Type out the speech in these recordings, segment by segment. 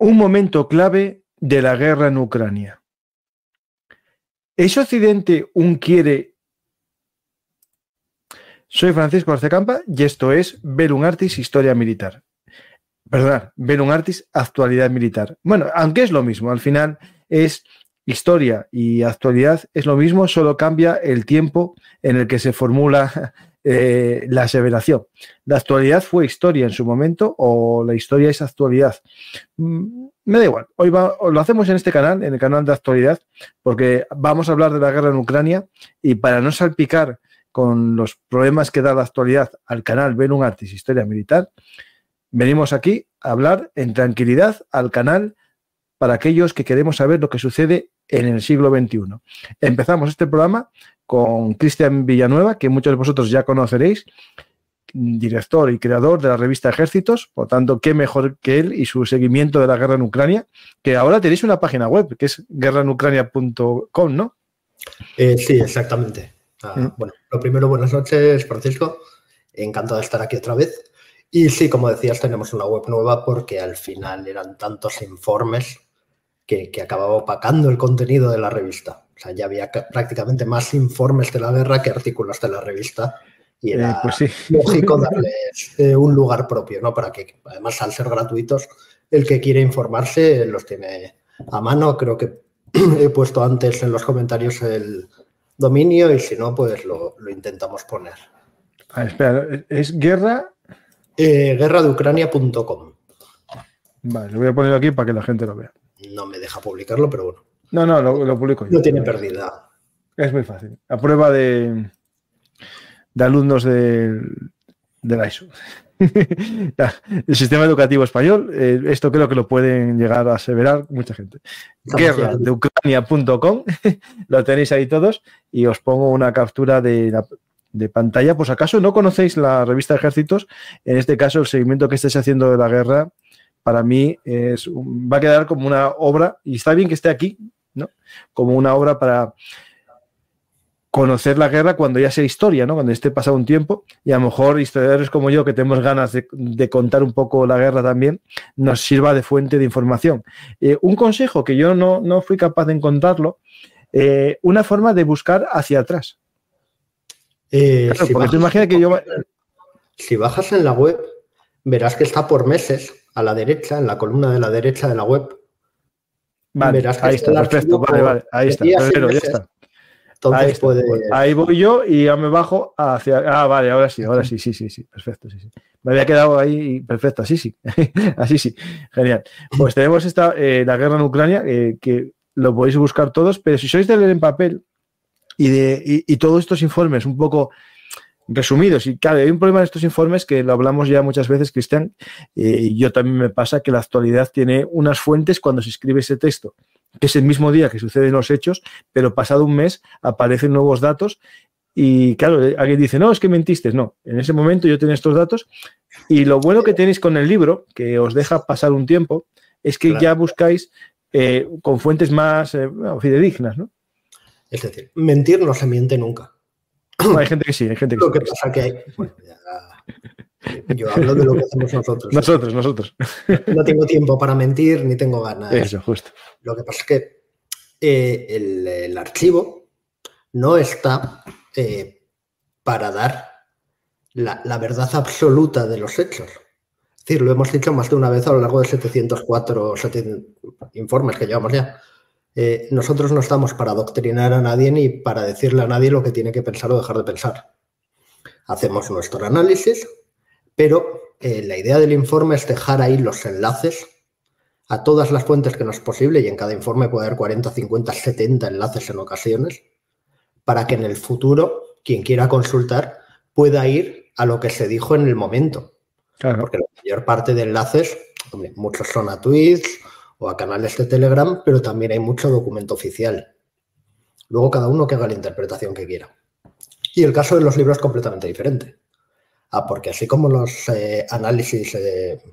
un momento clave de la guerra en Ucrania. ¿Es Occidente un quiere? Soy Francisco Arcecampa y esto es Velum Artis Historia Militar. Perdón, Velum Artis Actualidad Militar. Bueno, aunque es lo mismo, al final es historia y actualidad es lo mismo, solo cambia el tiempo en el que se formula la aseveración. La actualidad fue historia en su momento o la historia es actualidad. Me da igual. Hoy lo hacemos en este canal, en el canal de actualidad, porque vamos a hablar de la guerra en Ucrania y para no salpicar con los problemas que da la actualidad al canal Velum Artis Historia Militar, venimos aquí a hablar en tranquilidad al canal para aquellos que queremos saber lo que sucede en el siglo XXI. Empezamos este programa con Cristian Villanueva, que muchos de vosotros ya conoceréis, director y creador de la revista Ejércitos, por tanto, qué mejor que él y su seguimiento de la guerra en Ucrania, que ahora tenéis una página web, que es guerraenucrania.com, ¿no? Sí, exactamente. Bueno, lo primero, buenas noches, Francisco. Encantado de estar aquí otra vez. Y sí, como decías, tenemos una web nueva porque al final eran tantos informes que acababa opacando el contenido de la revista. O sea, ya había prácticamente más informes de la guerra que artículos de la revista y era pues sí, lógico darles un lugar propio, ¿no? Para que, además, al ser gratuitos, el que quiere informarse los tiene a mano. Creo que he puesto antes en los comentarios el dominio y si no, pues lo intentamos poner. Espera, ¿es guerra? GuerradeUcrania.com. Vale, lo voy a poner aquí para que la gente lo vea. No me deja publicarlo, pero bueno. No, lo publico yo. No tiene pérdida. Es muy fácil. A prueba de alumnos de la ESO. El sistema educativo español, esto creo que lo pueden llegar a aseverar mucha gente. GuerradeUcrania.com, lo tenéis ahí todos y os pongo una captura de pantalla. Por si acaso no conocéis la revista Ejércitos, en este caso el seguimiento que estáis haciendo de la guerra para mí va a quedar como una obra, y está bien que esté aquí, ¿no? Como una obra para conocer la guerra cuando ya sea historia, ¿no? Cuando esté pasado un tiempo, y a lo mejor historiadores como yo, que tenemos ganas de contar un poco la guerra también, nos sirva de fuente de información. Un consejo que yo no fui capaz de encontrarlo, una forma de buscar hacia atrás. Claro, porque tú imaginas que yo... Si bajas en la web, verás que está por meses a la derecha, en la columna de la derecha de la web. Vale, verás que ahí está, perfecto, vale, ahí está, pero ya está. Entonces ahí voy yo y ya me bajo hacia... vale, ahora sí, sí, perfecto, sí. Me había quedado ahí, perfecto, así sí, genial. Pues tenemos la guerra en Ucrania, que lo podéis buscar todos, pero si sois de leer en papel y todos estos informes un poco resumidos, y claro, hay un problema en estos informes que lo hablamos ya muchas veces, Cristian, y yo también me pasa que la actualidad tiene unas fuentes cuando se escribe ese texto, que es el mismo día que suceden los hechos, pero pasado un mes aparecen nuevos datos y claro, alguien dice, no, es que mentiste. No, en ese momento yo tenía estos datos y lo bueno que tenéis con el libro, que os deja pasar un tiempo, es que ya buscáis con fuentes más fidedignas, ¿no? Es decir, mentir no se miente nunca. No, hay gente que sí, Lo que pasa que hay... Bueno, yo hablo de lo que hacemos nosotros. Nosotros. No tengo tiempo para mentir ni tengo ganas. Eso, justo. Lo que pasa es que el archivo no está para dar la verdad absoluta de los hechos. Es decir, lo hemos dicho más de una vez a lo largo de 704 informes que llevamos ya. Nosotros no estamos para adoctrinar a nadie ni para decirle a nadie lo que tiene que pensar o dejar de pensar. Hacemos nuestro análisis, pero la idea del informe es dejar ahí los enlaces a todas las fuentes que nos es posible, y en cada informe puede haber 40, 50, 70 enlaces en ocasiones, para que en el futuro quien quiera consultar pueda ir a lo que se dijo en el momento. Claro. Porque la mayor parte de enlaces, muchos son a tweets o a canales de Telegram, pero también hay mucho documento oficial. Luego cada uno que haga la interpretación que quiera. Y el caso de los libros es completamente diferente. Porque así como los análisis, el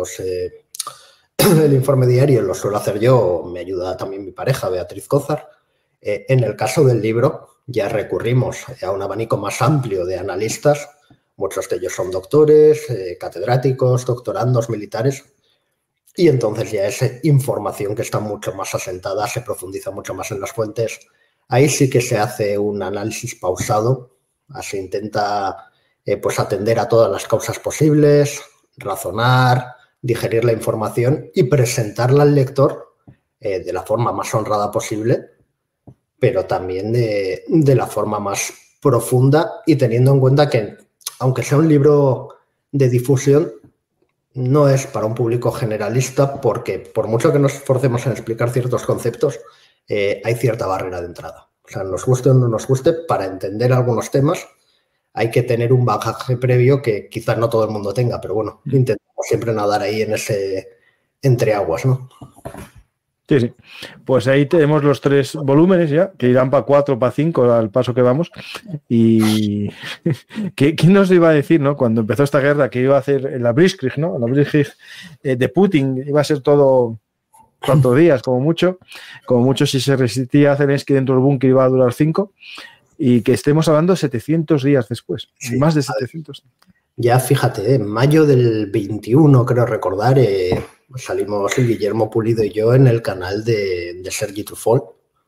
informe diario lo suelo hacer yo, me ayuda también mi pareja, Beatriz Cózar, en el caso del libro ya recurrimos a un abanico más amplio de analistas. Muchos de ellos son doctores, catedráticos, doctorandos, militares. y entonces ya es información que está mucho más asentada, se profundiza mucho más en las fuentes. Ahí sí que se hace un análisis pausado, se intenta pues atender a todas las causas posibles, razonar, digerir la información y presentarla al lector de la forma más honrada posible, pero también de la forma más profunda y teniendo en cuenta que, aunque sea un libro de difusión, no es para un público generalista porque por mucho que nos esforcemos en explicar ciertos conceptos, hay cierta barrera de entrada. O sea, nos guste o no nos guste, para entender algunos temas hay que tener un bagaje previo que quizás no todo el mundo tenga, pero bueno, intentamos siempre nadar ahí en ese entreaguas, ¿no? Sí, sí. Pues ahí tenemos los 3 volúmenes ya, que irán para 4, para 5 al paso que vamos. Y ¿quién nos iba a decir, ¿no? Cuando empezó esta guerra, que iba a hacer la Blitzkrieg, ¿no? La Blitzkrieg de Putin, iba a ser todo 4 días, como mucho si se resistía a Zelensky dentro del búnker iba a durar 5, y que estemos hablando 700 días después, sí, más de 700. Ya fíjate, en mayo del 21, creo recordar, salimos Guillermo Pulido y yo en el canal de Sergi Truffaut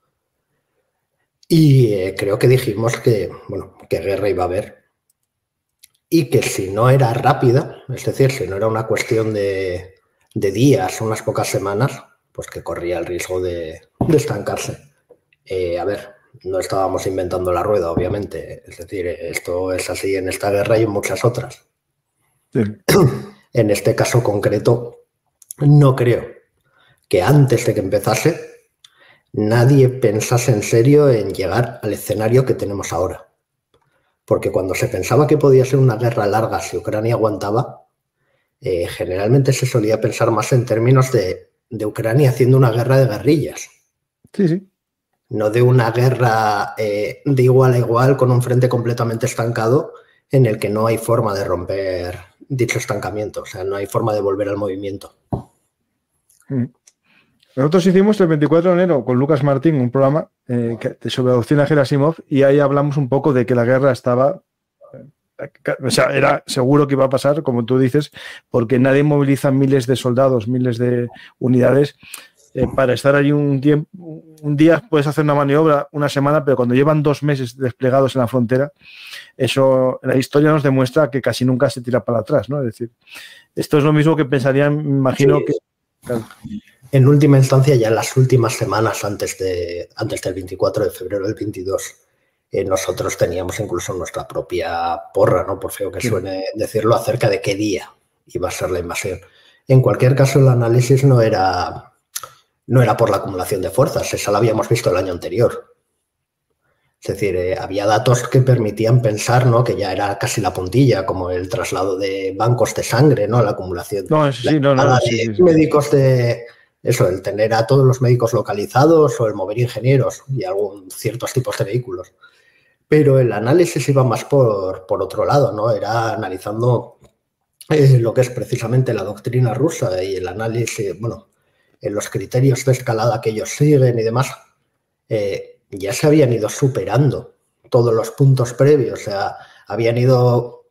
y creo que dijimos que, bueno, que guerra iba a haber y que si no era rápida, es decir, si no era una cuestión de días, unas pocas semanas, pues que corría el riesgo de estancarse. A ver, no estábamos inventando la rueda, obviamente, es decir, esto es así en esta guerra y en muchas otras. Sí. En este caso concreto, no creo que antes de que empezase nadie pensase en serio en llegar al escenario que tenemos ahora. Porque cuando se pensaba que podía ser una guerra larga si Ucrania aguantaba, generalmente se solía pensar más en términos de Ucrania haciendo una guerra de guerrillas. Sí, sí. No de una guerra de igual a igual con un frente completamente estancado en el que no hay forma de romper dicho estancamiento, o sea, no hay forma de volver al movimiento. Nosotros hicimos el 24 de enero con Lucas Martín un programa sobre la doctrina Gerasimov y ahí hablamos un poco de que la guerra estaba, o sea, era seguro que iba a pasar, como tú dices, porque nadie moviliza miles de soldados, miles de unidades para estar allí un tiempo. Un día puedes hacer una maniobra, una semana, pero cuando llevan 2 meses desplegados en la frontera, eso, la historia nos demuestra que casi nunca se tira para atrás, ¿no? Es decir, esto es lo mismo que pensarían, me imagino sí. Claro. En última instancia, ya en las últimas semanas antes del 24 de febrero del 22, nosotros teníamos incluso nuestra propia porra, ¿no? Por feo que suene decirlo, acerca de qué día iba a ser la invasión. En cualquier caso, el análisis no era por la acumulación de fuerzas, esa la habíamos visto el año anterior. Es decir, había datos que permitían pensar, ¿no?, que ya era casi la puntilla, como el traslado de bancos de sangre, ¿no?, la acumulación de médicos de eso, el tener a todos los médicos localizados o el mover ingenieros y ciertos tipos de vehículos. Pero el análisis iba más por otro lado, ¿no? Era analizando lo que es precisamente la doctrina rusa y el análisis, bueno, los criterios de escalada que ellos siguen y demás. Ya se habían ido superando todos los puntos previos, o sea, habían ido,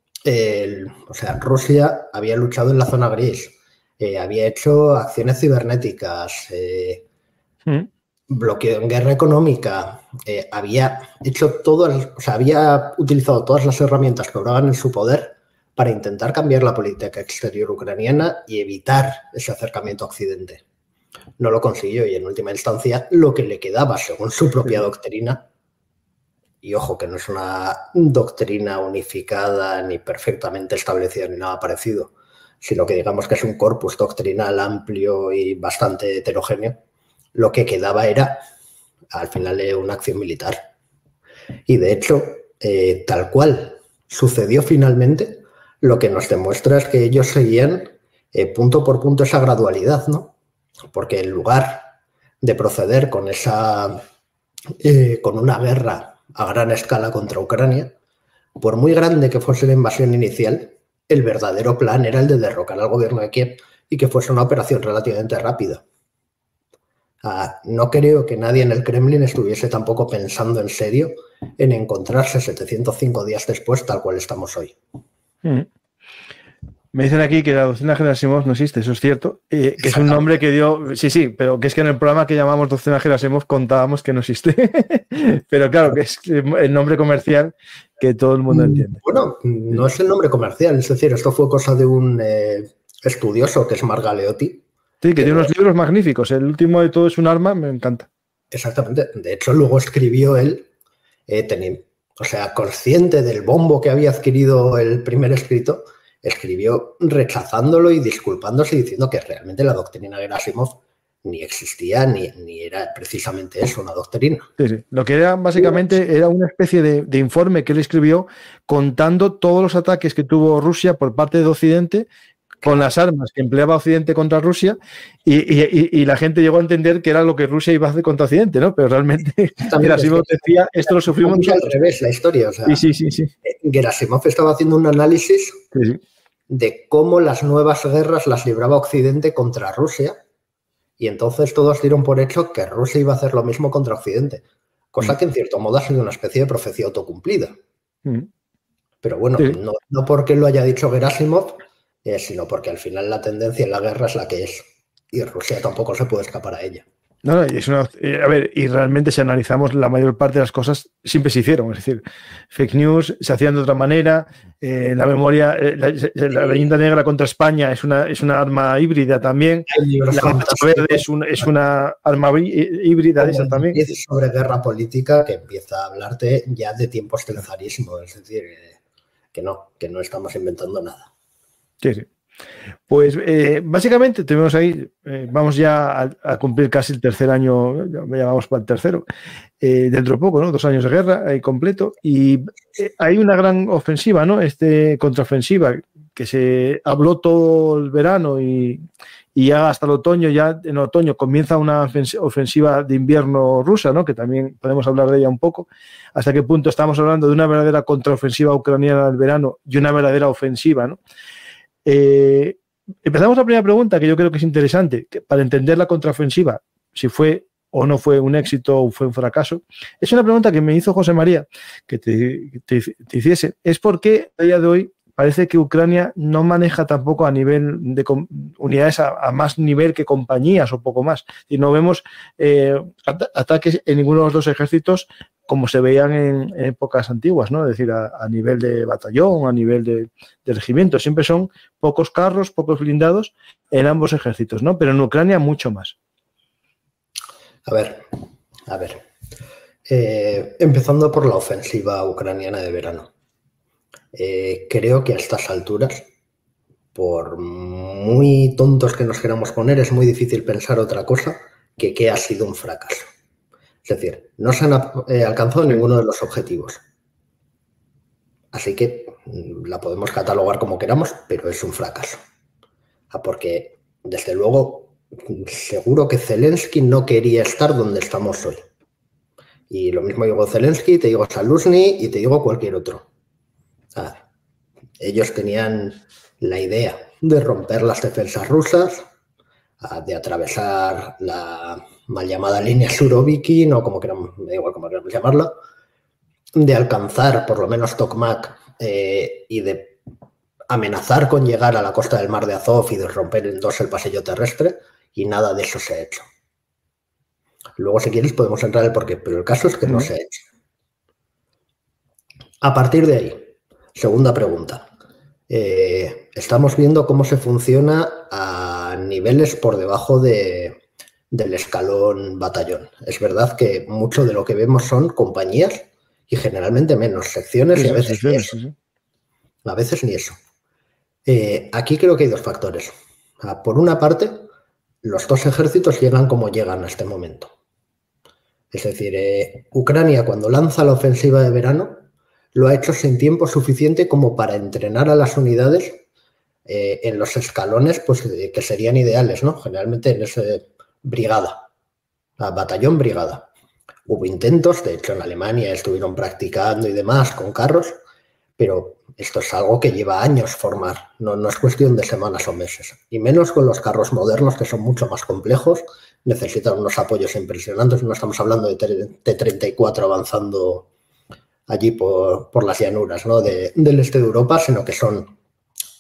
Rusia había luchado en la zona gris, había hecho acciones cibernéticas, bloqueo en guerra económica, había hecho había utilizado todas las herramientas que obraban en su poder para intentar cambiar la política exterior ucraniana y evitar ese acercamiento a Occidente. No lo consiguió y en última instancia lo que le quedaba según su propia doctrina, y ojo que no es una doctrina unificada ni perfectamente establecida ni nada parecido, sino que digamos que es un corpus doctrinal amplio y bastante heterogéneo, lo que quedaba era al final una acción militar. Y de hecho, tal cual sucedió finalmente, lo que nos demuestra es que ellos seguían punto por punto esa gradualidad, ¿no? Porque en lugar de proceder con una guerra a gran escala contra Ucrania, por muy grande que fuese la invasión inicial, el verdadero plan era el de derrocar al gobierno de Kiev y que fuese una operación relativamente rápida. No creo que nadie en el Kremlin estuviese tampoco pensando en serio en encontrarse 705 días después tal cual estamos hoy. Me dicen aquí que la docena Gerasimov no existe, eso es cierto, que es un nombre que dio, sí, pero que es que en el programa que llamamos docena Gerasimov contábamos que no existe, pero claro, que es el nombre comercial que todo el mundo entiende. Bueno, no es el nombre comercial, es decir, esto fue cosa de un estudioso que es Marc Galeotti. Sí, que tiene unos libros magníficos, el último de todo es un arma, me encanta. Exactamente, de hecho luego escribió él, o sea, consciente del bombo que había adquirido el primer escrito, escribió rechazándolo y disculpándose y diciendo que realmente la doctrina Gerasimov ni existía ni era precisamente eso, una doctrina. Sí. Lo que era básicamente era una especie de informe que él escribió contando todos los ataques que tuvo Rusia por parte de Occidente con las armas que empleaba Occidente contra Rusia y la gente llegó a entender que era lo que Rusia iba a hacer contra Occidente, ¿no? Pero realmente Gerasimov decía, esto lo sufrimos nosotros. Al revés la historia, o sea, sí. Gerasimov estaba haciendo un análisis de cómo las nuevas guerras las libraba Occidente contra Rusia y entonces todos dieron por hecho que Rusia iba a hacer lo mismo contra Occidente, cosa que en cierto modo ha sido una especie de profecía autocumplida. Pero bueno, no porque lo haya dicho Gerasimov, sino porque al final la tendencia en la guerra es la que es y Rusia tampoco se puede escapar a ella. No, es una, a ver, y realmente si analizamos la mayor parte de las cosas siempre se hicieron, es decir, fake news se hacían de otra manera, la memoria, la leyenda negra contra España es una arma híbrida también, la marcha verde es una arma híbrida de esa también. Sobre guerra política que empieza a hablarte ya de tiempos del zarismo, es decir, que no estamos inventando nada. Sí. Pues básicamente tenemos ahí, vamos ya a cumplir casi el tercer año, ya vamos para el tercero, dentro de poco, ¿no? 2 años de guerra completo, y hay una gran ofensiva, ¿no? Contraofensiva que se habló todo el verano y ya hasta el otoño, ya en otoño comienza una ofensiva de invierno rusa, ¿no? Que también podemos hablar de ella un poco. ¿Hasta qué punto estamos hablando de una verdadera contraofensiva ucraniana del verano y una verdadera ofensiva, ¿no? Empezamos la primera pregunta, que yo creo que es interesante, que para entender la contraofensiva, si fue o no fue un éxito o fue un fracaso. Es una pregunta que me hizo José María, que te hiciese. Es porque a día de hoy parece que Ucrania no maneja tampoco a nivel de unidades a más nivel que compañías o poco más. Y no vemos ataques en ninguno de los dos ejércitos como se veían en épocas antiguas, ¿no? Es decir, a nivel de batallón, a nivel de regimiento. Siempre son pocos carros, pocos blindados en ambos ejércitos, ¿no? Pero en Ucrania mucho más. A ver. Empezando por la ofensiva ucraniana de verano. Creo que a estas alturas, por muy tontos que nos queramos poner, es muy difícil pensar otra cosa que ha sido un fracaso. Es decir, no se han alcanzado ninguno de los objetivos. Así que la podemos catalogar como queramos, pero es un fracaso. Porque, desde luego, seguro que Zelensky no quería estar donde estamos hoy. Y lo mismo digo Zelensky, te digo Zaluzny y te digo cualquier otro. Ellos tenían la idea de romper las defensas rusas, de atravesar la mal llamada línea Surovikin, no como queramos, me da igual como queramos llamarla, de alcanzar por lo menos Tokmak y de amenazar con llegar a la costa del mar de Azov y de romper en dos el pasillo terrestre, y nada de eso se ha hecho. Luego, si quieres, podemos entrar en el porqué, pero el caso es que no se ha hecho. A partir de ahí, segunda pregunta. Estamos viendo cómo se funciona a niveles por debajo del escalón batallón. Es verdad que mucho de lo que vemos son compañías y generalmente menos secciones, y a veces ni eso. A veces ni eso. Aquí creo que hay dos factores. Por una parte, los dos ejércitos llegan como llegan a este momento. Es decir, Ucrania, cuando lanza la ofensiva de verano, lo ha hecho sin tiempo suficiente como para entrenar a las unidades en los escalones pues, que serían ideales, ¿no? Generalmente en ese brigada, batallón brigada. Hubo intentos, de hecho en Alemania estuvieron practicando y demás con carros, pero esto es algo que lleva años formar, no es cuestión de semanas o meses. Y menos con los carros modernos, que son mucho más complejos, necesitan unos apoyos impresionantes. No estamos hablando de T-34 avanzando allí por las llanuras, ¿no? del este de Europa, sino que son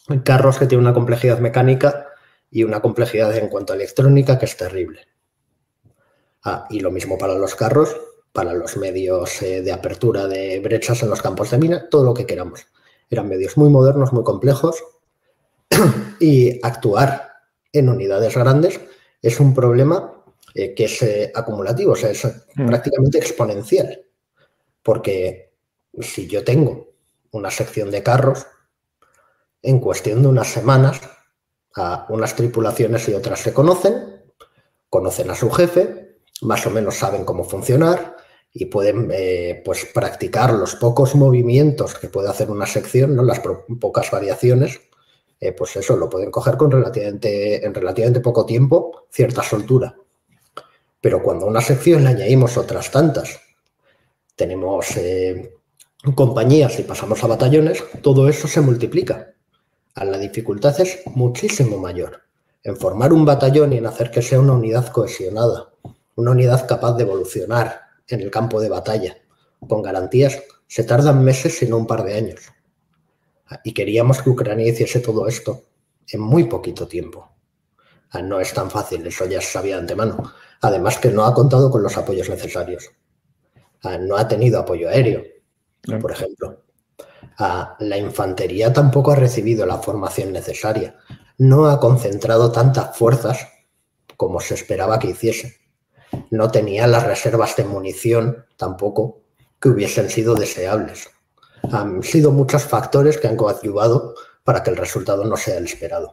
carros que tienen una complejidad mecánica y una complejidad en cuanto a electrónica que es terrible. Y lo mismo para los carros, para los medios de apertura de brechas en los campos de mina, todo lo que queramos. Eran medios muy modernos, muy complejos, y actuar en unidades grandes es un problema que es acumulativo, o sea, es prácticamente exponencial. Porque si yo tengo una sección de carros, en cuestión de unas semanas, unas tripulaciones y otras se conocen a su jefe, más o menos saben cómo funcionar y pueden pues practicar los pocos movimientos que puede hacer una sección, ¿no? Las pocas variaciones, pues eso, lo pueden coger en relativamente poco tiempo, cierta soltura. Pero cuando a una sección le añadimos otras tantas, tenemos compañías y pasamos a batallones, todo eso se multiplica. La dificultad es muchísimo mayor en formar un batallón y en hacer que sea una unidad cohesionada, una unidad capaz de evolucionar en el campo de batalla. Con garantías se tardan meses, si no un par de años. Y queríamos que Ucrania hiciese todo esto en muy poquito tiempo. No es tan fácil, eso ya se sabía de antemano. Además que no ha contado con los apoyos necesarios. No ha tenido apoyo aéreo, por ejemplo. La infantería tampoco ha recibido la formación necesaria. No ha concentrado tantas fuerzas como se esperaba que hiciese. No tenía las reservas de munición tampoco que hubiesen sido deseables. Han sido muchos factores que han coadyuvado para que el resultado no sea el esperado.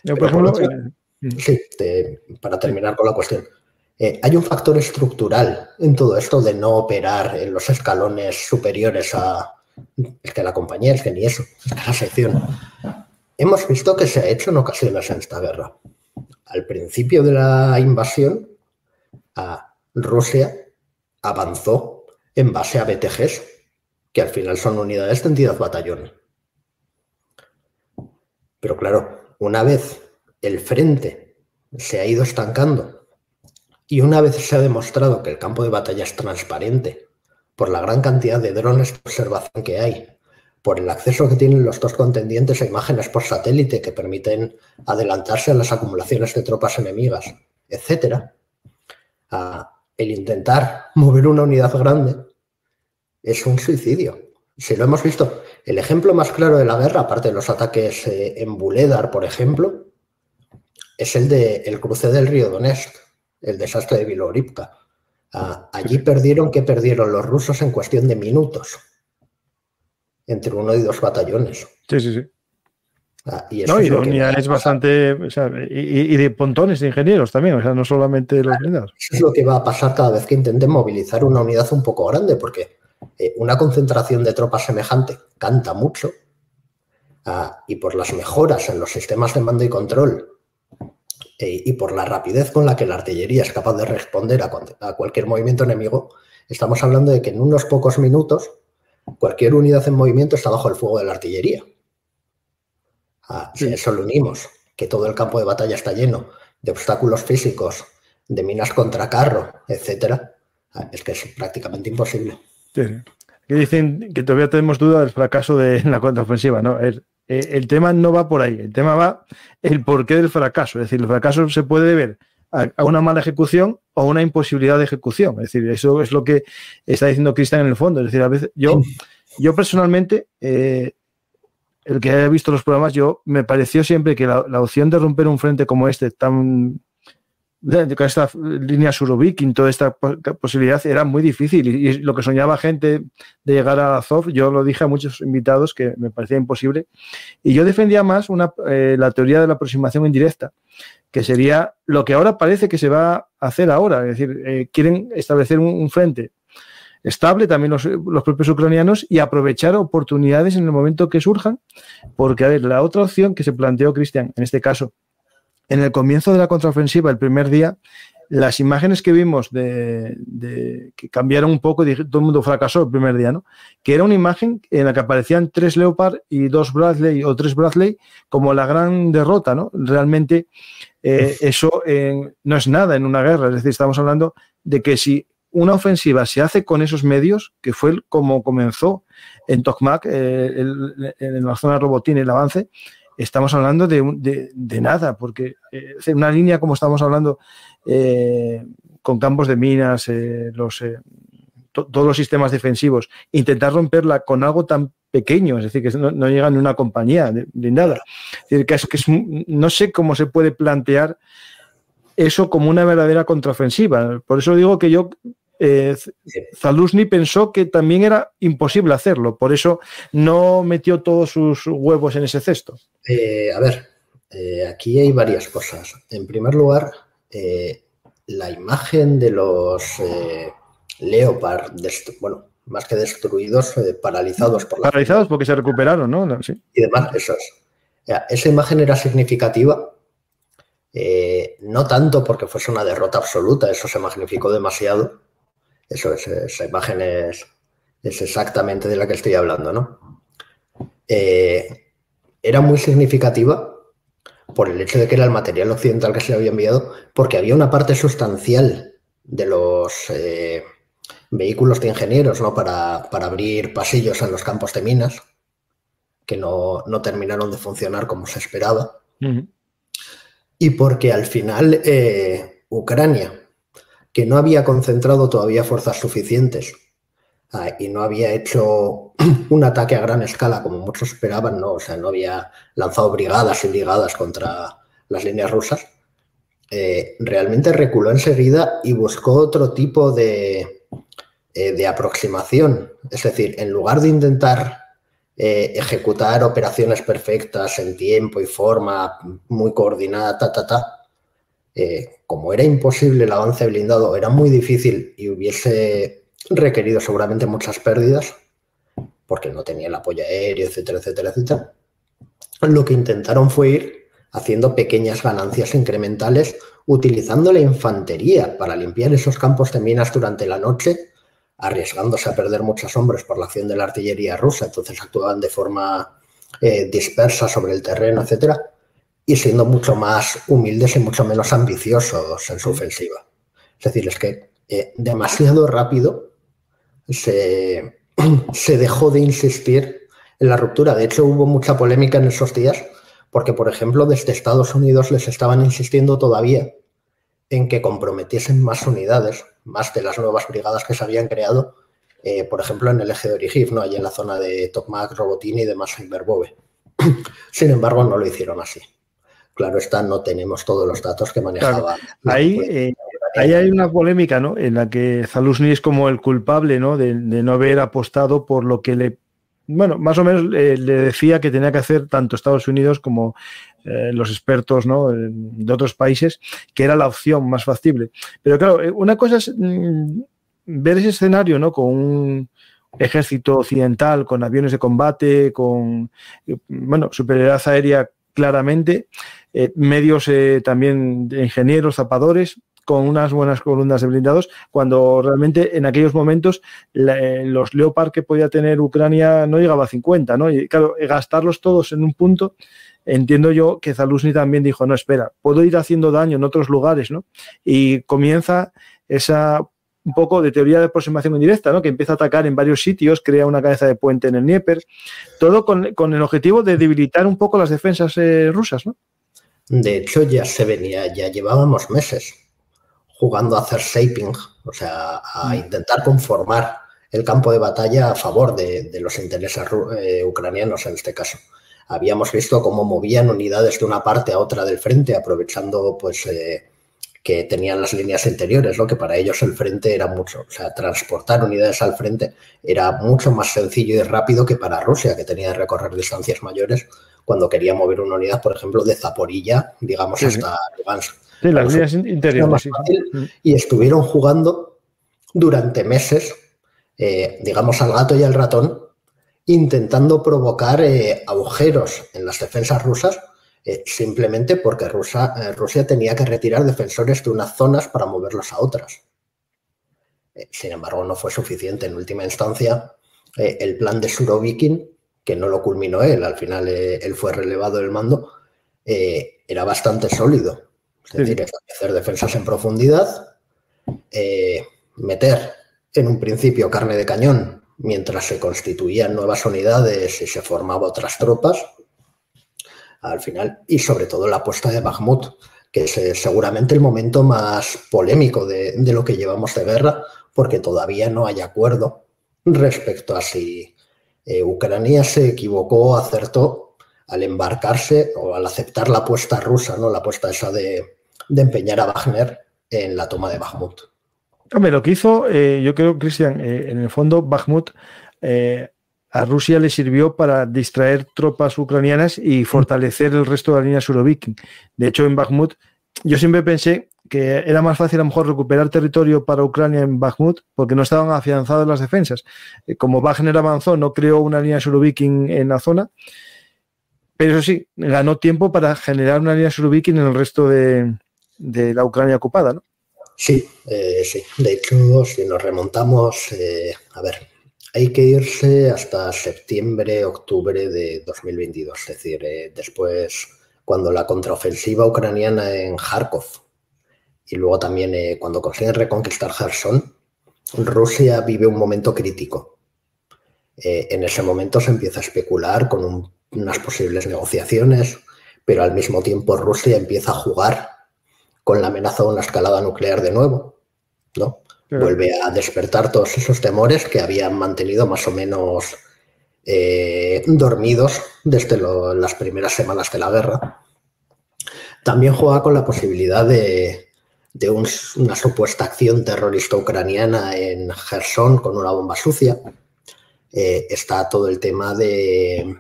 Para terminar con la cuestión, hay un factor estructural en todo esto de no operar en los escalones superiores es que la compañía, es que ni eso, es que la sección. Hemos visto que se ha hecho en ocasiones en esta guerra. Al principio de la invasión, Rusia avanzó en base a BTGs, que al final son unidades de entidad batallón. Pero claro, una vez el frente se ha ido estancando y una vez se ha demostrado que el campo de batalla es transparente por la gran cantidad de drones de observación que hay, por el acceso que tienen los dos contendientes a imágenes por satélite que permiten adelantarse a las acumulaciones de tropas enemigas, etc., el intentar mover una unidad grande es un suicidio. Si lo hemos visto, el ejemplo más claro de la guerra, aparte de los ataques en Vuhledar, por ejemplo, es el cruce del río Donetsk, el desastre de Bilorivka. Allí perdieron los rusos en cuestión de minutos, entre 1 y 2 batallones. Sí. Y eso es unidades bastante, o sea, y de pontones de ingenieros también, o sea, no solamente los blindados. Eso es lo que va a pasar cada vez que intenten movilizar una unidad un poco grande, porque una concentración de tropas semejante canta mucho, y por las mejoras en los sistemas de mando y control y por la rapidez con la que la artillería es capaz de responder a cualquier movimiento enemigo, estamos hablando de que en unos pocos minutos cualquier unidad en movimiento está bajo el fuego de la artillería. Si a eso lo unimos, que todo el campo de batalla está lleno de obstáculos físicos, de minas contra carro, etcétera, es que es prácticamente imposible. Sí. Que dicen que todavía tenemos duda del fracaso de la contraofensiva, ¿no? El tema no va por ahí, el tema va el porqué del fracaso. Es decir, el fracaso se puede deber a una mala ejecución o a una imposibilidad de ejecución. Es decir, eso es lo que está diciendo Cristian en el fondo. Es decir, a veces yo personalmente, el que haya visto los programas, me pareció siempre que la opción de romper un frente como este, con esta línea Surovikin, toda esta posibilidad era muy difícil y lo que soñaba gente de llegar a Azov, yo lo dije a muchos invitados que me parecía imposible, y yo defendía más la teoría de la aproximación indirecta, que sería lo que ahora parece que se va a hacer ahora, es decir, quieren establecer un frente estable, también los propios ucranianos, y aprovechar oportunidades en el momento que surjan, porque, a ver, la otra opción que se planteó Cristian, en este caso, en el comienzo de la contraofensiva, el primer día, las imágenes que vimos que cambiaron un poco, todo el mundo fracasó el primer día, ¿no? Que era una imagen en la que aparecían 3 Leopard y 2 Bradley o 3 Bradley como la gran derrota, ¿no? Realmente eso no es nada en una guerra, es decir, estamos hablando de que si una ofensiva se hace con esos medios, que fue como comenzó en Tokmak, en la zona de Robotín, el avance, estamos hablando de nada, porque una línea como estamos hablando con campos de minas, todos los sistemas defensivos, intentar romperla con algo tan pequeño, es decir, que no llega ni una compañía de nada. Es decir, no sé cómo se puede plantear eso como una verdadera contraofensiva. Por eso digo que yo Zaluzny pensó que también era imposible hacerlo, por eso no metió todos sus huevos en ese cesto. Aquí hay varias cosas. En primer lugar, la imagen de los Leopard, más que destruidos, paralizados por la... Paralizados porque se recuperaron, ¿no? Sí. Y demás, eso es. Esa imagen era significativa, no tanto porque fuese una derrota absoluta, eso se magnificó demasiado. Eso es, esa imagen es exactamente de la que estoy hablando, ¿no? Era muy significativa por el hecho de que era el material occidental que se había enviado, porque había una parte sustancial de los vehículos de ingenieros, ¿no? para abrir pasillos en los campos de minas, que no terminaron de funcionar como se esperaba. Uh-huh. Y porque al final Ucrania, que no había concentrado todavía fuerzas suficientes y no había hecho un ataque a gran escala como muchos esperaban, ¿no? O sea, no había lanzado brigadas y brigadas contra las líneas rusas, realmente reculó enseguida y buscó otro tipo de aproximación. Es decir, en lugar de intentar ejecutar operaciones perfectas en tiempo y forma, muy coordinada, como era imposible el avance blindado, era muy difícil y hubiese requerido seguramente muchas pérdidas, porque no tenía el apoyo aéreo, etcétera, etcétera, etcétera. Lo que intentaron fue ir haciendo pequeñas ganancias incrementales, utilizando la infantería para limpiar esos campos de minas durante la noche, arriesgándose a perder muchos hombres por la acción de la artillería rusa. Entonces actuaban de forma dispersa sobre el terreno, etcétera, y siendo mucho más humildes y mucho menos ambiciosos en su ofensiva. Es decir, es que demasiado rápido se dejó de insistir en la ruptura. De hecho, hubo mucha polémica en esos días porque, por ejemplo, desde Estados Unidos les estaban insistiendo todavía en que comprometiesen más unidades, más de las nuevas brigadas que se habían creado, por ejemplo, en el eje de Orihif, ¿no? Allí en la zona de Tokmak, Robotini y demás en Verbove. Sin embargo, no lo hicieron así. Claro está, no tenemos todos los datos que manejaba. Claro. Ahí hay una polémica, ¿no? En la que Zaluzny es como el culpable, ¿no? De no haber apostado por lo que más o menos le decía que tenía que hacer tanto Estados Unidos como los expertos, ¿no? De otros países, que era la opción más factible. Pero claro, una cosa es ver ese escenario, ¿no? Con un ejército occidental, con aviones de combate, con superioridad aérea claramente, medios también de ingenieros, zapadores, con unas buenas columnas de blindados, cuando realmente en aquellos momentos los Leopard que podía tener Ucrania no llegaba a 50, ¿no? Y claro, gastarlos todos en un punto, entiendo yo que Zaluzny también dijo, no, espera, puedo ir haciendo daño en otros lugares, ¿no? Y comienza un poco de teoría de aproximación indirecta, ¿no? Que empieza a atacar en varios sitios, crea una cabeza de puente en el Dnieper, todo con el objetivo de debilitar un poco las defensas rusas, ¿no? De hecho, ya llevábamos meses jugando a hacer shaping, o sea, a intentar conformar el campo de batalla a favor de los intereses ucranianos en este caso. Habíamos visto cómo movían unidades de una parte a otra del frente, aprovechando pues que tenían las líneas interiores, ¿no? Que para ellos el frente era mucho, o sea, transportar unidades al frente era mucho más sencillo y rápido que para Rusia, que tenía que recorrer distancias mayores cuando quería mover una unidad, por ejemplo, de Zaporilla, digamos, hasta Lugansk. Sí, las líneas interiores. Y estuvieron jugando durante meses, digamos, al gato y al ratón, intentando provocar agujeros en las defensas rusas, simplemente porque Rusia tenía que retirar defensores de unas zonas para moverlos a otras. Sin embargo, no fue suficiente. En última instancia, el plan de Surovikin, que no lo culminó él, al final él fue relevado del mando, era bastante sólido. Es decir, establecer defensas en profundidad, meter en un principio carne de cañón mientras se constituían nuevas unidades y se formaban otras tropas, al final, y sobre todo la puesta de Bakhmut, que es seguramente el momento más polémico de lo que llevamos de guerra, porque todavía no hay acuerdo respecto a si Ucrania se equivocó o acertó al embarcarse o al aceptar la apuesta rusa, ¿no? La apuesta esa de empeñar a Wagner en la toma de Bakhmut. Hombre, lo que hizo, yo creo, Cristian, en el fondo, Bakhmut a Rusia le sirvió para distraer tropas ucranianas y fortalecer el resto de la línea Surovikin. De hecho, en Bakhmut, yo siempre pensé que era más fácil a lo mejor recuperar territorio para Ucrania en Bakhmut porque no estaban afianzadas las defensas. Como Wagner avanzó, no creó una línea Surovikin en la zona, pero eso sí, ganó tiempo para generar una línea Surovikin en el resto de la Ucrania ocupada, ¿no? Sí, sí. De hecho, si nos remontamos, a ver, hay que irse hasta septiembre, octubre de 2022, es decir, después cuando la contraofensiva ucraniana en Kharkov y luego también cuando consiguen reconquistar Kherson, Rusia vive un momento crítico. En ese momento se empieza a especular con unas posibles negociaciones, pero al mismo tiempo Rusia empieza a jugar con la amenaza de una escalada nuclear de nuevo, ¿no? Vuelve a despertar todos esos temores que habían mantenido más o menos dormidos desde las primeras semanas de la guerra. También juega con la posibilidad de una supuesta acción terrorista ucraniana en Kherson con una bomba sucia. Está todo el tema de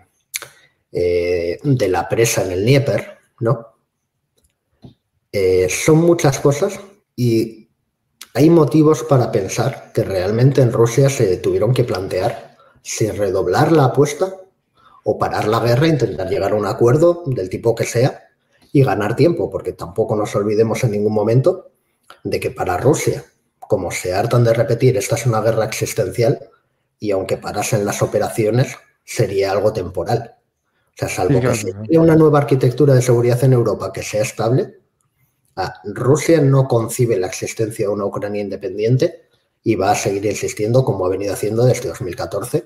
la presa en el Dnieper, ¿no? Son muchas cosas y hay motivos para pensar que realmente en Rusia se tuvieron que plantear si redoblar la apuesta o parar la guerra e intentar llegar a un acuerdo del tipo que sea y ganar tiempo, porque tampoco nos olvidemos en ningún momento de que para Rusia, como se hartan de repetir, esta es una guerra existencial y aunque parasen las operaciones sería algo temporal. O sea, salvo que se cree una nueva arquitectura de seguridad en Europa que sea estable, Rusia no concibe la existencia de una Ucrania independiente y va a seguir insistiendo, como ha venido haciendo desde 2014,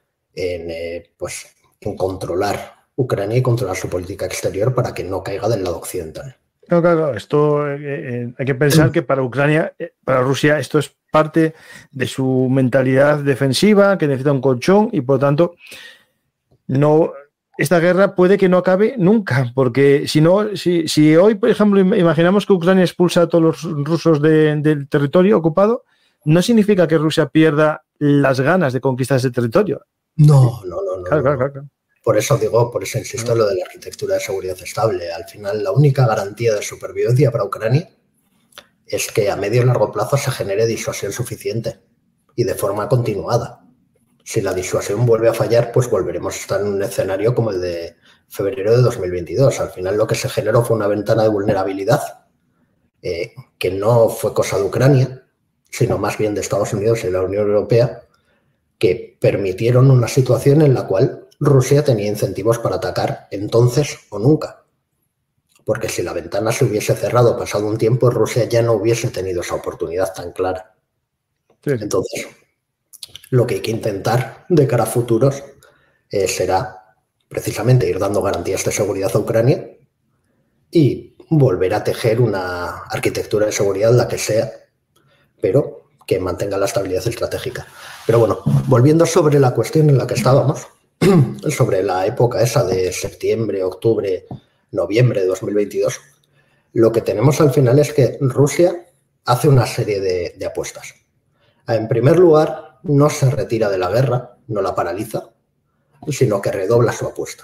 en controlar Ucrania y controlar su política exterior para que no caiga del lado occidental. Claro, esto hay que pensar que para Ucrania, para Rusia, esto es parte de su mentalidad defensiva, que necesita un colchón y por tanto no. Esta guerra puede que no acabe nunca, porque si hoy, por ejemplo, imaginamos que Ucrania expulsa a todos los rusos del territorio ocupado, no significa que Rusia pierda las ganas de conquistar ese territorio. No. Claro. Por eso insisto en lo de la arquitectura de seguridad estable. Al final, la única garantía de supervivencia para Ucrania es que a medio y largo plazo se genere disuasión suficiente y de forma continuada. Si la disuasión vuelve a fallar, pues volveremos a estar en un escenario como el de febrero de 2022. Al final lo que se generó fue una ventana de vulnerabilidad que no fue cosa de Ucrania, sino más bien de Estados Unidos y la Unión Europea, que permitieron una situación en la cual Rusia tenía incentivos para atacar entonces o nunca. Porque si la ventana se hubiese cerrado pasado un tiempo, Rusia ya no hubiese tenido esa oportunidad tan clara. Sí. Entonces, lo que hay que intentar de cara a futuros será precisamente ir dando garantías de seguridad a Ucrania y volver a tejer una arquitectura de seguridad, la que sea, pero que mantenga la estabilidad estratégica. Pero bueno, volviendo sobre la cuestión en la que estábamos, sobre la época esa de septiembre, octubre, noviembre de 2022, lo que tenemos al final es que Rusia hace una serie de apuestas. En primer lugar, no se retira de la guerra, no la paraliza, sino que redobla su apuesta.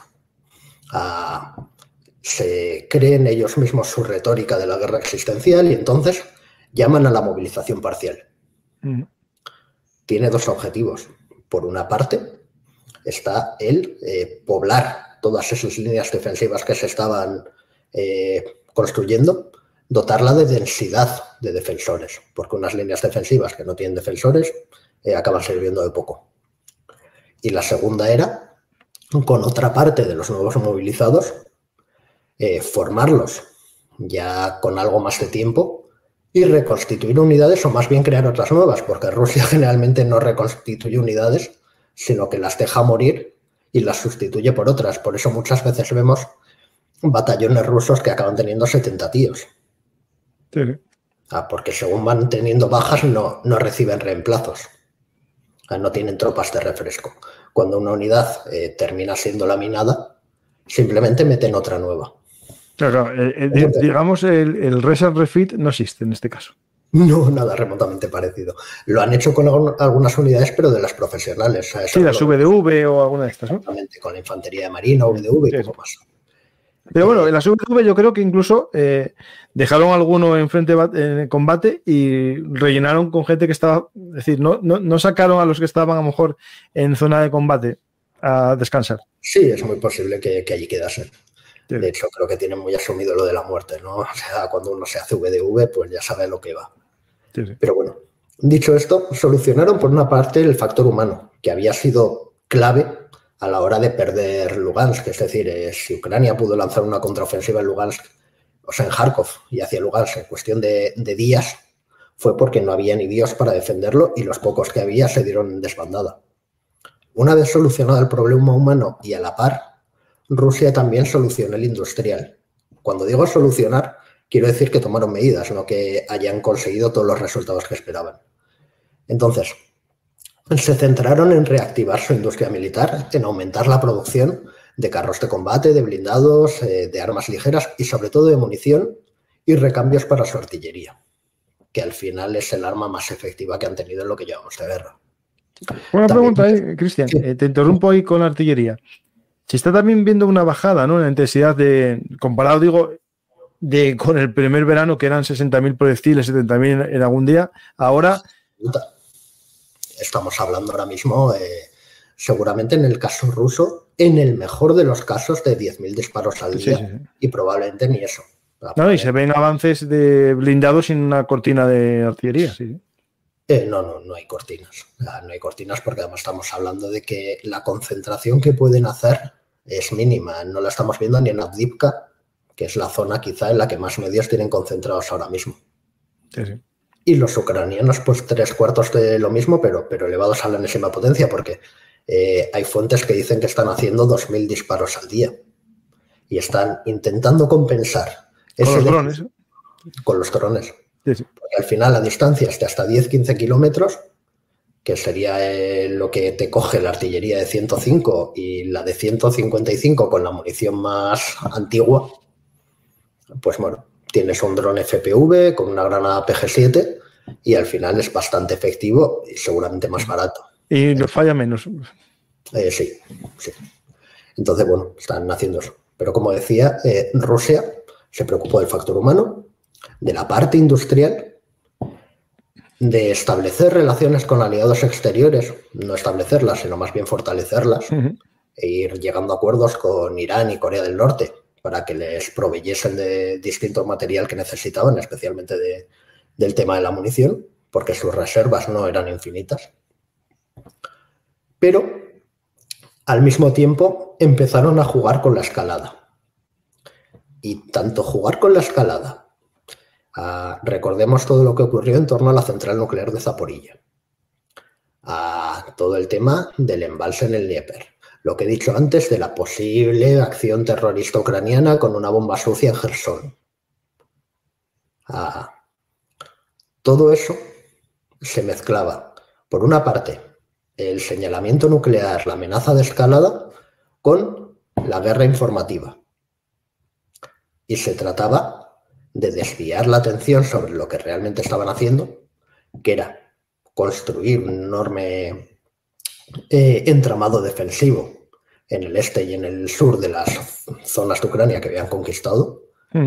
Se creen ellos mismos su retórica de la guerra existencial y entonces llaman a la movilización parcial. Tiene dos objetivos. Por una parte, está el poblar todas esas líneas defensivas que se estaban construyendo, dotarla de densidad de defensores, porque unas líneas defensivas que no tienen defensores acaban sirviendo de poco. Y la segunda era, con otra parte de los nuevos movilizados, formarlos ya con algo más de tiempo y reconstituir unidades o más bien crear otras nuevas, porque Rusia generalmente no reconstituye unidades, sino que las deja morir y las sustituye por otras. Por eso muchas veces vemos batallones rusos que acaban teniendo 70 tíos. Sí. Porque según van teniendo bajas no reciben reemplazos. No tienen tropas de refresco. Cuando una unidad termina siendo laminada, simplemente meten otra nueva. Claro, Entonces, digamos, el res and refit no existe en este caso. No, nada remotamente parecido. Lo han hecho con algunas unidades, pero de las profesionales. Sí, las VDV o alguna de estas, ¿no? Exactamente, con la infantería de marina, VDV y Sí, poco más. Pero bueno, en las VDV yo creo que incluso dejaron alguno en frente en combate y rellenaron con gente que estaba, es decir, no sacaron a los que estaban a lo mejor en zona de combate a descansar. Sí, es muy posible que allí quedasen. Sí. De hecho, creo que tienen muy asumido lo de la muerte, ¿no? O sea, cuando uno se hace VDV, pues ya sabe lo que va. Sí. Pero bueno, dicho esto, solucionaron por una parte el factor humano, que había sido clave a la hora de perder Lugansk. Es decir, si Ucrania pudo lanzar una contraofensiva en Lugansk, o sea, en Kharkov y hacia Lugansk en cuestión de días, fue porque no había ni Dios para defenderlo y los pocos que había se dieron en desbandada. Una vez solucionado el problema humano y a la par, Rusia también solucionó el industrial. Cuando digo solucionar, quiero decir que tomaron medidas, no que hayan conseguido todos los resultados que esperaban. Entonces, se centraron en reactivar su industria militar, en aumentar la producción de carros de combate, de blindados, de armas ligeras y sobre todo de munición y recambios para su artillería, que al final es el arma más efectiva que han tenido en lo que llevamos de guerra. Una pregunta, Cristian, sí. Te interrumpo ahí con la artillería. Se está también viendo una bajada, ¿no? En la intensidad comparado, digo, con el primer verano, que eran 60.000 proyectiles, 70.000 en algún día, ahora... Estamos hablando ahora mismo, seguramente en el caso ruso, en el mejor de los casos, de 10.000 disparos al día, sí. Y probablemente ni eso. No, y se ven avances de blindados sin una cortina de artillería, sí. No hay cortinas. No hay cortinas porque además estamos hablando de que la concentración que pueden hacer es mínima. No la estamos viendo ni en Avdiivka, que es la zona quizá en la que más medios tienen concentrados ahora mismo. Sí. Y los ucranianos, pues 3/4 de lo mismo, pero elevados a la enésima potencia, porque hay fuentes que dicen que están haciendo 2.000 disparos al día. Y están intentando compensar. Con los drones. Con los drones. Sí. Porque al final a distancias de hasta 10-15 kilómetros, que sería lo que te coge la artillería de 105 y la de 155 con la munición más antigua, pues bueno, tienes un dron FPV con una granada PG-7 y al final es bastante efectivo y seguramente más barato. Y nos falla menos. Sí. Entonces, bueno, están haciendo eso. Pero como decía, Rusia se preocupó del factor humano, de la parte industrial, de establecer relaciones con aliados exteriores, no establecerlas, sino más bien fortalecerlas, e ir llegando a acuerdos con Irán y Corea del Norte para que les proveyesen de distinto material que necesitaban, especialmente del tema de la munición, porque sus reservas no eran infinitas. Pero, al mismo tiempo, empezaron a jugar con la escalada. Y tanto jugar con la escalada, recordemos todo lo que ocurrió en torno a la central nuclear de Zaporilla, todo el tema del embalse en el Dnieper, lo que he dicho antes de la posible acción terrorista ucraniana con una bomba sucia en Gerson. Todo eso se mezclaba, por una parte, el señalamiento nuclear, la amenaza de escalada, con la guerra informativa. Y se trataba de desviar la atención sobre lo que realmente estaban haciendo, que era construir un enorme entramado defensivo en el este y en el sur de las zonas de Ucrania que habían conquistado.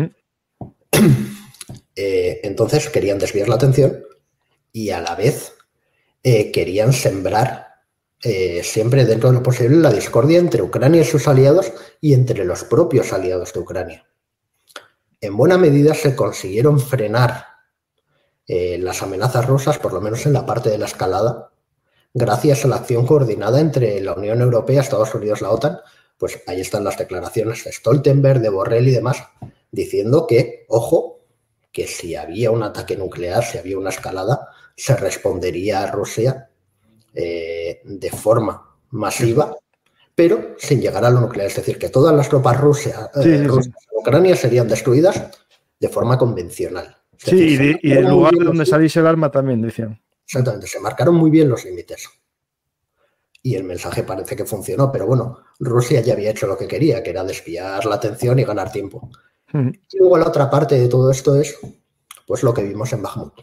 Entonces querían desviar la atención y a la vez querían sembrar siempre dentro de lo posible la discordia entre Ucrania y sus aliados y entre los propios aliados de Ucrania. En buena medida se consiguieron frenar las amenazas rusas, por lo menos en la parte de la escalada, gracias a la acción coordinada entre la Unión Europea, Estados Unidos, la OTAN. Pues ahí están las declaraciones de Stoltenberg, de Borrell y demás, diciendo que, ojo, que si había un ataque nuclear, si había una escalada, se respondería a Rusia de forma masiva, pero sin llegar a lo nuclear. Es decir, que todas las tropas rusas en Ucrania serían destruidas de forma convencional. Sí, decir, y el lugar de donde saliese el arma también, decían. Exactamente, se marcaron muy bien los límites. Y el mensaje parece que funcionó, pero bueno, Rusia ya había hecho lo que quería, que era desviar la atención y ganar tiempo. Y luego la otra parte de todo esto es pues lo que vimos en Bakhmut.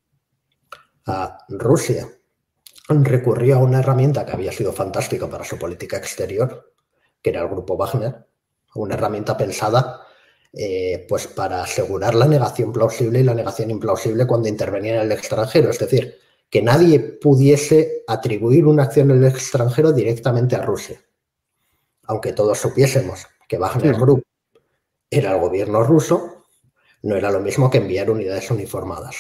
Rusia recurrió a una herramienta que había sido fantástica para su política exterior, que era el grupo Wagner, una herramienta pensada pues para asegurar la negación plausible y la negación implausible cuando intervenía en el extranjero. Es decir, que nadie pudiese atribuir una acción en el extranjero directamente a Rusia. Aunque todos supiésemos que Wagner Group era el gobierno ruso, no era lo mismo que enviar unidades uniformadas.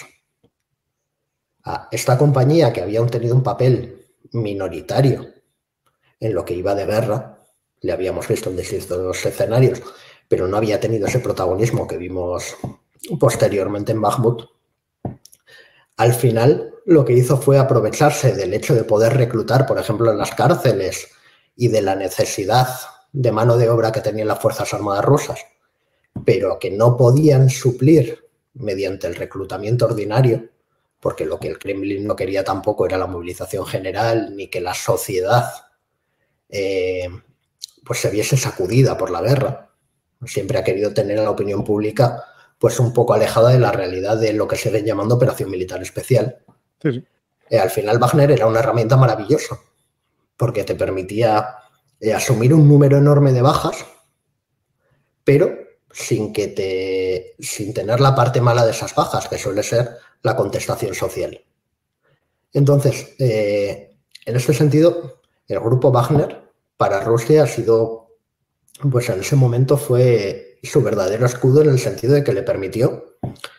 Esta compañía, que había tenido un papel minoritario en lo que iba de guerra, le habíamos visto en distintos escenarios, pero no había tenido ese protagonismo que vimos posteriormente en Bakhmut, al final lo que hizo fue aprovecharse del hecho de poder reclutar, por ejemplo, en las cárceles y de la necesidad de mano de obra que tenían las Fuerzas Armadas rusas, pero que no podían suplir mediante el reclutamiento ordinario, porque lo que el Kremlin no quería tampoco era la movilización general ni que la sociedad pues se viese sacudida por la guerra. Siempre ha querido tener a la opinión pública pues un poco alejada de la realidad de lo que siguen llamando operación militar especial. Al final Wagner era una herramienta maravillosa, porque te permitía asumir un número enorme de bajas, pero sin tener la parte mala de esas bajas, que suele ser la contestación social. Entonces, en este sentido, el grupo Wagner para Rusia ha sido, pues en ese momento fue su verdadero escudo, en el sentido de que le permitió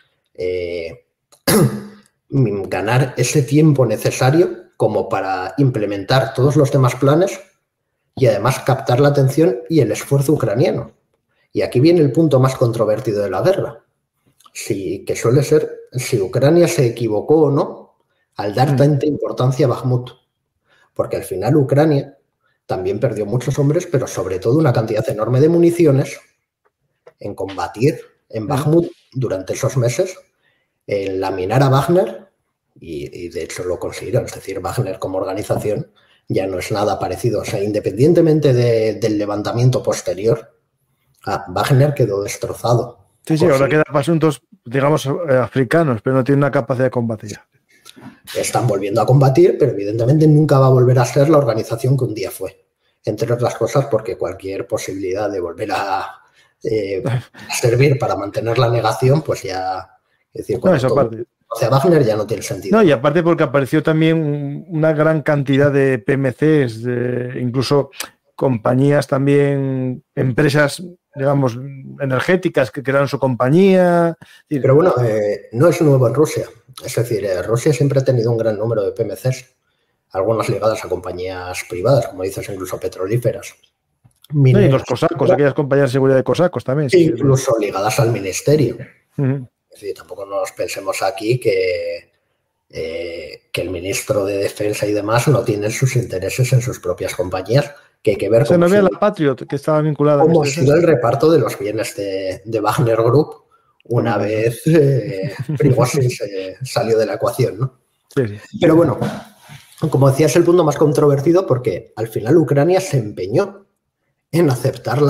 ganar ese tiempo necesario como para implementar todos los demás planes y además captar la atención y el esfuerzo ucraniano. Y aquí viene el punto más controvertido de la guerra, que suele ser si Ucrania se equivocó o no al dar tanta importancia a Bakhmut, porque al final Ucrania también perdió muchos hombres, pero sobre todo una cantidad enorme de municiones en combatir en Bakhmut durante esos meses, en laminar a Wagner, y de hecho lo consiguieron. Es decir, Wagner como organización ya no es nada parecido. O sea, independientemente del levantamiento posterior, Wagner quedó destrozado. Sí, ahora queda para asuntos, digamos, africanos, pero no tiene una capacidad de combatir. Están volviendo a combatir, pero evidentemente nunca va a volver a ser la organización que un día fue. Entre otras cosas porque cualquier posibilidad de volver a servir para mantener la negación, pues ya... Es decir, no, eso aparte. O sea, Wagner ya no tiene sentido. No, y aparte porque apareció también una gran cantidad de PMCs, incluso compañías también, empresas, digamos, energéticas que crearon su compañía. Pero bueno, no es nuevo en Rusia. Es decir, Rusia siempre ha tenido un gran número de PMCs, algunas ligadas a compañías privadas, como dices, incluso petrolíferas. No, y los cosacos, aquellas compañías de seguridad de cosacos también. Sí, incluso ligadas al ministerio. Es decir, tampoco nos pensemos aquí que el ministro de Defensa y demás no tiene sus intereses en sus propias compañías, que hay que ver cómo la Patriot, que estaba vinculada cómo ha sido el reparto de los bienes de Wagner Group una vez Prigozhin salió de la ecuación, ¿no? Sí. Pero bueno, como decía, es el punto más controvertido porque al final Ucrania se empeñó en aceptar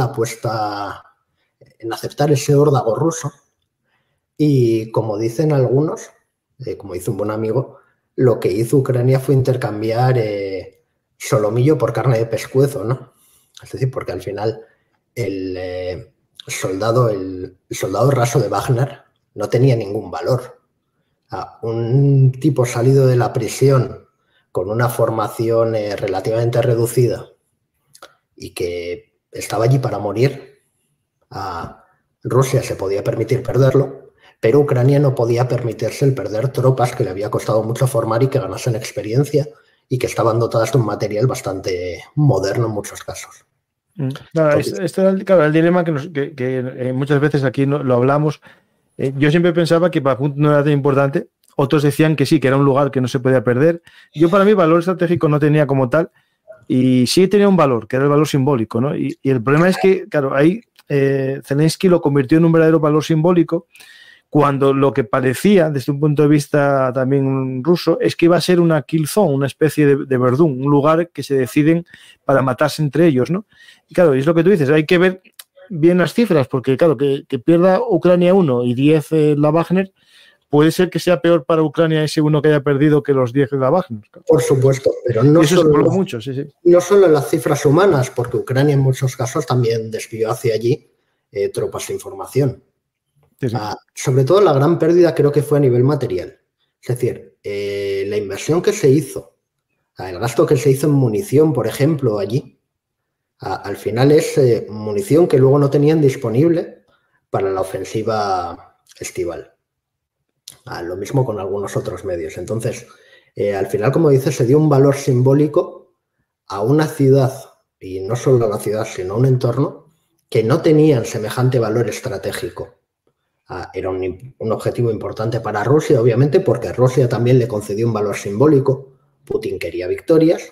en aceptar ese órdago ruso. Y como dicen algunos, como dice un buen amigo, lo que hizo Ucrania fue intercambiar solomillo por carne de pescuezo, ¿no? Es decir, porque al final el soldado raso de Wagner no tenía ningún valor. Un tipo salido de la prisión con una formación relativamente reducida y que estaba allí para morir, Rusia se podía permitir perderlo, pero Ucrania no podía permitirse el perder tropas que le había costado mucho formar y que ganasen experiencia y que estaban dotadas de un material bastante moderno en muchos casos. Claro, este era el dilema que muchas veces aquí lo hablamos. Yo siempre pensaba que Bakhmut no era tan importante. Otros decían que sí, que era un lugar que no se podía perder. Yo, para mí, valor estratégico no tenía como tal, y sí tenía un valor, que era el valor simbólico, ¿no? Y el problema es que, claro, ahí Zelensky lo convirtió en un verdadero valor simbólico, cuando lo que parecía, desde un punto de vista también ruso, es que iba a ser una kill zone, una especie de Verdún, un lugar que se deciden para matarse entre ellos, ¿no? Y claro, es lo que tú dices, hay que ver bien las cifras, porque claro, que pierda Ucrania 1 y 10 la Wagner, puede ser que sea peor para Ucrania ese uno que haya perdido que los 10 de la Wagner. Por supuesto, pero no solo las cifras humanas, porque Ucrania en muchos casos también desvió hacia allí tropas de información. Sí. Sobre todo la gran pérdida creo que fue a nivel material. Es decir, la inversión que se hizo, el gasto que se hizo en munición, por ejemplo, allí, al final es munición que luego no tenían disponible para la ofensiva estival. Lo mismo con algunos otros medios. Entonces, al final, como dices, se dio un valor simbólico a una ciudad, y no solo a la ciudad, sino a un entorno que no tenían semejante valor estratégico. Era un objetivo importante para Rusia, obviamente, porque Rusia también le concedió un valor simbólico. Putin quería victorias,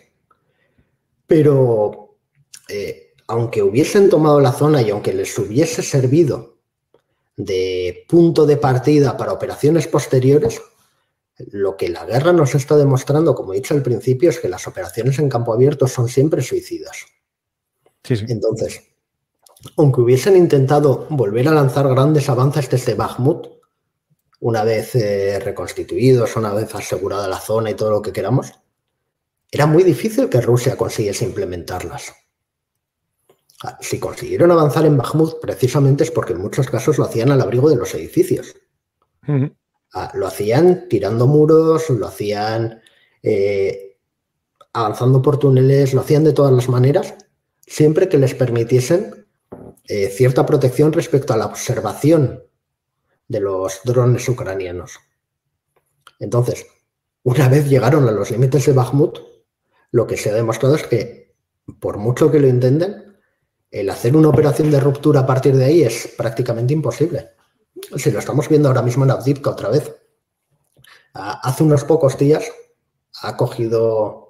pero aunque hubiesen tomado la zona y aunque les hubiese servido de punto de partida para operaciones posteriores, lo que la guerra nos está demostrando, como he dicho al principio, es que las operaciones en campo abierto son siempre suicidas. Sí. Entonces, aunque hubiesen intentado volver a lanzar grandes avances desde Bakhmut, una vez reconstituidos, una vez asegurada la zona y todo lo que queramos, era muy difícil que Rusia consiguiese implementarlas. Si consiguieron avanzar en Bakhmut, precisamente es porque en muchos casos lo hacían al abrigo de los edificios. Lo hacían tirando muros, lo hacían avanzando por túneles, lo hacían de todas las maneras, siempre que les permitiesen cierta protección respecto a la observación de los drones ucranianos. Entonces, una vez llegaron a los límites de Bakhmut, lo que se ha demostrado es que, por mucho que lo intenten, el hacer una operación de ruptura a partir de ahí es prácticamente imposible. Si lo estamos viendo ahora mismo en Avdiivka otra vez. Hace unos pocos días ha cogido,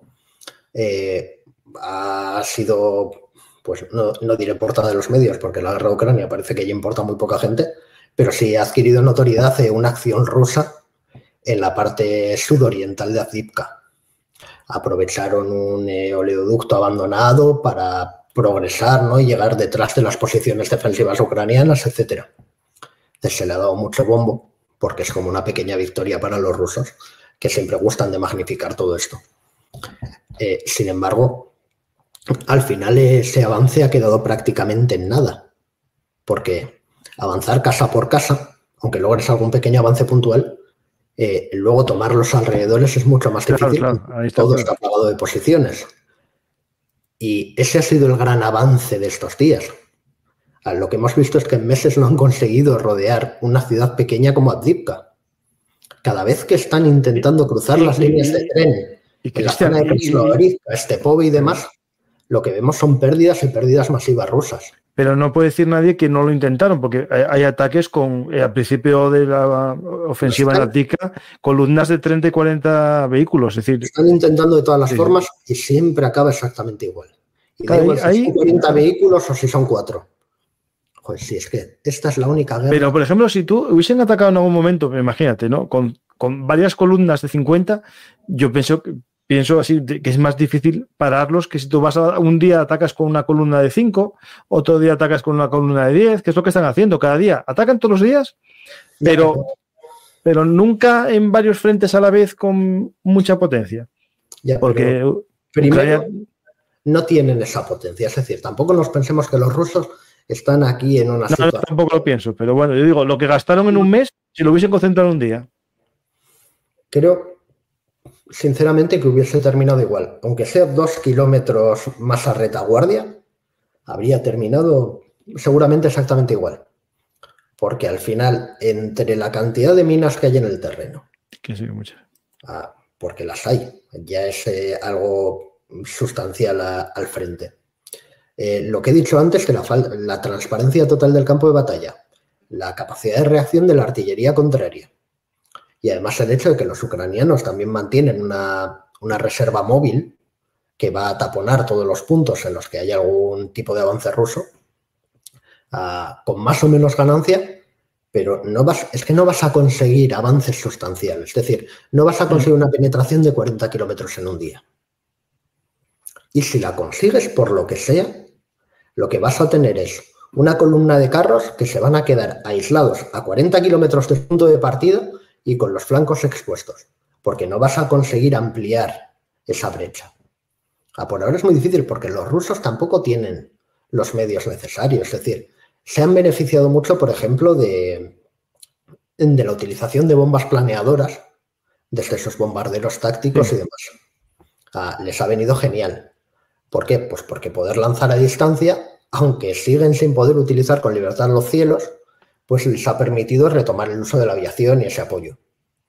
ha sido, pues no diré portada de los medios, porque la guerra de Ucrania parece que ya importa muy poca gente, pero sí ha adquirido notoriedad una acción rusa en la parte sudoriental de Avdiivka. Aprovecharon un oleoducto abandonado para progresar, ¿no? Y llegar detrás de las posiciones defensivas ucranianas, etc. Se le ha dado mucho bombo, porque es como una pequeña victoria para los rusos, que siempre gustan de magnificar todo esto. Sin embargo, al final ese avance ha quedado prácticamente en nada, porque avanzar casa por casa, aunque logres algún pequeño avance puntual, luego tomar los alrededores es mucho más difícil. Claro, todo está plagado de posiciones. Y ese ha sido el gran avance de estos días. Lo que hemos visto es que en meses no han conseguido rodear una ciudad pequeña como Avdiivka. Cada vez que están intentando cruzar las líneas de tren en la zona de Krasnoyarsk, Stepove y demás, lo que vemos son pérdidas y pérdidas masivas rusas. Pero no puede decir nadie que no lo intentaron, porque hay ataques con, al principio de la ofensiva en Avdiivka, columnas de 30 y 40 vehículos. Es decir, están intentando de todas las formas y siempre acaba exactamente igual. Y da igual si son 40 vehículos o si son 4. Pues sí, es que esta es la única guerra. Pero, por ejemplo, si tú hubiesen atacado en algún momento, imagínate, ¿no? Con varias columnas de 50, yo pienso así, que es más difícil pararlos que si tú vas un día atacas con una columna de 5, otro día atacas con una columna de 10, que es lo que están haciendo cada día. Atacan todos los días, pero nunca en varios frentes a la vez con mucha potencia. Ya, porque primero no tienen esa potencia. Es decir, tampoco nos pensemos que los rusos están aquí en una situación. No, tampoco lo pienso, pero bueno, yo digo, lo que gastaron en un mes, si lo hubiesen concentrado en un día. Creo, sinceramente, que hubiese terminado igual. Aunque sea 2 kilómetros más a retaguardia, habría terminado seguramente exactamente igual. Porque al final, entre la cantidad de minas que hay en el terreno, que sí, muchas. Porque las hay, ya es algo sustancial al frente. Lo que he dicho antes, que la transparencia total del campo de batalla, la capacidad de reacción de la artillería contraria y además el hecho de que los ucranianos también mantienen una reserva móvil que va a taponar todos los puntos en los que haya algún tipo de avance ruso, con más o menos ganancia, pero es que no vas a conseguir avances sustanciales. Es decir, no vas a conseguir una penetración de 40 kilómetros en un día. Y si la consigues por lo que sea, lo que vas a tener es una columna de carros que se van a quedar aislados a 40 kilómetros del punto de partida y con los flancos expuestos, porque no vas a conseguir ampliar esa brecha. Por ahora es muy difícil porque los rusos tampoco tienen los medios necesarios. Es decir, se han beneficiado mucho, por ejemplo, de la utilización de bombas planeadoras desde sus bombarderos tácticos y demás. Les ha venido genial. ¿Por qué? Pues porque poder lanzar a distancia, aunque siguen sin poder utilizar con libertad los cielos, pues les ha permitido retomar el uso de la aviación y ese apoyo.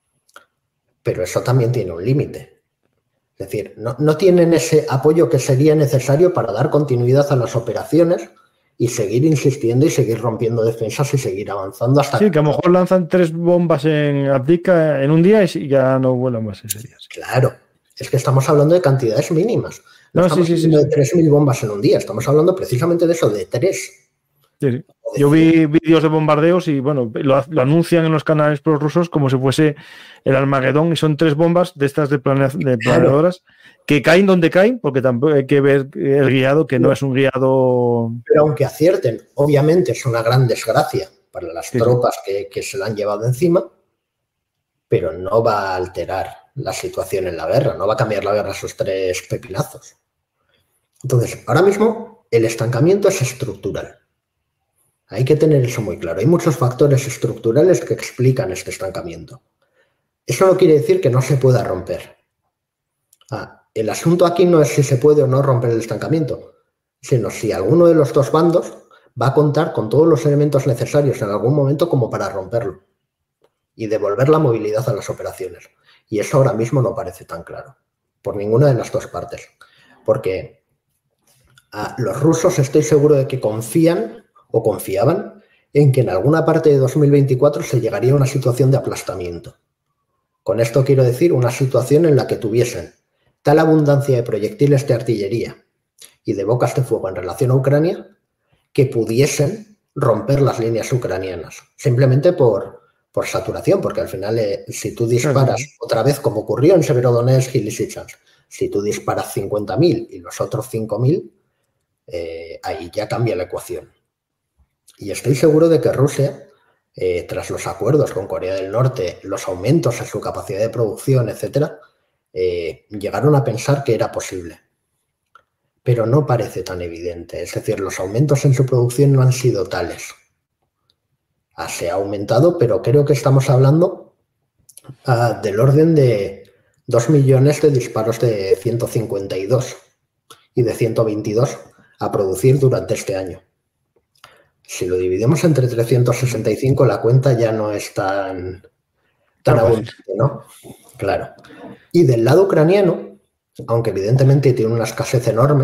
Pero eso también tiene un límite. Es decir, no tienen ese apoyo que sería necesario para dar continuidad a las operaciones y seguir insistiendo y seguir rompiendo defensas y seguir avanzando hasta... Sí, que a lo mejor lanzan 3 bombas en Avdiivka en un día y ya no vuelan más ese día. Claro, es que estamos hablando de cantidades mínimas. No estamos hablando de 3.000 bombas en un día, estamos hablando precisamente de eso, de 3. Sí. Yo vi vídeos de bombardeos y bueno, lo anuncian en los canales prorrusos como si fuese el Armagedón y son 3 bombas de estas de planeadoras que caen donde caen, porque tampoco hay que ver el guiado, que no es un guiado... Pero aunque acierten, obviamente es una gran desgracia para las tropas que se la han llevado encima, pero no va a alterar la situación en la guerra, no va a cambiar la guerra esos 3 pepinazos. Entonces, ahora mismo el estancamiento es estructural. Hay que tener eso muy claro. Hay muchos factores estructurales que explican este estancamiento. Eso no quiere decir que no se pueda romper. El asunto aquí no es si se puede o no romper el estancamiento, sino si alguno de los 2 bandos va a contar con todos los elementos necesarios en algún momento como para romperlo y devolver la movilidad a las operaciones. Y eso ahora mismo no parece tan claro, por ninguna de las 2 partes. Porque los rusos estoy seguro de que confían o confiaban en que en alguna parte de 2024 se llegaría a una situación de aplastamiento. Con esto quiero decir una situación en la que tuviesen tal abundancia de proyectiles de artillería y de bocas de fuego en relación a Ucrania que pudiesen romper las líneas ucranianas, simplemente por saturación, porque al final si tú disparas otra vez, como ocurrió en Severodonetsk y Lysychansk, si tú disparas 50.000 y los otros 5.000, ahí ya cambia la ecuación. Y estoy seguro de que Rusia, tras los acuerdos con Corea del Norte, los aumentos en su capacidad de producción, etcétera, llegaron a pensar que era posible. Pero no parece tan evidente. Es decir, los aumentos en su producción no han sido tales. Se ha aumentado, pero creo que estamos hablando del orden de 2 millones de disparos de 152 y de 122 a producir durante este año. Si lo dividimos entre 365, la cuenta ya no es tan abundante, ¿no? Claro. Y del lado ucraniano, aunque evidentemente tiene una escasez enorme,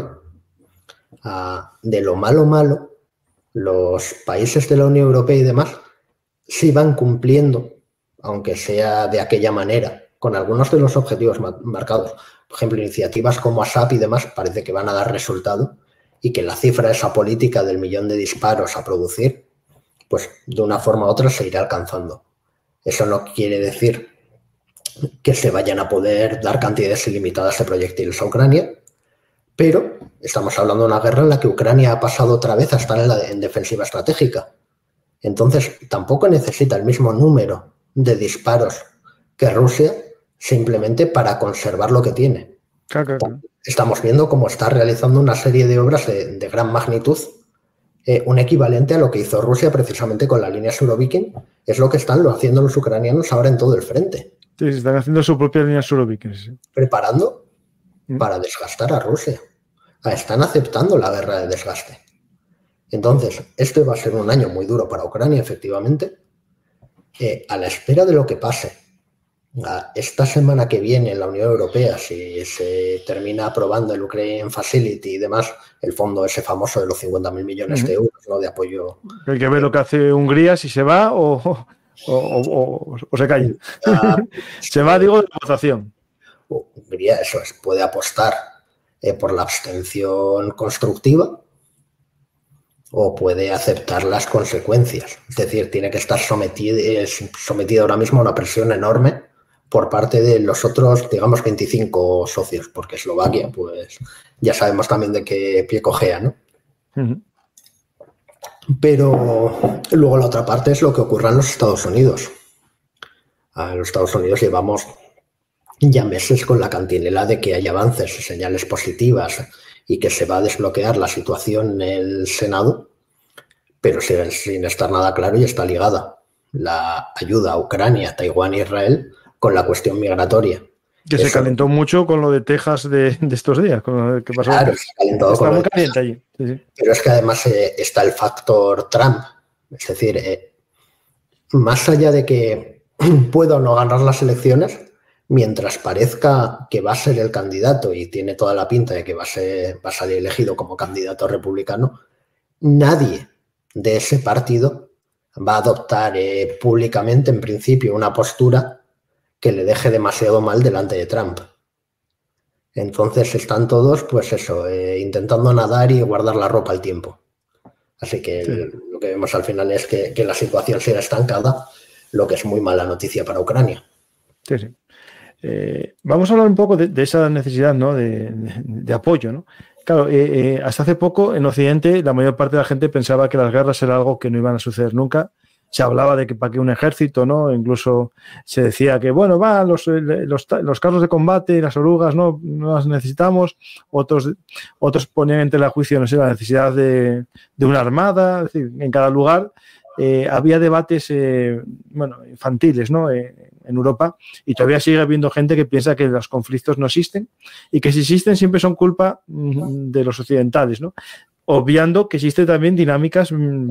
de lo malo, los países de la Unión Europea y demás sí van cumpliendo, aunque sea de aquella manera, con algunos de los objetivos marcados. Por ejemplo, iniciativas como ASAP y demás parece que van a dar resultado y que la cifra esa política del 1.000.000 de disparos a producir, pues de una forma u otra se irá alcanzando. Eso no quiere decir que se vayan a poder dar cantidades ilimitadas de proyectiles a Ucrania, pero estamos hablando de una guerra en la que Ucrania ha pasado otra vez a estar en defensiva estratégica. Entonces, tampoco necesita el mismo número de disparos que Rusia simplemente para conservar lo que tiene. Claro. Estamos viendo cómo está realizando una serie de obras de gran magnitud, un equivalente a lo que hizo Rusia precisamente con la línea Surovikin, es lo que están haciendo los ucranianos ahora en todo el frente. Sí, están haciendo su propia línea Surovikin. Sí. Preparando para desgastar a Rusia. Están aceptando la guerra de desgaste. Entonces, este va a ser un año muy duro para Ucrania, efectivamente, a la espera de lo que pase. Esta semana que viene en la Unión Europea, si se termina aprobando el Ukraine Facility y demás, el fondo ese famoso de los 50.000 millones de euros, ¿no?, de apoyo. Hay que ver lo que hace Hungría, si se va o se calla. Se va, digo, de votación. Hungría, eso es, puede apostar por la abstención constructiva o puede aceptar las consecuencias. Es decir, tiene que estar sometido ahora mismo a una presión enorme por parte de los otros, digamos, 25 socios, porque Eslovaquia, pues ya sabemos también de qué pie cojea, ¿no? Uh-huh. Pero luego la otra parte es lo que ocurre en los Estados Unidos. En los Estados Unidos llevamos ya meses con la cantinela de que hay avances y señales positivas y que se va a desbloquear la situación en el Senado, pero sigue sin estar nada claro y está ligada la ayuda a Ucrania, Taiwán e Israel con la cuestión migratoria. Que se calentó mucho con lo de Texas de estos días, con lo que pasó. Claro, se calentó está muy caliente allí. Sí. Pero es que además está el factor Trump. Es decir, más allá de que pueda o no ganar las elecciones, mientras parezca que va a ser el candidato y tiene toda la pinta de que va a salir elegido como candidato republicano, nadie de ese partido va a adoptar públicamente, en principio, una postura que le deje demasiado mal delante de Trump. Entonces están todos, pues eso, intentando nadar y guardar la ropa al tiempo. Así que sí, lo que vemos al final es que la situación sigue estancada, lo que es muy mala noticia para Ucrania. Sí, sí. Vamos a hablar un poco de esa necesidad, ¿no? de apoyo, ¿no? Claro, hasta hace poco en Occidente la mayor parte de la gente pensaba que las guerras era algo que no iban a suceder nunca. Se hablaba de que para qué un ejército, ¿no? Incluso se decía que, bueno, los carros de combate y las orugas no las necesitamos. Otros ponían en tela de juicio, no sé, la necesidad de una armada. Es decir, en cada lugar había debates, infantiles, ¿no? En Europa, y todavía sigue habiendo gente que piensa que los conflictos no existen y que si existen siempre son culpa de los occidentales, ¿no? Obviando que existen también dinámicas,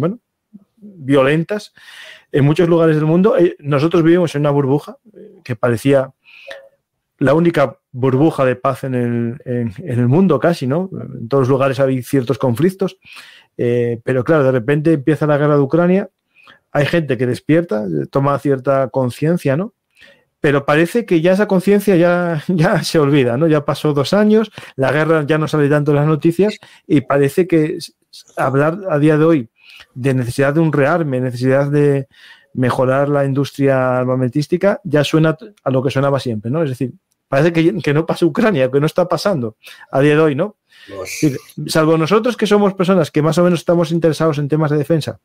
violentas en muchos lugares del mundo. Nosotros vivimos en una burbuja que parecía la única burbuja de paz en el mundo casi, ¿no? En todos los lugares hay ciertos conflictos, pero claro, de repente empieza la guerra de Ucrania, hay gente que despierta, toma cierta conciencia, ¿no? Pero parece que ya esa conciencia ya se olvida, ¿no? Ya pasó 2 años, la guerra ya no sale tanto en las noticias y parece que hablar a día de hoy de necesidad de un rearme, necesidad de mejorar la industria armamentística, ya suena a lo que sonaba siempre, ¿no? Es decir, parece que no pasa Ucrania, que no está pasando a día de hoy, ¿no? Sí, salvo nosotros que somos personas que más o menos estamos interesados en temas de defensa,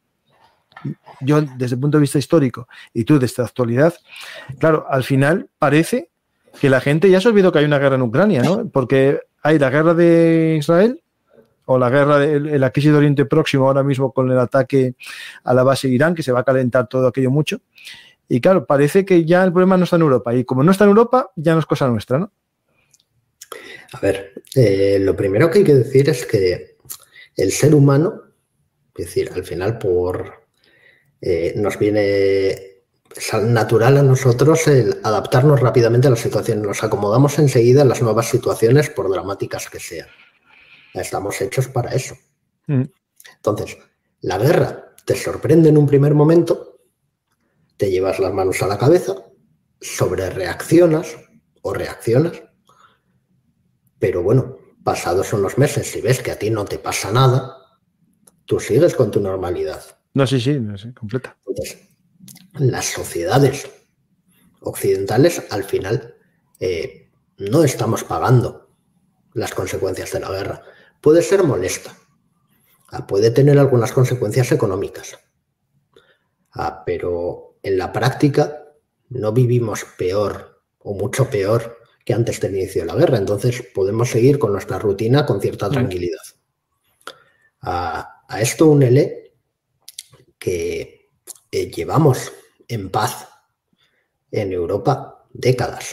yo desde el punto de vista histórico y tú desde la actualidad, claro, al final parece que la gente ya se olvidó que hay una guerra en Ucrania, ¿no? Porque hay la guerra de Israel o la guerra de la crisis de Oriente Próximo ahora mismo con el ataque a la base de Irán, que se va a calentar todo aquello mucho. Y claro, parece que ya el problema no está en Europa. Y como no está en Europa, ya no es cosa nuestra, ¿no? A ver, lo primero que hay que decir es que el ser humano, es decir, al final nos viene natural a nosotros el adaptarnos rápidamente a la situación. Nos acomodamos enseguida a las nuevas situaciones, por dramáticas que sean. Estamos hechos para eso. Entonces, la guerra te sorprende en un primer momento, te llevas las manos a la cabeza, sobrereaccionas o reaccionas, pero bueno, pasados unos meses, si ves que a ti no te pasa nada, tú sigues con tu normalidad. No, sí, completa. Entonces, las sociedades occidentales, al final, no estamos pagando las consecuencias de la guerra. Puede ser molesta, puede tener algunas consecuencias económicas, pero en la práctica no vivimos peor o mucho peor que antes del inicio de la guerra. Entonces podemos seguir con nuestra rutina con cierta tranquilidad. A esto únele que llevamos en paz en Europa décadas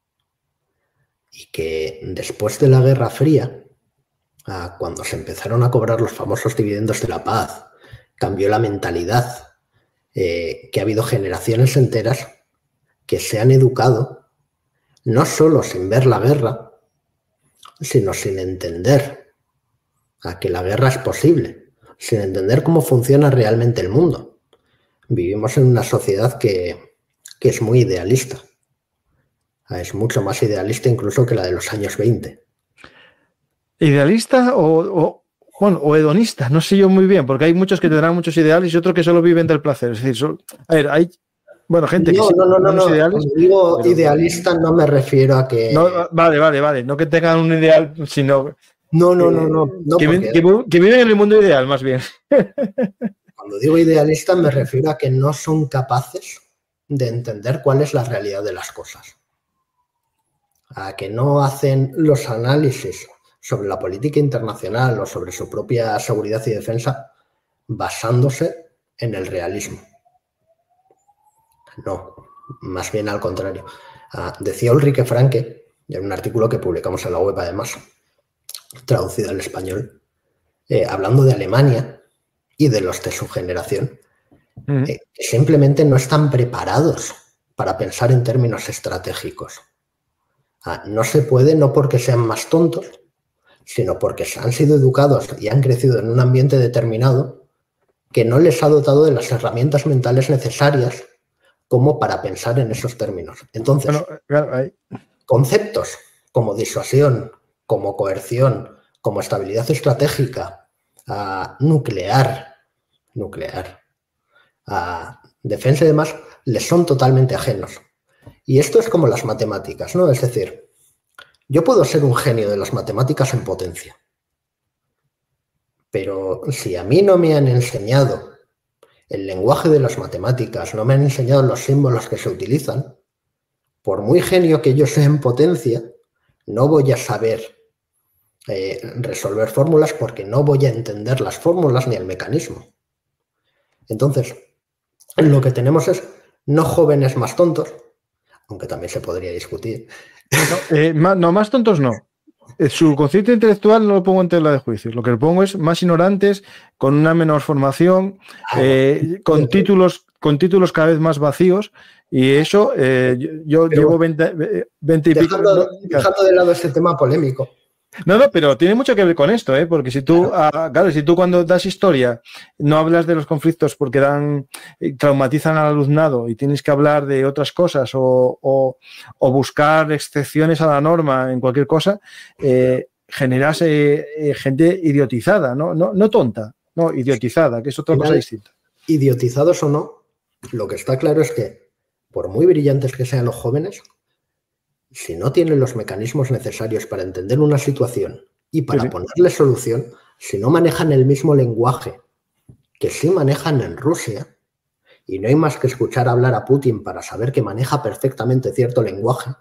y que después de la Guerra Fría, cuando se empezaron a cobrar los famosos dividendos de la paz, cambió la mentalidad, que ha habido generaciones enteras que se han educado no solo sin ver la guerra, sino sin entender que la guerra es posible, sin entender cómo funciona realmente el mundo. Vivimos en una sociedad que es muy idealista. Es mucho más idealista incluso que la de los años 20. ¿Idealista bueno, o hedonista? No sé yo muy bien, porque hay muchos que tendrán muchos ideales y otros que solo viven del placer. Es decir, a ver, hay, bueno, gente que sí, No. ideales. Cuando digo Pero, idealista no me refiero a que... no, vale. No que tengan un ideal, sino No, porque que viven en el mundo ideal, más bien. cuando digo idealista me refiero a que no son capaces de entender cuál es la realidad de las cosas. A que no hacen los análisis sobre la política internacional o sobre su propia seguridad y defensa basándose en el realismo. No, más bien al contrario. Decía Ulrike Franke, en un artículo que publicamos en la web además, traducido al español, hablando de Alemania y de los de su generación, que simplemente no están preparados para pensar en términos estratégicos. No se puede, no porque sean más tontos, sino porque han sido educados y han crecido en un ambiente determinado que no les ha dotado de las herramientas mentales necesarias como para pensar en esos términos. Entonces, conceptos como disuasión, como coerción, como estabilidad estratégica, nuclear, defensa y demás, les son totalmente ajenos. Y esto es como las matemáticas, ¿no? Es decir, yo puedo ser un genio de las matemáticas en potencia, pero si a mí no me han enseñado el lenguaje de las matemáticas, no me han enseñado los símbolos que se utilizan, por muy genio que yo sea en potencia, no voy a saber resolver fórmulas porque no voy a entender las fórmulas ni el mecanismo. Entonces, lo que tenemos es no jóvenes más tontos, aunque también se podría discutir. No, más tontos no. Su concepto intelectual no lo pongo en tela de juicio. Lo que le pongo es más ignorantes, con una menor formación, con títulos cada vez más vacíos. Y eso, yo llevo 20 y pico. Dejando de lado este tema polémico. No, pero tiene mucho que ver con esto, porque si tú, claro, si tú cuando das historia no hablas de los conflictos porque traumatizan al alumnado y tienes que hablar de otras cosas o buscar excepciones a la norma en cualquier cosa, generas gente idiotizada, no tonta, no idiotizada, que es otra cosa distinta. Idiotizados o no, lo que está claro es que por muy brillantes que sean los jóvenes, si no tienen los mecanismos necesarios para entender una situación y para ponerle solución, si no manejan el mismo lenguaje que sí manejan en Rusia, y no hay más que escuchar hablar a Putin para saber que maneja perfectamente cierto lenguaje,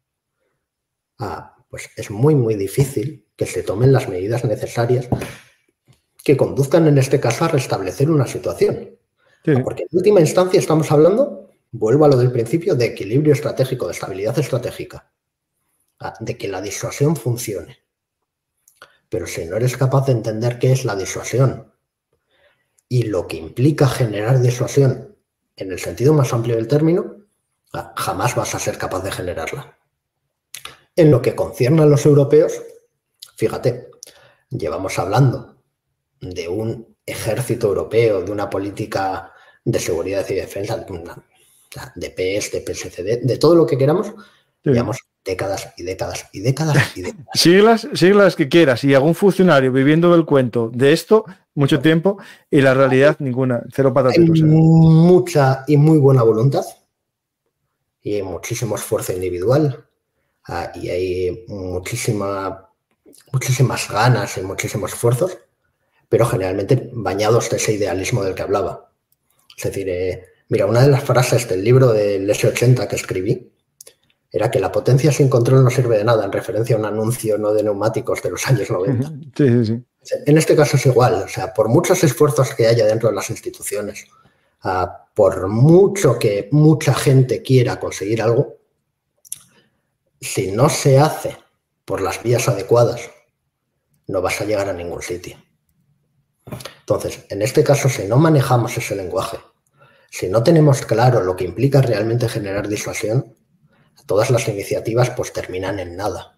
pues es muy, muy difícil que se tomen las medidas necesarias que conduzcan en este caso a restablecer una situación. Porque en última instancia estamos hablando, vuelvo a lo del principio, de equilibrio estratégico, de estabilidad estratégica, de que la disuasión funcione. Pero si no eres capaz de entender qué es la disuasión y lo que implica generar disuasión en el sentido más amplio del término, jamás vas a ser capaz de generarla. En lo que concierne a los europeos, fíjate, llevamos hablando de un ejército europeo, de una política de seguridad y defensa, de PS, de PSCD, de todo lo que queramos, llevamos décadas y décadas y décadas y décadas. Siglas que quieras, y algún funcionario viviendo del cuento de esto mucho tiempo y la realidad ninguna, cero patatas. Hay mucha y muy buena voluntad y hay muchísimo esfuerzo individual y hay muchísimas ganas y muchísimos esfuerzos, pero generalmente bañados de ese idealismo del que hablaba. Es decir, mira, una de las frases del libro del S80 que escribí era que la potencia sin control no sirve de nada, en referencia a un anuncio no de neumáticos de los años 90. Sí. En este caso es igual, o sea, por muchos esfuerzos que haya dentro de las instituciones, por mucho que mucha gente quiera conseguir algo, si no se hace por las vías adecuadas, no vas a llegar a ningún sitio. Entonces, en este caso, si no manejamos ese lenguaje, si no tenemos claro lo que implica realmente generar disuasión, todas las iniciativas pues terminan en nada.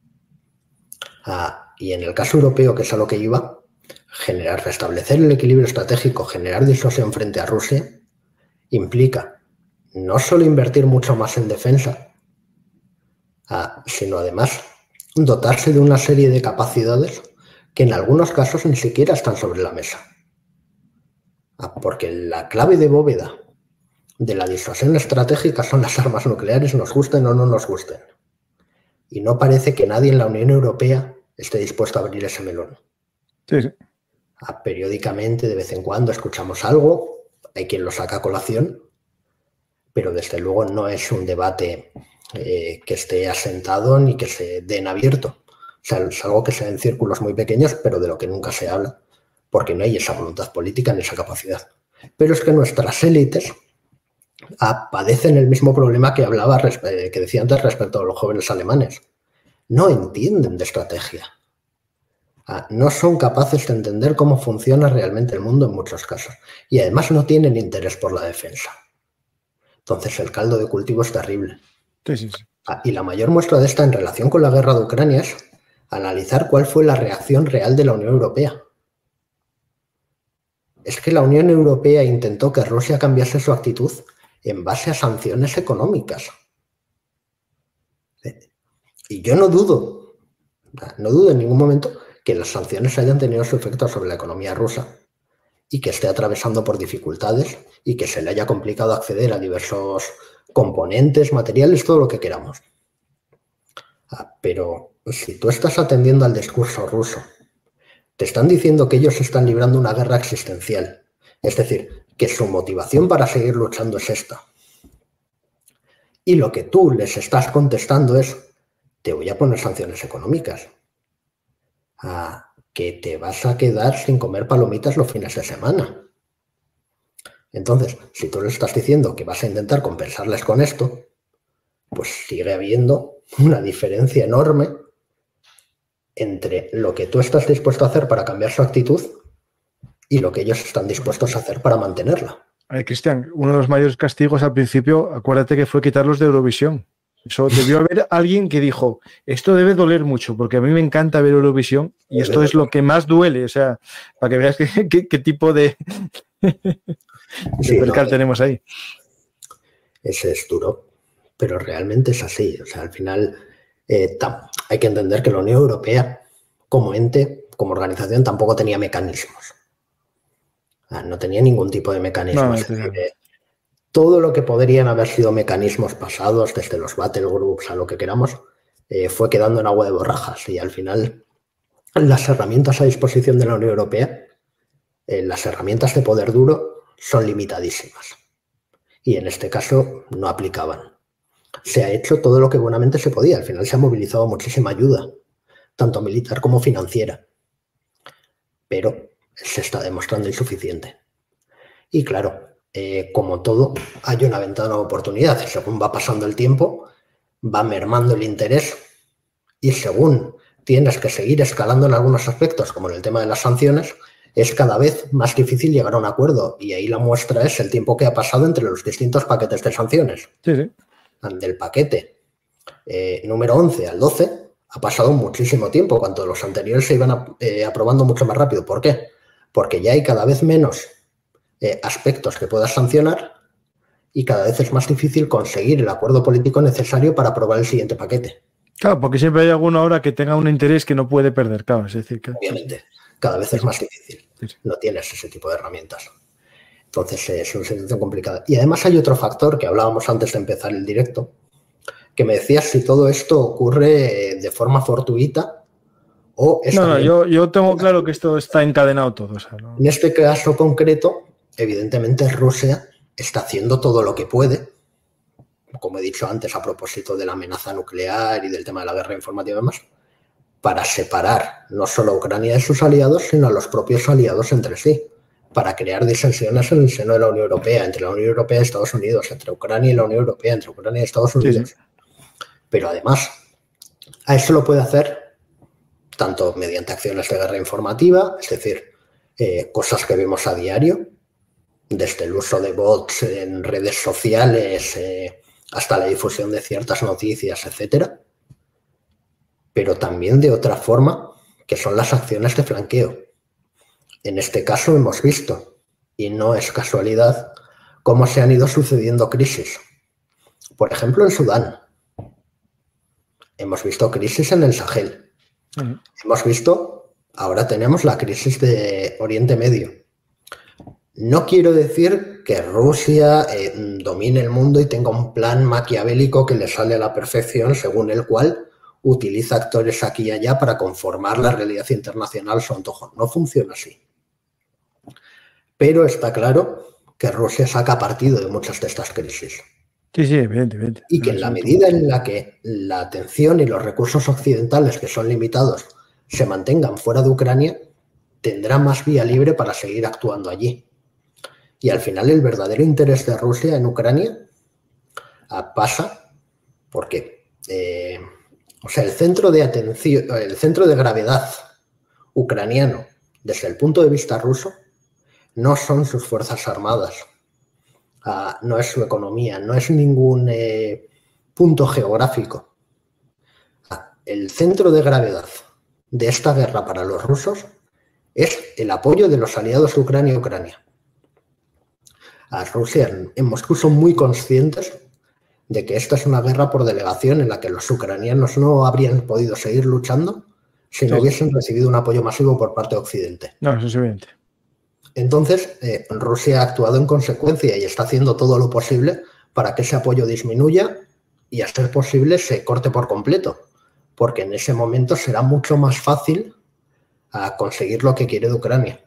Y en el caso europeo, que es a lo que iba, restablecer el equilibrio estratégico, generar disuasión frente a Rusia, implica no solo invertir mucho más en defensa, sino además dotarse de una serie de capacidades que en algunos casos ni siquiera están sobre la mesa. Porque la clave de bóveda de la disuasión estratégica son las armas nucleares, nos gusten o no nos gusten. Y no parece que nadie en la Unión Europea esté dispuesto a abrir ese melón. Sí, sí. Periódicamente, de vez en cuando, escuchamos algo, hay quien lo saca a colación, pero desde luego no es un debate que esté asentado ni que se dé en abierto. O sea, es algo que se da en círculos muy pequeños, pero de lo que nunca se habla, porque no hay esa voluntad política ni esa capacidad. Pero es que nuestras élites padecen el mismo problema que decía antes respecto a los jóvenes alemanes. No entienden de estrategia. No son capaces de entender cómo funciona realmente el mundo en muchos casos. Y además no tienen interés por la defensa. Entonces el caldo de cultivo es terrible. Sí, sí, sí. Y la mayor muestra de esta en relación con la guerra de Ucrania es analizar cuál fue la reacción real de la Unión Europea. Es que la Unión Europea intentó que Rusia cambiase su actitud en base a sanciones económicas. Y yo no dudo en ningún momento que las sanciones hayan tenido su efecto sobre la economía rusa y que esté atravesando por dificultades y que se le haya complicado acceder a diversos componentes, materiales, todo lo que queramos. Pero si tú estás atendiendo al discurso ruso, te están diciendo que ellos están librando una guerra existencial. Es decir, que su motivación para seguir luchando es esta. Y lo que tú les estás contestando es, te voy a poner sanciones económicas. Que te vas a quedar sin comer palomitas los fines de semana. Entonces, si tú les estás diciendo que vas a intentar compensarles con esto, pues sigue habiendo una diferencia enorme entre lo que tú estás dispuesto a hacer para cambiar su actitud y lo que ellos están dispuestos a hacer para mantenerla. Cristian, uno de los mayores castigos al principio, acuérdate que fue quitarlos de Eurovisión. Eso debió haber alguien que dijo, esto debe doler mucho, porque a mí me encanta ver Eurovisión y esto es lo que más duele, o sea, para que veas qué tipo de percal tenemos ahí. Ese es duro, pero realmente es así. O sea, al final hay que entender que la Unión Europea, como ente, como organización, tampoco tenía mecanismos. No tenía ningún tipo de mecanismos. Todo lo que podrían haber sido mecanismos pasados, desde los battle groups a lo que queramos, fue quedando en agua de borrajas. Y al final, las herramientas a disposición de la Unión Europea, las herramientas de poder duro, son limitadísimas. Y en este caso no aplicaban. Se ha hecho todo lo que buenamente se podía. Al final se ha movilizado muchísima ayuda, tanto militar como financiera. Pero se está demostrando insuficiente. Y claro, como todo, hay una ventana de oportunidad. Según va pasando el tiempo, va mermando el interés y según tienes que seguir escalando en algunos aspectos, como en el tema de las sanciones, es cada vez más difícil llegar a un acuerdo. Y ahí la muestra es el tiempo que ha pasado entre los distintos paquetes de sanciones. Sí. Del paquete número 11 al 12 ha pasado muchísimo tiempo, cuando los anteriores se iban aprobando mucho más rápido. ¿Por qué? Porque ya hay cada vez menos aspectos que puedas sancionar y cada vez es más difícil conseguir el acuerdo político necesario para aprobar el siguiente paquete. Claro, porque siempre hay alguno ahora que tenga un interés que no puede perder, claro. Es decir, que... Obviamente, cada vez es más difícil. No tienes ese tipo de herramientas. Entonces es una situación complicada. Y además hay otro factor que hablábamos antes de empezar el directo, que me decías si todo esto ocurre de forma fortuita o... yo tengo claro que esto está encadenado todo. O sea, ¿no? En este caso concreto, evidentemente Rusia está haciendo todo lo que puede, como he dicho antes a propósito de la amenaza nuclear y del tema de la guerra informativa y demás, para separar no solo a Ucrania de sus aliados, sino a los propios aliados entre sí, para crear disensiones en el seno de la Unión Europea, entre la Unión Europea y Estados Unidos, entre Ucrania y la Unión Europea, entre Ucrania y Estados Unidos. Sí. Pero además, a eso lo puede hacer tanto mediante acciones de guerra informativa, es decir, cosas que vemos a diario, desde el uso de bots en redes sociales hasta la difusión de ciertas noticias, etcétera, pero también de otra forma, que son las acciones de flanqueo. En este caso hemos visto, y no es casualidad, cómo se han ido sucediendo crisis. Por ejemplo, en Sudán. hemos visto crisis en el Sahel. Hemos visto, ahora tenemos la crisis de Oriente Medio. No quiero decir que Rusia domine el mundo y tenga un plan maquiavélico que le sale a la perfección, según el cual utiliza actores aquí y allá para conformar la realidad internacional a su antojo. No funciona así. Pero está claro que Rusia saca partido de muchas de estas crisis. Sí, evidentemente. Y que en la medida en la que la atención y los recursos occidentales, que son limitados, se mantengan fuera de Ucrania, tendrá más vía libre para seguir actuando allí. Y al final el verdadero interés de Rusia en Ucrania pasa porque el centro de atención, el centro de gravedad ucraniano desde el punto de vista ruso no son sus fuerzas armadas, no es su economía, no es ningún punto geográfico. El centro de gravedad de esta guerra para los rusos es el apoyo de los aliados de Ucrania y Ucrania. A Rusia en Moscú son muy conscientes de que esta es una guerra por delegación en la que los ucranianos no habrían podido seguir luchando si no hubiesen recibido un apoyo masivo por parte de Occidente. No, eso es evidente. Entonces, Rusia ha actuado en consecuencia y está haciendo todo lo posible para que ese apoyo disminuya y, a ser posible, se corte por completo, porque en ese momento será mucho más fácil conseguir lo que quiere de Ucrania.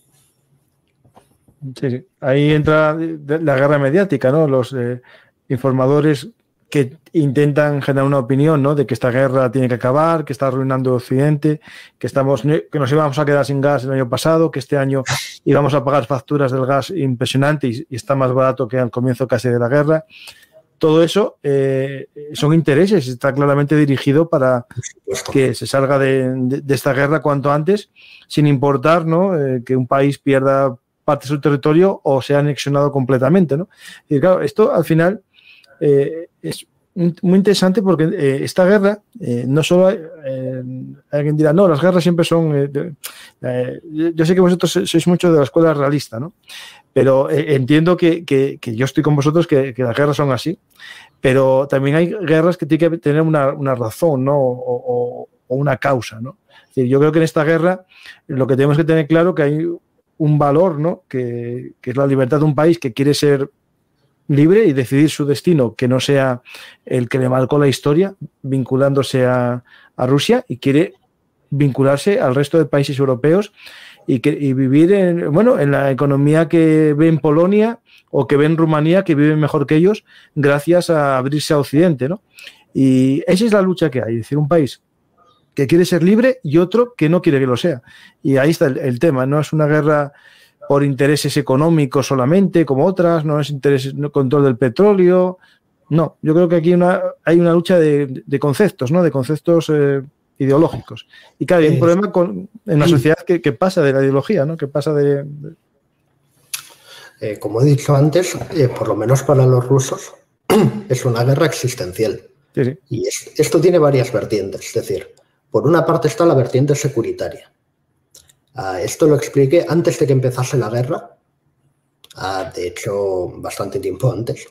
Sí. Ahí entra la guerra mediática, ¿no? Los informadores que intentan generar una opinión, ¿no? De que esta guerra tiene que acabar, que está arruinando Occidente, que nos íbamos a quedar sin gas el año pasado, que este año íbamos a pagar facturas del gas impresionante y está más barato que al comienzo casi de la guerra. Todo eso son intereses, está claramente dirigido para que se salga de esta guerra cuanto antes, sin importar, ¿no? Que un país pierda parte de su territorio o sea anexionado completamente, ¿no? Y claro, esto al final es muy interesante porque esta guerra no solo alguien dirá, no, las guerras siempre son yo sé que vosotros sois mucho de la escuela realista, ¿no? Pero entiendo que yo estoy con vosotros que las guerras son así, pero también hay guerras que tienen que tener una razón, ¿no? O una causa, ¿no? Es decir, yo creo que en esta guerra lo que tenemos que tener claro que hay un valor, ¿no? Que es la libertad de un país que quiere ser libre y decidir su destino, que no sea el que le marcó la historia, vinculándose a Rusia, y quiere vincularse al resto de países europeos y vivir en la economía que ve en Polonia o que ve en Rumanía, que viven mejor que ellos gracias a abrirse a Occidente, ¿no? Y esa es la lucha que hay, es decir, un país que quiere ser libre y otro que no quiere que lo sea. Y ahí está el tema, no es una guerra por intereses económicos solamente, como otras, no es interés, no, control del petróleo. No, yo creo que aquí hay una lucha de conceptos, ¿no? De conceptos ideológicos. Y claro, hay un problema en la sociedad que pasa de la ideología, ¿no? Que pasa como he dicho antes, por lo menos para los rusos, es una guerra existencial. Sí. Y esto tiene varias vertientes. Es decir, por una parte está la vertiente securitaria. Esto lo expliqué antes de que empezase la guerra, de hecho, bastante tiempo antes.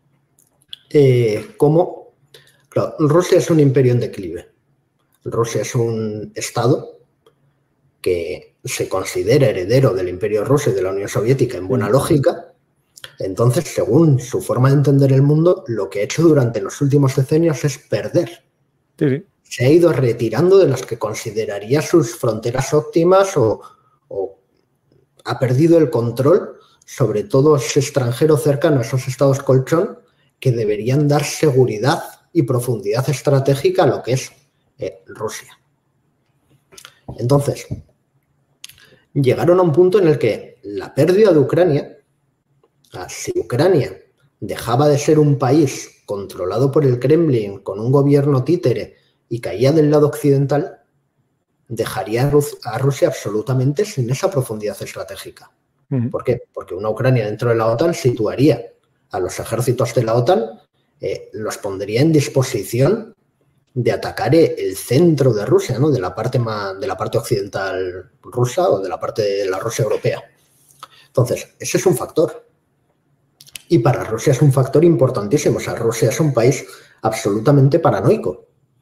Claro, Rusia es un imperio en declive. Rusia es un estado que se considera heredero del Imperio Ruso y de la Unión Soviética en buena lógica. Entonces, según su forma de entender el mundo, lo que ha hecho durante los últimos decenios es perder. Sí. Se ha ido retirando de las que consideraría sus fronteras óptimas o ha perdido el control sobre todo ese extranjero cercano a esos estados colchón que deberían dar seguridad y profundidad estratégica a lo que es Rusia. Entonces, llegaron a un punto en el que la pérdida de Ucrania, si Ucrania dejaba de ser un país controlado por el Kremlin con un gobierno títere y caía del lado occidental, dejaría a Rusia absolutamente sin esa profundidad estratégica. ¿Por qué? Porque una Ucrania dentro de la OTAN situaría a los ejércitos de la OTAN, los pondría en disposición de atacar el centro de Rusia, ¿no? de la parte occidental rusa o de la parte de la Rusia europea. Entonces, ese es un factor. Y para Rusia es un factor importantísimo. O sea, Rusia es un país absolutamente paranoico.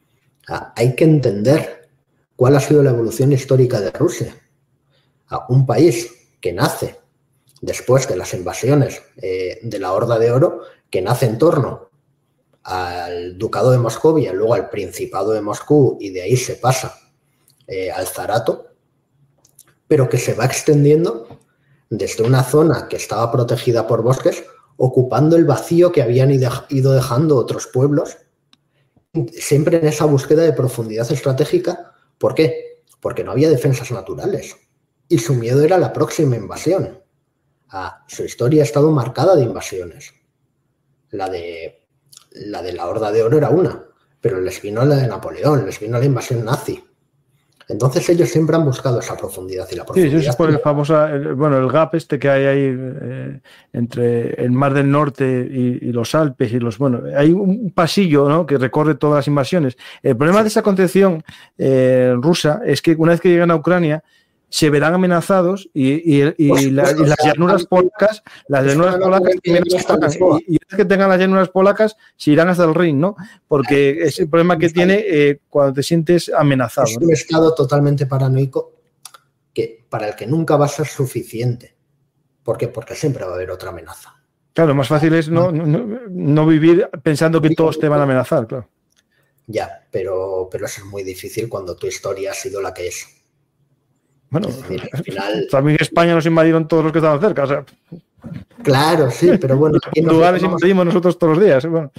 Hay que entender cuál ha sido la evolución histórica de Rusia. Un país que nace después de las invasiones de la Horda de Oro, que nace en torno al Ducado de Moscovia, luego al Principado de Moscú, y de ahí se pasa al Zarato, pero que se va extendiendo desde una zona que estaba protegida por bosques, ocupando el vacío que habían ido dejando otros pueblos, siempre en esa búsqueda de profundidad estratégica. ¿Por qué? Porque no había defensas naturales y su miedo era la próxima invasión. Su historia ha estado marcada de invasiones. La de la Horda de Oro era una, pero les vino la de Napoleón, les vino la invasión nazi. Entonces ellos siempre han buscado esa profundidad y la profundidad. Sí, eso es por el famoso, el gap este que hay ahí entre el Mar del Norte y los Alpes hay un pasillo, ¿no?, que recorre todas las invasiones. El problema de esa concepción rusa es que una vez que llegan a Ucrania se verán amenazados y las llanuras polacas, y una vez que tengan las llanuras polacas se irán hasta el Rin, ¿no? Porque es el problema que tiene cuando te sientes amenazado. Es un estado totalmente paranoico para el que nunca va a ser suficiente. ¿Por qué? Porque siempre va a haber otra amenaza. Claro, más fácil es no vivir pensando que todos te van a amenazar, claro. Ya, pero eso es muy difícil cuando tu historia ha sido la que es. Bueno, es decir, al final... también España nos invadieron todos los que estaban cerca, o sea... Claro, sí, pero bueno... Lugares invadimos nosotros todos los días. Bueno,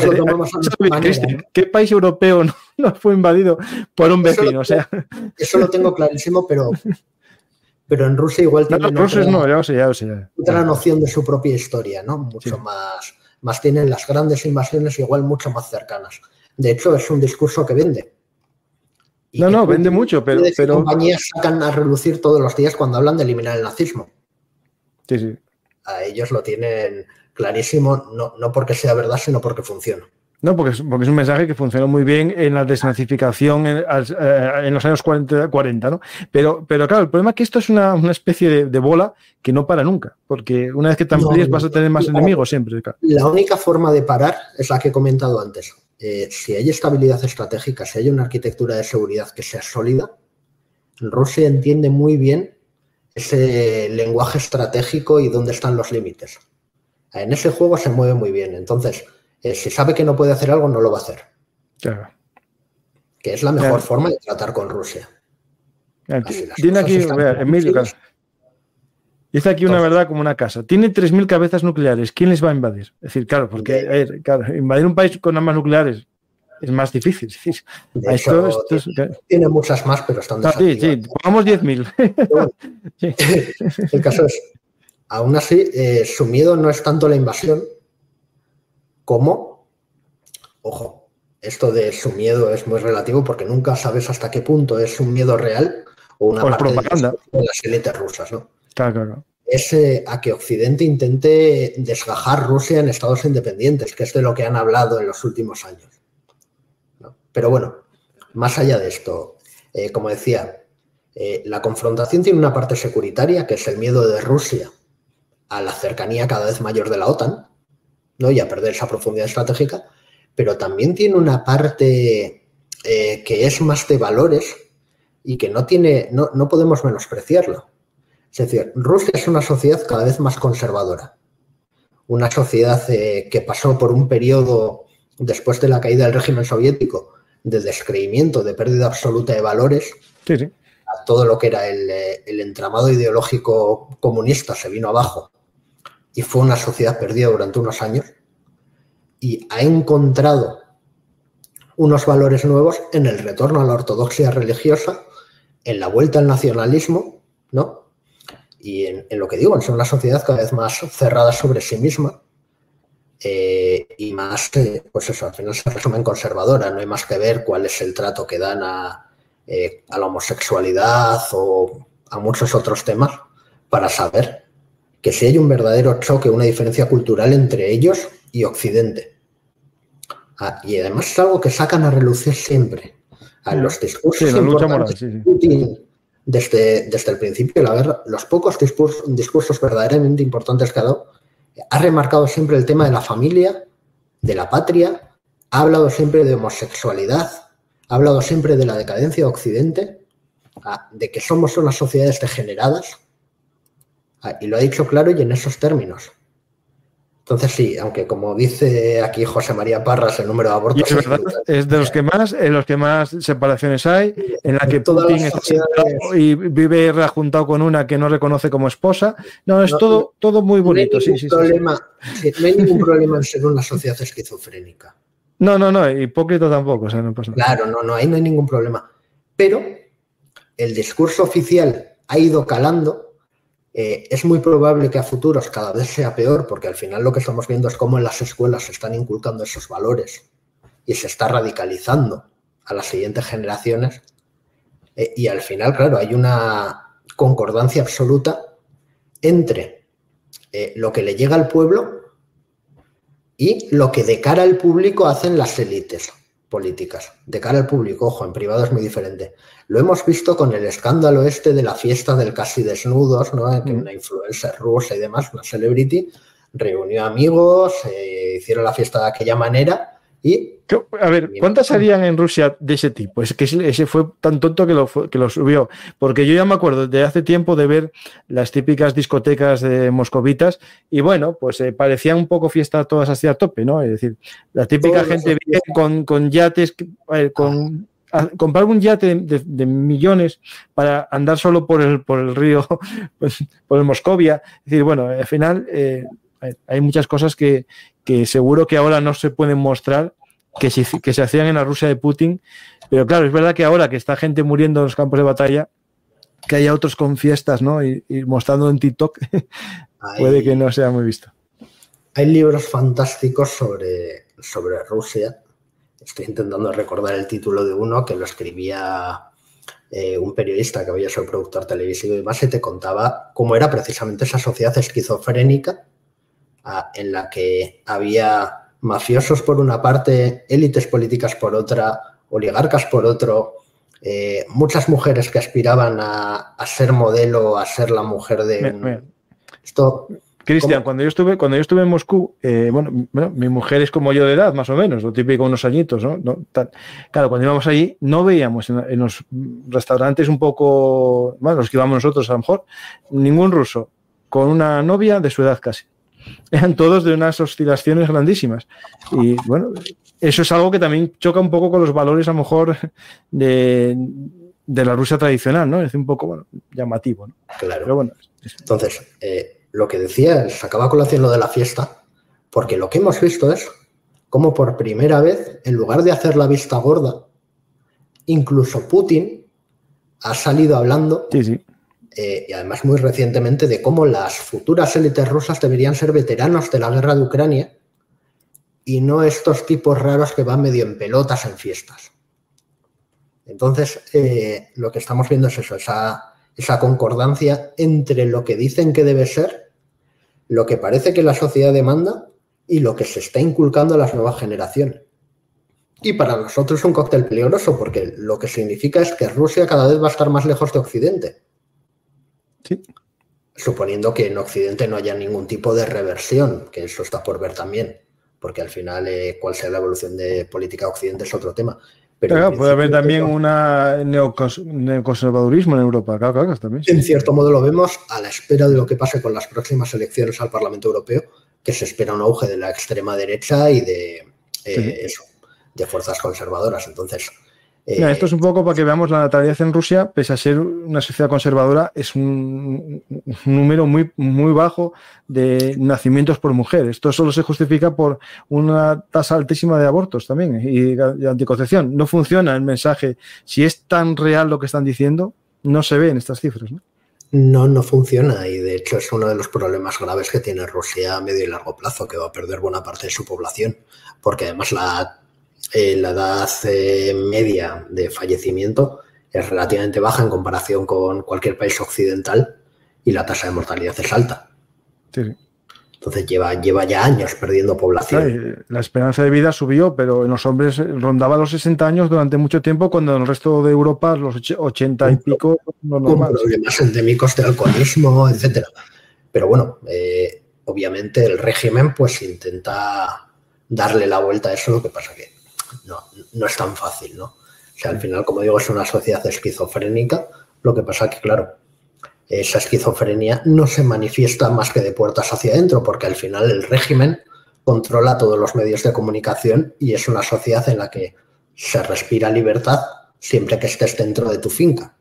¿qué país europeo no fue invadido por un vecino? Eso lo tengo clarísimo, pero en Rusia igual tienen otra noción de su propia historia, ¿no? Mucho más tienen las grandes invasiones igual mucho más cercanas. De hecho, es un discurso que vende. Vende mucho, pero... compañías sacan a relucir todos los días cuando hablan de eliminar el nazismo. Sí. A ellos lo tienen clarísimo, no porque sea verdad, sino porque funciona. No, porque es un mensaje que funcionó muy bien en la desnazificación en los años 40, ¿no? Pero claro, el problema es que esto es una especie de bola que no para nunca, porque una vez que te amplíes vas a tener más enemigos siempre. Claro. La única forma de parar es la que he comentado antes. Si hay estabilidad estratégica, si hay una arquitectura de seguridad que sea sólida, Rusia entiende muy bien ese lenguaje estratégico y dónde están los límites. En ese juego se mueve muy bien. Entonces, si sabe que no puede hacer algo, no lo va a hacer. Claro. Que es la mejor forma de tratar con Rusia. Tiene aquí, Emilio, dice aquí una verdad como una casa. Tiene 3.000 cabezas nucleares. ¿Quién les va a invadir? Es decir, claro, porque invadir un país con armas nucleares es más difícil. De hecho, tiene muchas más, pero están desactivadas. Sí, pongamos 10.000. Bueno, el caso es, aún así, su miedo no es tanto la invasión como, ojo, esto de su miedo es muy relativo porque nunca sabes hasta qué punto es un miedo real o una parte propaganda de las élites rusas, ¿no? Claro. Es a que Occidente intente desgajar Rusia en estados independientes, que es de lo que han hablado en los últimos años, ¿no? Pero bueno, más allá de esto, como decía, la confrontación tiene una parte securitaria, que es el miedo de Rusia a la cercanía cada vez mayor de la OTAN, ¿no? Y a perder esa profundidad estratégica, pero también tiene una parte que es más de valores y que no podemos menospreciarlo. Es decir, Rusia es una sociedad cada vez más conservadora, una sociedad que pasó por un periodo después de la caída del régimen soviético de descreimiento, de pérdida absoluta de valores. Sí. A todo lo que era el entramado ideológico comunista se vino abajo y fue una sociedad perdida durante unos años y ha encontrado unos valores nuevos en el retorno a la ortodoxia religiosa, en la vuelta al nacionalismo, ¿no? Y en lo que digo, en ser una sociedad cada vez más cerrada sobre sí misma y más, pues eso, al final se resume en conservadora. No hay más que ver cuál es el trato que dan a la homosexualidad o a muchos otros temas para saber que si hay un verdadero choque, una diferencia cultural entre ellos y Occidente. Y además es algo que sacan a relucir siempre. Los discursos la lucha moral, de Putin desde el principio de la guerra, los pocos discursos verdaderamente importantes que ha dado, ha remarcado siempre el tema de la familia, de la patria, ha hablado siempre de homosexualidad, ha hablado siempre de la decadencia de Occidente, de que somos unas sociedades degeneradas, y lo ha dicho claro y en esos términos. Entonces sí, aunque como dice aquí José María Parras, el número de abortos es verdad, es de los que más separaciones hay, en la que Putin está sentado y vive rejuntado con una que no reconoce como esposa. No, es todo muy bonito. No hay ningún problema en ser una sociedad esquizofrénica. No, hipócrita tampoco, o sea, no pasa nada. Claro, ahí no hay ningún problema. Pero el discurso oficial ha ido calando. Es muy probable que a futuros cada vez sea peor, porque al final lo que estamos viendo es cómo en las escuelas se están inculcando esos valores y se está radicalizando a las siguientes generaciones. Y al final, claro, hay una concordancia absoluta entre lo que le llega al pueblo y lo que de cara al público hacen las élites políticas. De cara al público, ojo, en privado es muy diferente. Lo hemos visto con el escándalo de la fiesta del casi desnudos, ¿no? Que una influencer rusa y demás, una celebrity, reunió amigos, hicieron la fiesta de aquella manera y... A ver, ¿cuántas harían en Rusia de ese tipo? Es que ese fue tan tonto que lo subió. Porque yo ya me acuerdo de hace tiempo de ver las típicas discotecas de moscovitas y bueno, pues parecía un poco fiesta todas así a tope, ¿no? Es decir, la típica gente con yates, comprar un yate de millones para andar solo por el río, pues, por el Moscovia. Es decir, bueno, al final hay muchas cosas que seguro que ahora no se pueden mostrar, que se hacían en la Rusia de Putin, pero claro, es verdad que ahora que está gente muriendo en los campos de batalla, que haya otros con fiestas, ¿no? Y mostrando en TikTok, puede que no sea muy visto. Hay libros fantásticos sobre Rusia. Estoy intentando recordar el título de uno que lo escribía un periodista que había sido productor televisivo y demás, y te contaba cómo era precisamente esa sociedad esquizofrénica en la que había mafiosos por una parte, élites políticas por otra, oligarcas por otro, muchas mujeres que aspiraban a ser modelo, a ser la mujer de esto. Cristian, cuando yo estuve en Moscú, bueno, mi mujer es como yo de edad, más o menos, lo típico, unos añitos, ¿no? Claro, cuando íbamos allí, no veíamos en los restaurantes un poco, bueno, los que íbamos nosotros a lo mejor, ningún ruso con una novia de su edad casi. Eran todos de unas oscilaciones grandísimas. Y bueno, eso es algo que también choca un poco con los valores, a lo mejor, de la Rusia tradicional, ¿no? Es un poco, bueno, llamativo, ¿no? Claro. Pero bueno, entonces, lo que decía, sacaba a colación lo de la fiesta, porque lo que hemos visto es cómo por primera vez, en lugar de hacer la vista gorda, incluso Putin ha salido hablando, y además muy recientemente, de cómo las futuras élites rusas deberían ser veteranos de la guerra de Ucrania y no estos tipos raros que van medio en pelotas en fiestas. Entonces, lo que estamos viendo es eso, esa concordancia entre lo que dicen que debe ser, lo que parece que la sociedad demanda y lo que se está inculcando a las nuevas generaciones. Y para nosotros es un cóctel peligroso, porque lo que significa es que Rusia cada vez va a estar más lejos de Occidente. Sí. Suponiendo que en Occidente no haya ningún tipo de reversión, que eso está por ver también, porque al final cuál sea la evolución de política de Occidente es otro tema. Pero claro, puede haber también un neoconservadurismo en Europa, claro, también. En cierto modo lo vemos a la espera de lo que pase con las próximas elecciones al Parlamento Europeo, que se espera un auge de la extrema derecha y de fuerzas conservadoras. Entonces, mira, esto es un poco para que veamos la natalidad en Rusia, pese a ser una sociedad conservadora, es un número muy, muy bajo de nacimientos por mujer. Esto solo se justifica por una tasa altísima de abortos también y de anticoncepción. No funciona el mensaje. Si es tan real lo que están diciendo, no se ve en estas cifras, ¿no? No funciona, y de hecho es uno de los problemas graves que tiene Rusia a medio y largo plazo, que va a perder buena parte de su población, porque además la edad media de fallecimiento es relativamente baja en comparación con cualquier país occidental y la tasa de mortalidad es alta. Sí. Entonces lleva ya años perdiendo población. Claro, la esperanza de vida subió, pero en los hombres rondaba los 60 años durante mucho tiempo, cuando en el resto de Europa los 80 y pico no normal. Problemas endémicos de alcoholismo, etcétera. Pero bueno, obviamente el régimen pues intenta darle la vuelta a eso, lo que pasa que no es tan fácil, ¿no? O sea, al final, como digo, es una sociedad esquizofrénica. Lo que pasa que, claro, esa esquizofrenia no se manifiesta más que de puertas hacia adentro, porque al final el régimen controla todos los medios de comunicación y es una sociedad en la que se respira libertad siempre que estés dentro de tu finca.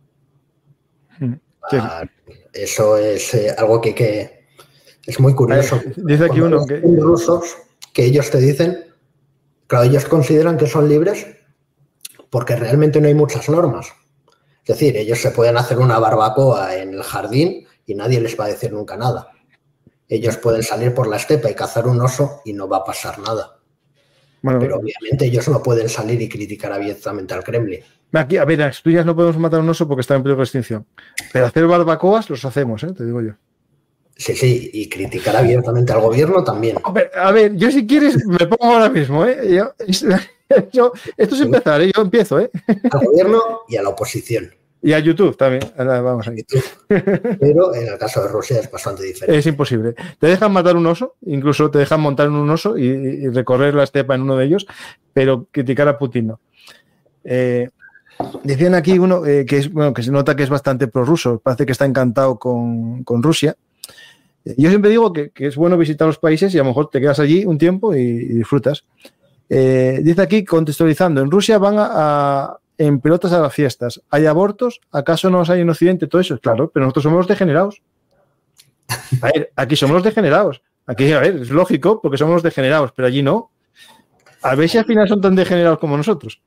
Sí. Eso es algo que es muy curioso. Dice aquí uno que... rusos que ellos te dicen, claro, ellos consideran que son libres porque realmente no hay muchas normas. Es decir, ellos se pueden hacer una barbacoa en el jardín y nadie les va a decir nunca nada. Ellos pueden salir por la estepa y cazar un oso y no va a pasar nada. Bueno, pero obviamente ellos no pueden salir y criticar abiertamente al Kremlin. Aquí, a ver, en Asturias no podemos matar a un oso porque está en peligro de extinción. Pero hacer barbacoas los hacemos, te digo yo. Sí, y criticar abiertamente al gobierno también. A ver, yo si quieres me pongo ahora mismo, esto es empezar, yo empiezo, Al gobierno y a la oposición. Y a YouTube también. Vamos a YouTube. Pero en el caso de Rusia es bastante diferente. Es imposible. Te dejan matar un oso, incluso te dejan montar en un oso y recorrer la estepa en uno de ellos, pero criticar a Putin no. Decían aquí uno que se nota que es bastante prorruso, parece que está encantado con Rusia. Yo siempre digo que es bueno visitar los países y a lo mejor te quedas allí un tiempo y disfrutas. Dice aquí, contextualizando, en Rusia van en pelotas a las fiestas. ¿Hay abortos? ¿Acaso no los hay en Occidente? Todo eso, claro, pero nosotros somos los degenerados. A ver, aquí somos los degenerados. Aquí, a ver, es lógico porque somos los degenerados, pero allí no. A ver si al final son tan degenerados como nosotros.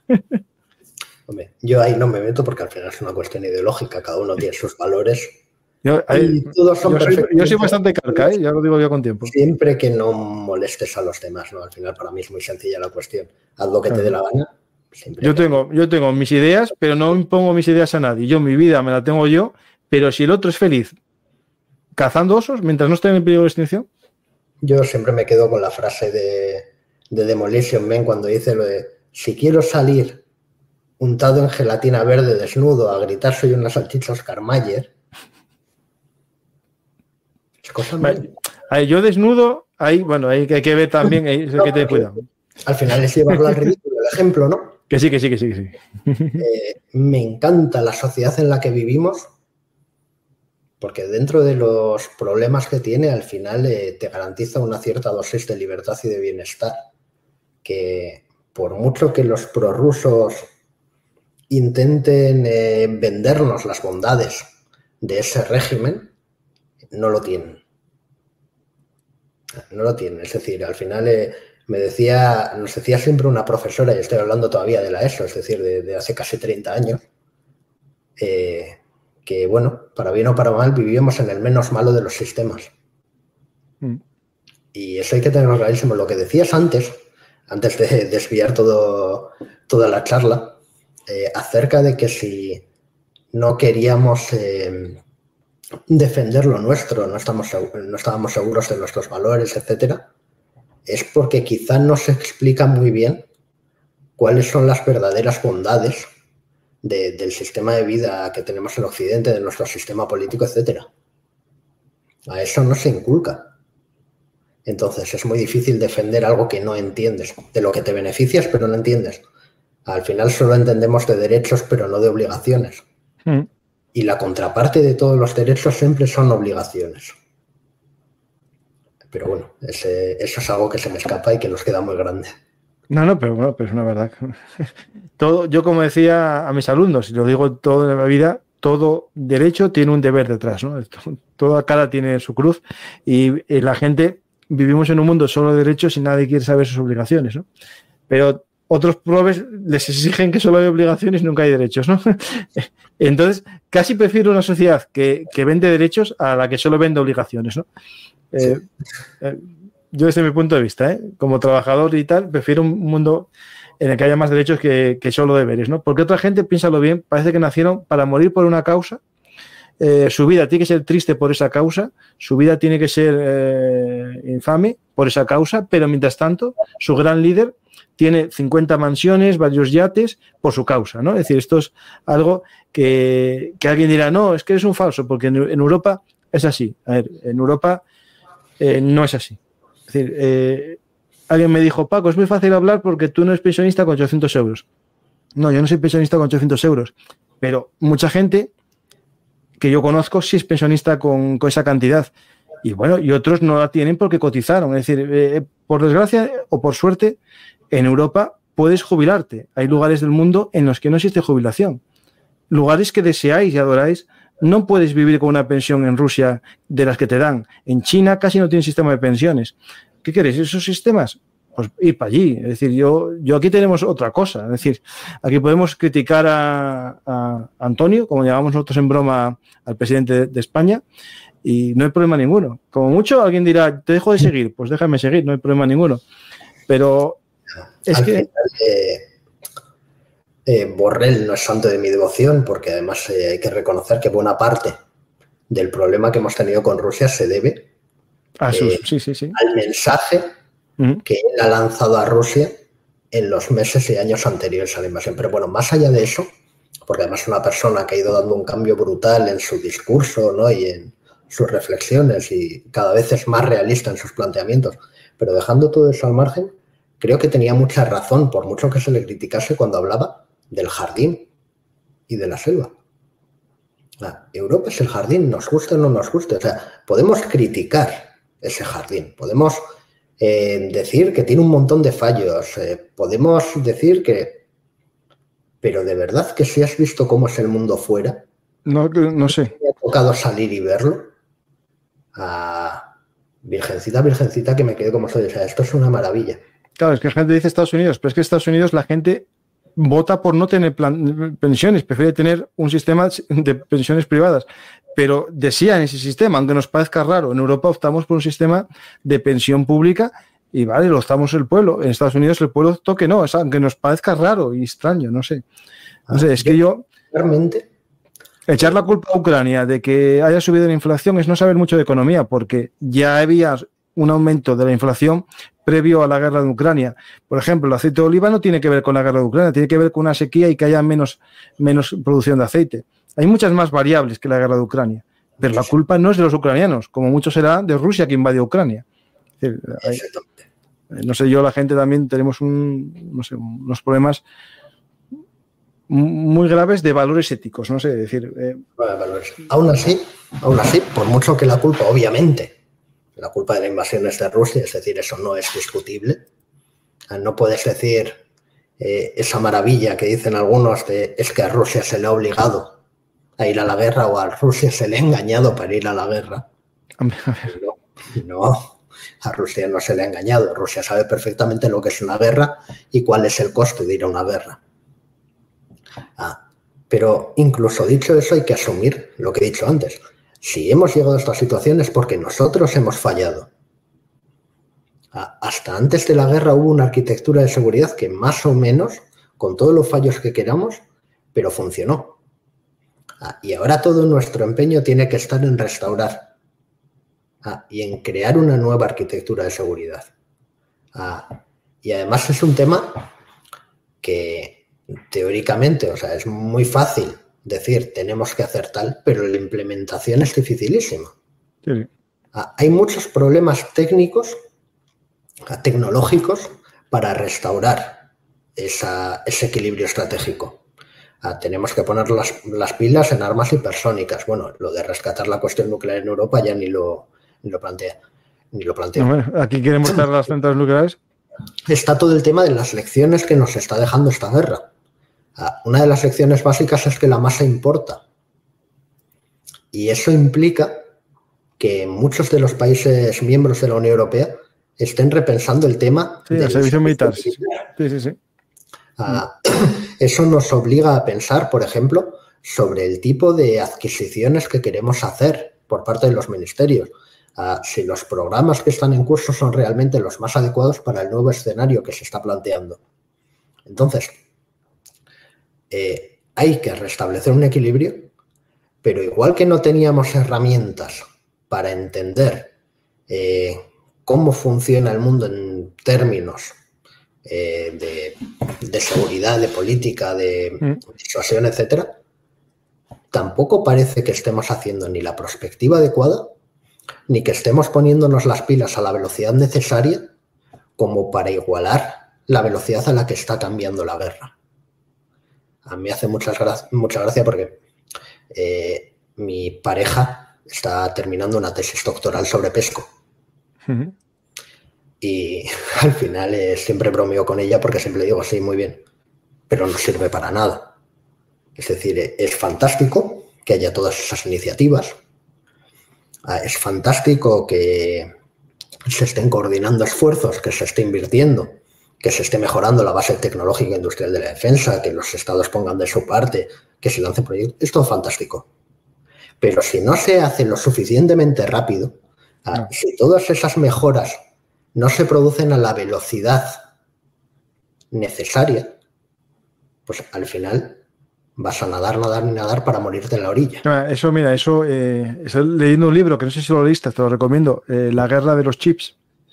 Hombre, yo ahí no me meto porque al final es una cuestión ideológica, cada uno tiene sus valores. Yo soy bastante carca, ya lo digo yo con tiempo. Siempre que no molestes a los demás, ¿no? Al final para mí es muy sencilla la cuestión. Haz lo que te dé la gana. Yo tengo mis ideas, pero no impongo mis ideas a nadie. Yo mi vida me la tengo yo, pero si el otro es feliz cazando osos mientras no esté en peligro de extinción. Yo siempre me quedo con la frase de Demolition Man cuando dice lo de si quiero salir untado en gelatina verde desnudo a gritar soy una salchicha Oscar Mayer. Es cosa vale. Yo desnudo, ahí hay que ver también, ahí hay que tener cuidado. Al final es llevarlo al ridículo el ejemplo, ¿no? Que sí. Me encanta la sociedad en la que vivimos porque dentro de los problemas que tiene, al final te garantiza una cierta dosis de libertad y de bienestar. Que por mucho que los prorrusos intenten vendernos las bondades de ese régimen, no lo tienen. No lo tienen. Es decir, al final nos decía siempre una profesora, y estoy hablando todavía de la ESO, es decir, de hace casi 30 años, que, bueno, para bien o para mal, vivíamos en el menos malo de los sistemas. Y eso hay que tenerlo clarísimo. Lo que decías antes de desviar toda la charla, acerca de que si no queríamos defender lo nuestro, no estábamos seguros de nuestros valores, etcétera, es porque quizá no se explica muy bien cuáles son las verdaderas bondades del sistema de vida que tenemos en Occidente, de nuestro sistema político, etcétera. A eso no se inculca. Entonces es muy difícil defender algo que no entiendes, de lo que te beneficias pero no entiendes. Al final solo entendemos de derechos pero no de obligaciones. Y la contraparte de todos los derechos siempre son obligaciones. Pero bueno, eso es algo que se me escapa y que nos queda muy grande. No, pero es una verdad. Yo como decía a mis alumnos, y lo digo todo en la vida, todo derecho tiene un deber detrás, ¿no? Toda cara tiene su cruz y la gente vivimos en un mundo solo de derechos y nadie quiere saber sus obligaciones, ¿no? Pero otros probes les exigen que solo hay obligaciones y nunca hay derechos, ¿no? Entonces, casi prefiero una sociedad que vende derechos a la que solo vende obligaciones, ¿no? Sí. Yo desde mi punto de vista, como trabajador y tal, prefiero un mundo en el que haya más derechos que solo deberes, ¿no? Porque otra gente, piénsalo bien, parece que nacieron para morir por una causa. Su vida tiene que ser triste por esa causa, su vida tiene que ser infame por esa causa, pero mientras tanto, su gran líder tiene 50 mansiones, varios yates por su causa, ¿no? Es decir, esto es algo que alguien dirá, no, es que eres un falso, porque en Europa es así. A ver, en Europa no es así. Es decir, alguien me dijo, Paco, es muy fácil hablar porque tú no eres pensionista con 800 euros. No, yo no soy pensionista con 800 euros, pero mucha gente que yo conozco sí es pensionista con esa cantidad. Y bueno, y otros no la tienen porque cotizaron. Es decir, por desgracia o por suerte, en Europa puedes jubilarte. Hay lugares del mundo en los que no existe jubilación. Lugares que deseáis y adoráis, no puedes vivir con una pensión en Rusia de las que te dan. En China casi no tienen sistema de pensiones. ¿Qué queréis? ¿Esos sistemas? Pues ir para allí. Es decir, yo aquí tenemos otra cosa. Es decir, aquí podemos criticar a Antonio, como llamamos nosotros en broma al presidente de España, y no hay problema ninguno. Como mucho alguien dirá, te dejo de seguir, pues déjame seguir, no hay problema ninguno. Pero es que... Borrell no es santo de mi devoción, porque además hay que reconocer que buena parte del problema que hemos tenido con Rusia se debe al mensaje que él ha lanzado a Rusia en los meses y años anteriores a la invasión. Pero bueno, más allá de eso, porque además es una persona que ha ido dando un cambio brutal en su discurso, ¿no? Y en sus reflexiones, y cada vez es más realista en sus planteamientos, pero dejando todo eso al margen, creo que tenía mucha razón, por mucho que se le criticase cuando hablaba del jardín y de la selva. Europa es el jardín, nos guste o no nos guste. O sea, podemos criticar ese jardín, podemos decir que tiene un montón de fallos, podemos decir que... Pero de verdad que si has visto cómo es el mundo fuera, no sé. Me ha tocado salir y verlo. Virgencita, virgencita, que me quedé como soy. O sea, esto es una maravilla. Claro, es que la gente dice Estados Unidos, pero es que en Estados Unidos la gente vota por no tener pensiones, prefiere tener un sistema de pensiones privadas, pero desean ese sistema, aunque nos parezca raro. En Europa optamos por un sistema de pensión pública y vale, lo optamos el pueblo. En Estados Unidos el pueblo toque no, aunque nos parezca raro y extraño, no sé. No sé, es que yo... Realmente... Echar la culpa a Ucrania de que haya subido la inflación es no saber mucho de economía, porque ya había un aumento de la inflación previo a la guerra de Ucrania. Por ejemplo, el aceite de oliva no tiene que ver con la guerra de Ucrania, tiene que ver con una sequía y que haya menos producción de aceite. Hay muchas más variables que la guerra de Ucrania, pero la culpa no es de los ucranianos, como mucho será de Rusia que invadió Ucrania. Es decir, no sé, la gente también tenemos unos problemas muy graves de valores éticos, no sé, decir... Aún así, por mucho que la culpa, obviamente, la culpa de la invasión es de Rusia, es decir, eso no es discutible. No puedes decir esa maravilla que dicen algunos de es que a Rusia se le ha obligado a ir a la guerra o a Rusia se le ha engañado para ir a la guerra. No, a Rusia no se le ha engañado. Rusia sabe perfectamente lo que es una guerra y cuál es el coste de ir a una guerra. Pero incluso dicho eso, hay que asumir lo que he dicho antes. Si hemos llegado a esta situación es porque nosotros hemos fallado. Hasta antes de la guerra hubo una arquitectura de seguridad que más o menos, con todos los fallos que queramos, pero funcionó. Y ahora todo nuestro empeño tiene que estar en restaurar y en crear una nueva arquitectura de seguridad. Y además es un tema que teóricamente, o sea, es muy fácil decir tenemos que hacer tal, pero la implementación es dificilísima. Sí. Hay muchos problemas técnicos, tecnológicos, para restaurar ese equilibrio estratégico. Tenemos que poner las pilas en armas hipersónicas. Bueno, lo de rescatar la cuestión nuclear en Europa ya ni lo plantea. Bueno, aquí quieren montar las centrales nucleares. Está todo el tema de las lecciones que nos está dejando esta guerra. Una de las lecciones básicas es que la masa importa. Y eso implica que muchos de los países miembros de la Unión Europea estén repensando el tema del servicio militar. Sí. Eso nos obliga a pensar, por ejemplo, sobre el tipo de adquisiciones que queremos hacer por parte de los ministerios. Si los programas que están en curso son realmente los más adecuados para el nuevo escenario que se está planteando. Entonces, hay que restablecer un equilibrio, pero igual que no teníamos herramientas para entender cómo funciona el mundo en términos de seguridad, de política, de disuasión, etcétera, tampoco parece que estemos haciendo ni la perspectiva adecuada ni que estemos poniéndonos las pilas a la velocidad necesaria como para igualar la velocidad a la que está cambiando la guerra. A mí me hace mucha gracia porque mi pareja está terminando una tesis doctoral sobre pesco. Uh-huh. Y al final siempre bromeo con ella porque siempre digo, sí, muy bien, pero no sirve para nada. Es decir, es fantástico que haya todas esas iniciativas. Es fantástico que se estén coordinando esfuerzos, que se esté invirtiendo, que se esté mejorando la base tecnológica e industrial de la defensa, que los estados pongan de su parte, que se lancen proyectos. Es todo fantástico. Pero si no se hace lo suficientemente rápido, si todas esas mejoras no se producen a la velocidad necesaria, pues al final vas a nadar para morirte en la orilla. Eso, mira, estoy leyendo un libro que no sé si lo leíste, te lo recomiendo, La guerra de los chips.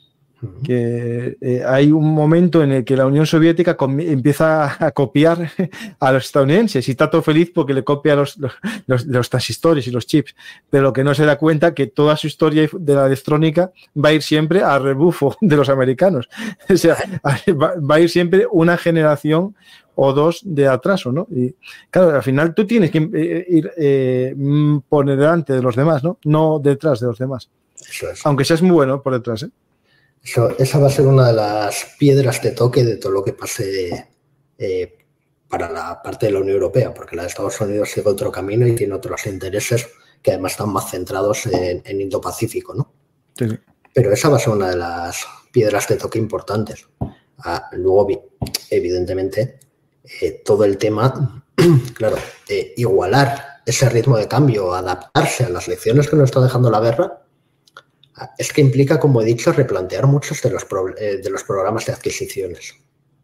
Que hay un momento en el que la Unión Soviética empieza a copiar a los estadounidenses y está todo feliz porque le copia los transistores y los chips, pero lo que no se da cuenta que toda su historia de la electrónica va a ir siempre a rebufo de los americanos. O sea, va a ir siempre una generación o dos de atraso, ¿no? Y claro, al final tú tienes que ir por delante de los demás, ¿no? No detrás de los demás. Eso es. Aunque seas muy bueno por detrás, ¿eh? Esa va a ser una de las piedras de toque de todo lo que pase para la parte de la Unión Europea, porque la de Estados Unidos sigue otro camino y tiene otros intereses que además están más centrados en Indo-Pacífico, ¿no? Sí. Pero esa va a ser una de las piedras de toque importantes. Luego, evidentemente, todo el tema, claro, igualar ese ritmo de cambio, adaptarse a las lecciones que nos está dejando la guerra, es que implica, como he dicho, replantear muchos de los programas de adquisiciones.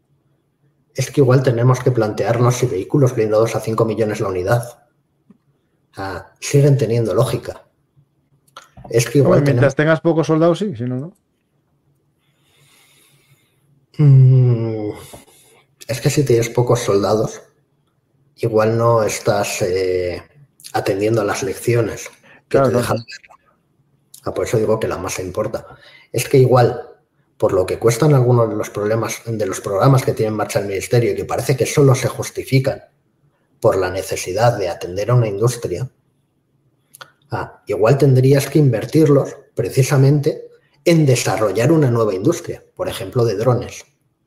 Es que igual tenemos que plantearnos si vehículos blindados a 5 millones la unidad siguen teniendo lógica. Es que igual mientras tengas pocos soldados, sí, si no, no. Es que si tienes pocos soldados, igual no estás atendiendo a las lecciones que te deja la guerra. Por eso digo que la masa importa. Es que igual, por lo que cuestan algunos de los programas que tiene en marcha el Ministerio y que parece que solo se justifican por la necesidad de atender a una industria, igual tendrías que invertirlos precisamente en desarrollar una nueva industria, por ejemplo, de drones.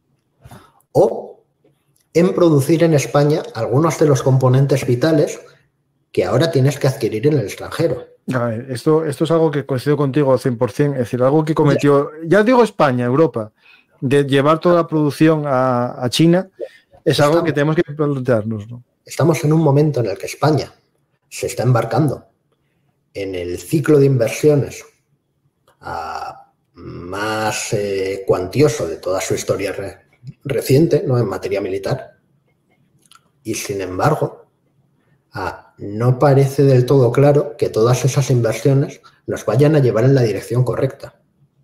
O en producir en España algunos de los componentes vitales que ahora tienes que adquirir en el extranjero. A ver, esto es algo que coincido contigo al 100%, es decir, algo que cometió, ya digo España, Europa, de llevar toda la producción a China, es algo que tenemos que plantearnos, ¿no? Estamos en un momento en el que España se está embarcando en el ciclo de inversiones más cuantioso de toda su historia reciente, ¿no?, en materia militar, y sin embargo no parece del todo claro que todas esas inversiones nos vayan a llevar en la dirección correcta.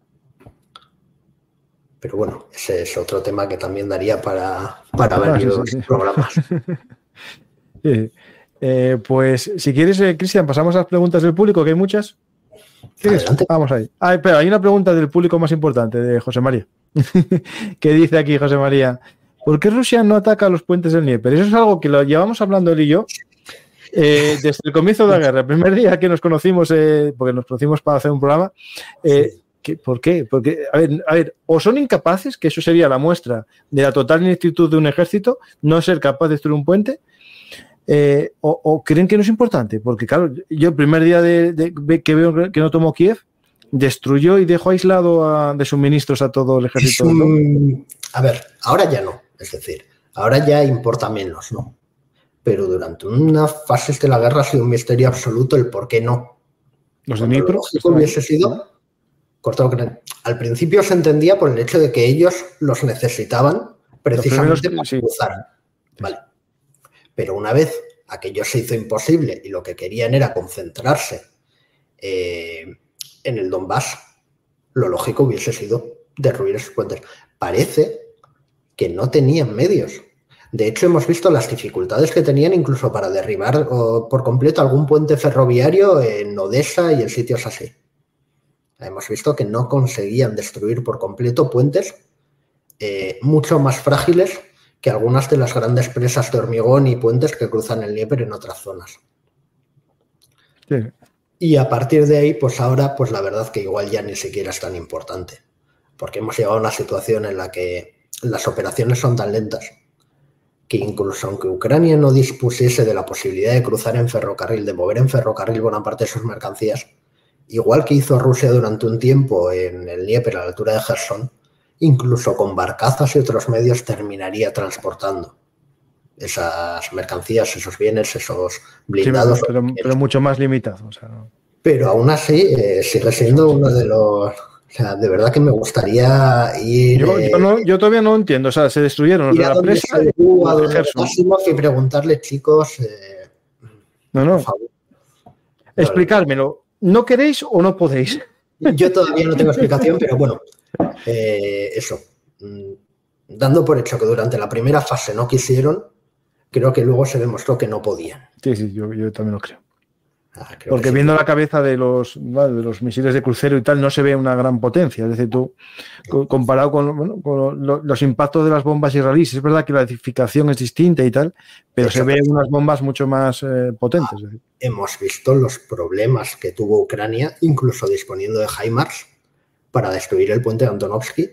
Pero bueno, ese es otro tema que también daría para varios programas. Sí. Pues si quieres, Cristian, pasamos a las preguntas del público, que hay muchas. Adelante. Vamos ahí. Pero hay una pregunta del público más importante, de José María. Que dice aquí José María: ¿por qué Rusia no ataca los puentes del Dnieper? Eso es algo que lo llevamos hablando él y yo desde el comienzo de la guerra, el primer día que nos conocimos, porque nos conocimos para hacer un programa. ¿Por qué? Porque, a ver, o son incapaces, que eso sería la muestra de la total ineptitud de un ejército, no ser capaz de destruir un puente, o creen que no es importante. Porque, claro, yo el primer día que veo que no tomó Kiev, destruyó y dejó aislado de suministros a todo el ejército. A ver, ahora ya no, es decir, ahora ya importa menos, ¿no? Pero durante unas fases de la guerra ha sido un misterio absoluto el por qué no. Los de Dnipro hubiese sido cortado. Al principio se entendía por el hecho de que ellos los necesitaban precisamente para cruzar. Vale. Pero una vez aquello se hizo imposible y lo que querían era concentrarse en el Donbass, lo lógico hubiese sido derruir esos puentes. Parece que no tenían medios. De hecho, hemos visto las dificultades que tenían incluso para derribar por completo algún puente ferroviario en Odessa y en sitios así. Hemos visto que no conseguían destruir por completo puentes mucho más frágiles que algunas de las grandes presas de hormigón y puentes que cruzan el Dnieper en otras zonas. Sí. Y a partir de ahí, pues ahora, pues la verdad que igual ya ni siquiera es tan importante, porque hemos llegado a una situación en la que las operaciones son tan lentas que incluso aunque Ucrania no dispusiese de la posibilidad de cruzar en ferrocarril, de mover en ferrocarril buena parte de sus mercancías, igual que hizo Rusia durante un tiempo en el Dnieper a la altura de Gerson, incluso con barcazas y otros medios terminaría transportando esas mercancías, esos bienes, esos blindados. Sí, pero mucho más limitado. O sea, no. Pero aún así sigue siendo uno de los... O sea, de verdad que me gustaría ir... Yo todavía no entiendo. O sea, se destruyeron los de la presa y preguntarle, chicos... No. Por favor. Explicármelo. ¿No queréis o no podéis? Yo todavía no tengo explicación, pero bueno, eso. Dando por hecho que durante la primera fase no quisieron, creo que luego se demostró que no podían. Sí, yo también lo creo. Porque viendo la cabeza de los misiles de crucero y tal, no se ve una gran potencia. Es decir, tú, comparado con los impactos de las bombas israelíes, es verdad que la edificación es distinta y tal, pero se ven unas bombas mucho más potentes. Hemos visto los problemas que tuvo Ucrania, incluso disponiendo de HIMARS, para destruir el puente de Antonovsky,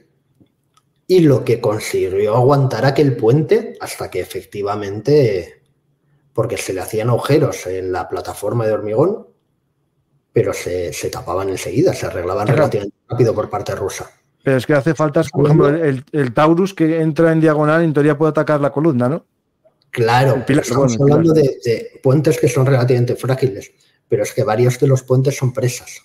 y lo que consiguió aguantar aquel puente hasta que efectivamente... porque se le hacían agujeros en la plataforma de hormigón, pero se tapaban enseguida, se arreglaban relativamente rápido por parte rusa. Pero es que hace falta, por ejemplo, el Taurus que entra en diagonal, en teoría puede atacar la columna, ¿no? Claro, pero estamos hablando de puentes que son relativamente frágiles, pero es que varios de los puentes son presas.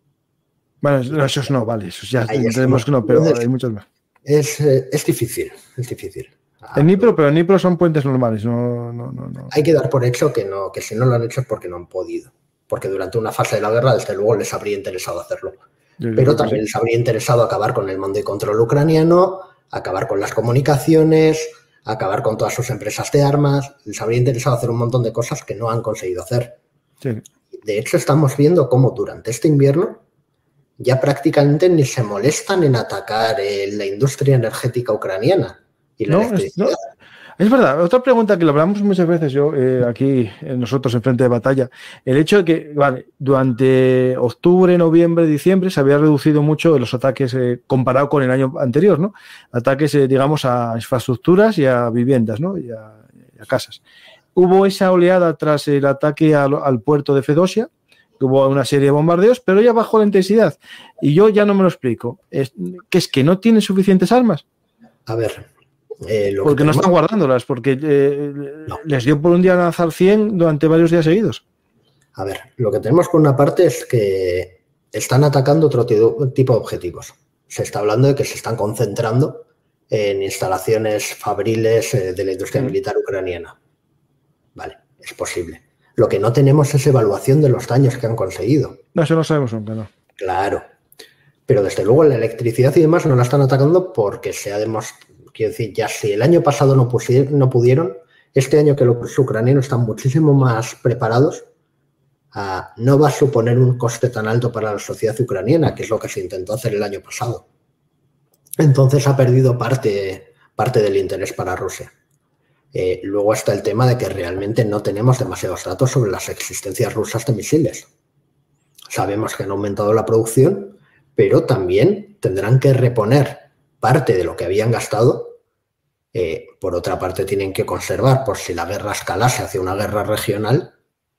Bueno, esos no, vale, esos ya entendemos que no, pero hay muchos más. Es difícil, es difícil. En Dnipro son puentes normales, no. Hay que dar por hecho que si no lo han hecho es porque no han podido. Porque durante una fase de la guerra, desde luego, les habría interesado hacerlo. Pero también les habría interesado acabar con el mando y control ucraniano, acabar con las comunicaciones, acabar con todas sus empresas de armas. Les habría interesado hacer un montón de cosas que no han conseguido hacer. Sí. De hecho, estamos viendo cómo durante este invierno ya prácticamente ni se molestan en atacar la industria energética ucraniana. Y la electricidad. Es verdad, otra pregunta que lo hablamos muchas veces yo aquí nosotros en Frente de Batalla, el hecho de que durante octubre, noviembre, diciembre se había reducido mucho los ataques comparado con el año anterior, ¿no? Ataques, digamos, a infraestructuras y a viviendas, ¿no? Y a casas. Hubo esa oleada tras el ataque al puerto de Fedosia, hubo una serie de bombardeos, pero ya bajó la intensidad. Y yo ya no me lo explico. ¿Es que no tienen suficientes armas? A ver... porque no están guardándolas, porque les dio por un día lanzar 100 durante varios días seguidos. A ver, lo que tenemos por una parte es que están atacando otro tipo de objetivos. Se está hablando de que se están concentrando en instalaciones fabriles de la industria militar ucraniana. Vale, es posible. Lo que no tenemos es evaluación de los daños que han conseguido. No, eso no sabemos nunca, ¿no? Claro. Pero desde luego la electricidad y demás no la están atacando porque se ha demostrado. Quiero decir, ya si el año pasado no pudieron, este año que los ucranianos están muchísimo más preparados, no va a suponer un coste tan alto para la sociedad ucraniana, que es lo que se intentó hacer el año pasado. Entonces ha perdido parte del interés para Rusia. Luego está el tema de que realmente no tenemos demasiados datos sobre las existencias rusas de misiles. Sabemos que han aumentado la producción, pero también tendrán que reponer parte de lo que habían gastado. Por otra parte tienen que conservar por si la guerra escalase hacia una guerra regional,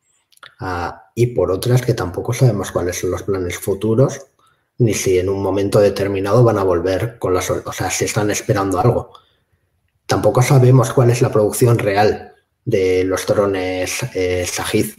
y por otra es que tampoco sabemos cuáles son los planes futuros ni si en un momento determinado van a volver con las... O sea, si están esperando algo. Tampoco sabemos cuál es la producción real de los drones Shahid.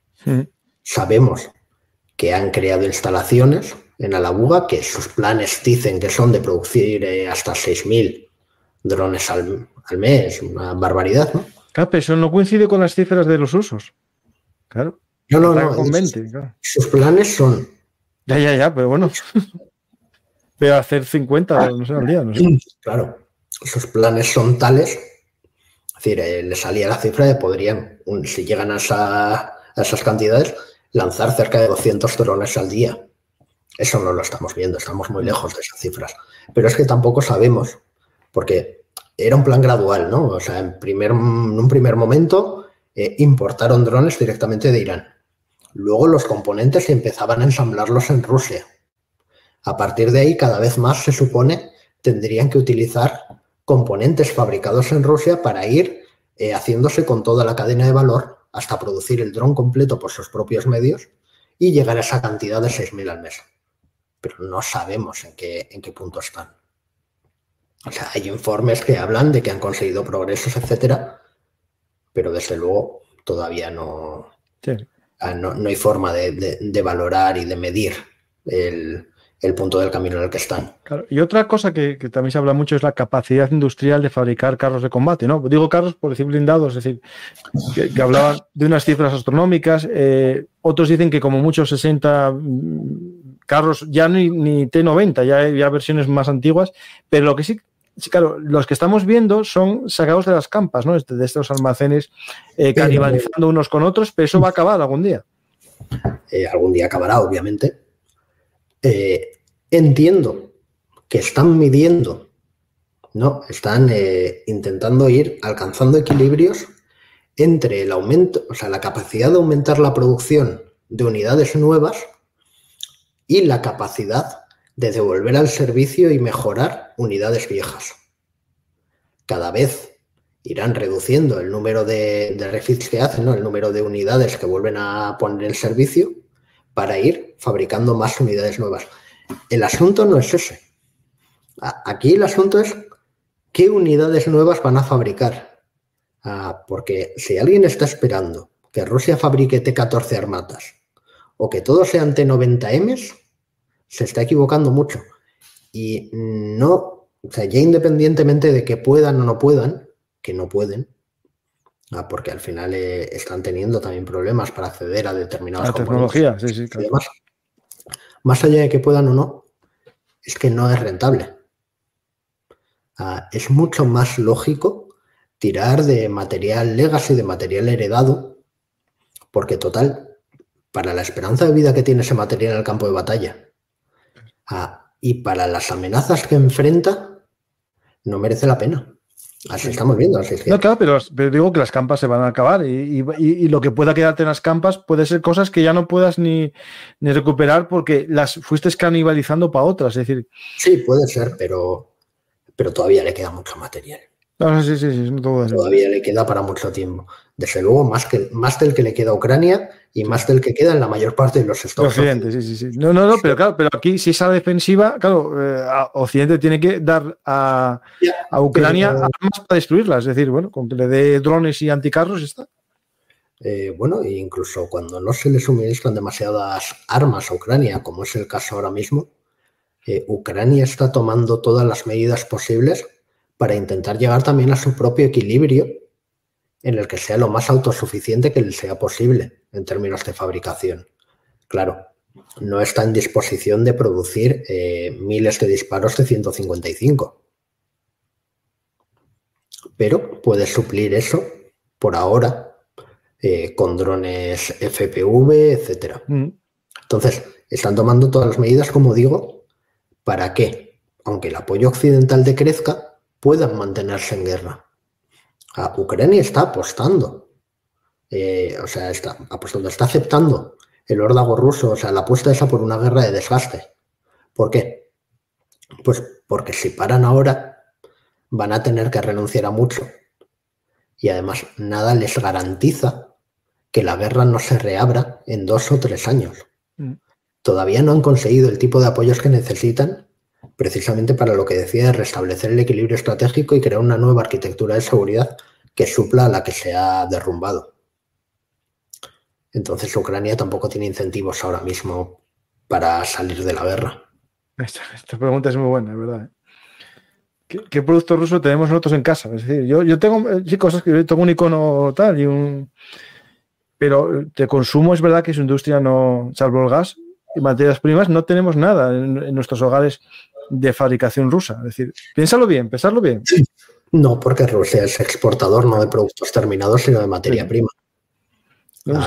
Sabemos que han creado instalaciones en Alabuga, que sus planes dicen que son de producir hasta 6.000 drones al mes, una barbaridad, ¿no? Claro, pero eso no coincide con las cifras de los usos. Claro. No. Con 20, claro. Sus planes son... Ya, pero bueno. Voy a hacer 50, no sé, al día, no sé. Claro. Sus planes son tales, es decir, le salía la cifra de podrían, si llegan a esas cantidades, lanzar cerca de 200 drones al día. Eso no lo estamos viendo, estamos muy lejos de esas cifras. Pero es que tampoco sabemos, porque era un plan gradual, ¿no? O sea, en un primer momento importaron drones directamente de Irán. Luego los componentes empezaban a ensamblarlos en Rusia. A partir de ahí, cada vez más se supone tendrían que utilizar componentes fabricados en Rusia para ir haciéndose con toda la cadena de valor hasta producir el dron completo por sus propios medios y llegar a esa cantidad de 6.000 al mes. Pero no sabemos en qué punto están. O sea, hay informes que hablan de que han conseguido progresos, etcétera, pero desde luego todavía no, sí. No hay forma de valorar y de medir el punto del camino en el que están. Claro. Y otra cosa que también se habla mucho es la capacidad industrial de fabricar carros de combate, ¿no? Digo carros por decir blindados, es decir, que hablaban de unas cifras astronómicas. Otros dicen que como muchos 60 carros, ya ni T90, ya hay versiones más antiguas, pero lo que sí, claro, los que estamos viendo son sacados de las campas, ¿no? De estos almacenes canibalizando unos con otros, pero eso va a acabar algún día. Algún día acabará, obviamente. Entiendo que están midiendo, ¿no? Están intentando ir alcanzando equilibrios entre el aumento, o sea, la capacidad de aumentar la producción de unidades nuevas y la capacidad de devolver al servicio y mejorar unidades viejas. Cada vez irán reduciendo el número de refits que hacen, ¿no? El número de unidades que vuelven a poner en servicio para ir fabricando más unidades nuevas. El asunto no es ese. Aquí el asunto es qué unidades nuevas van a fabricar. Porque si alguien está esperando que Rusia fabrique T-14 Armatas o que todos sean T-90Ms, se está equivocando mucho. Y no, o sea, ya independientemente de que puedan o no puedan, que no pueden, porque al final están teniendo también problemas para acceder a determinadas tecnología, sí, claro. Además, más allá de que puedan o no, es que no es rentable. Es mucho más lógico tirar de material legacy, de material heredado, porque total, para la esperanza de vida que tiene ese material en el campo de batalla y para las amenazas que enfrenta, no merece la pena. Así estamos viendo. Así es que... No, claro, pero digo que las campas se van a acabar y lo que pueda quedarte en las campas puede ser cosas que ya no puedas ni recuperar porque las fuiste canibalizando para otras. Es decir, sí, puede ser, pero todavía le queda mucho material. No, sí, no todavía le queda para mucho tiempo. Desde luego, más del que le queda a Ucrania y más del que queda en la mayor parte de los Estados Unidos. Sí. No, pero aquí si esa defensiva, claro, Occidente tiene que dar a Ucrania armas para destruirlas. Es decir, bueno, con que le dé drones y anticarros está. Bueno, incluso cuando no se le suministran demasiadas armas a Ucrania, como es el caso ahora mismo, Ucrania está tomando todas las medidas posibles para intentar llegar también a su propio equilibrio en el que sea lo más autosuficiente que le sea posible en términos de fabricación. Claro, no está en disposición de producir miles de disparos de 155. Pero puede suplir eso por ahora con drones FPV, etcétera. Entonces, están tomando todas las medidas, como digo, para que, aunque el apoyo occidental decrezca, puedan mantenerse en guerra. Ucrania está apostando, está aceptando el órdago ruso, o sea, la apuesta esa por una guerra de desgaste. ¿Por qué? Pues porque si paran ahora, van a tener que renunciar a mucho. Y además, nada les garantiza que la guerra no se reabra en 2 o 3 años. Todavía no han conseguido el tipo de apoyos que necesitan precisamente para lo que decía de restablecer el equilibrio estratégico y crear una nueva arquitectura de seguridad que supla a la que se ha derrumbado. Entonces Ucrania tampoco tiene incentivos ahora mismo para salir de la guerra. Esta pregunta es muy buena, es verdad. ¿Qué producto ruso tenemos nosotros en casa? Es decir, yo tengo cosas que yo tengo un icono tal pero de consumo es verdad que su industria no, salvo el gas y materias primas, no tenemos nada en nuestros hogares de fabricación rusa. Es decir, pensadlo bien. Sí. No, porque Rusia es exportador no de productos terminados, sino de materia prima.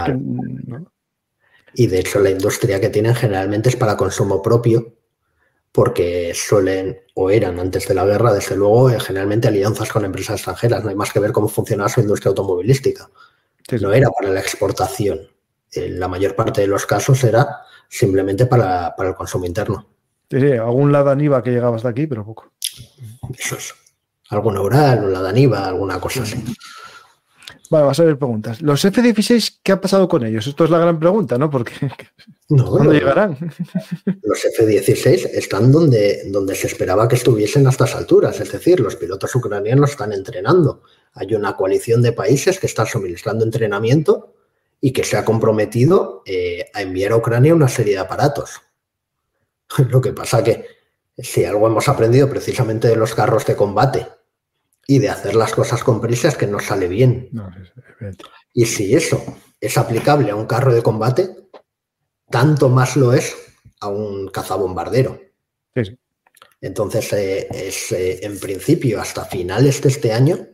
No. Y de hecho la industria que tienen generalmente es para consumo propio, porque suelen, o eran antes de la guerra, desde luego, generalmente alianzas con empresas extranjeras. No hay más que ver cómo funcionaba su industria automovilística. Sí, sí. No era para la exportación. En la mayor parte de los casos era simplemente para el consumo interno. Sí, sí, algún Lada Niva que llegaba hasta aquí, pero poco. Eso es. Algún Ural, un Lada Niva, alguna cosa así. Bueno, vas a ver preguntas. ¿Los F-16 qué ha pasado con ellos? Esto es la gran pregunta, ¿no? Porque ¿cuándo llegarán? Los F-16 están donde se esperaba que estuviesen a estas alturas. Es decir, los pilotos ucranianos están entrenando. Hay una coalición de países que están suministrando entrenamiento y que se ha comprometido a enviar a Ucrania una serie de aparatos. Lo que pasa que si algo hemos aprendido precisamente de los carros de combate y de hacer las cosas con prisa es que no sale bien. No, y si eso es aplicable a un carro de combate, tanto más lo es a un cazabombardero. Sí, sí. Entonces, en principio, hasta finales de este año,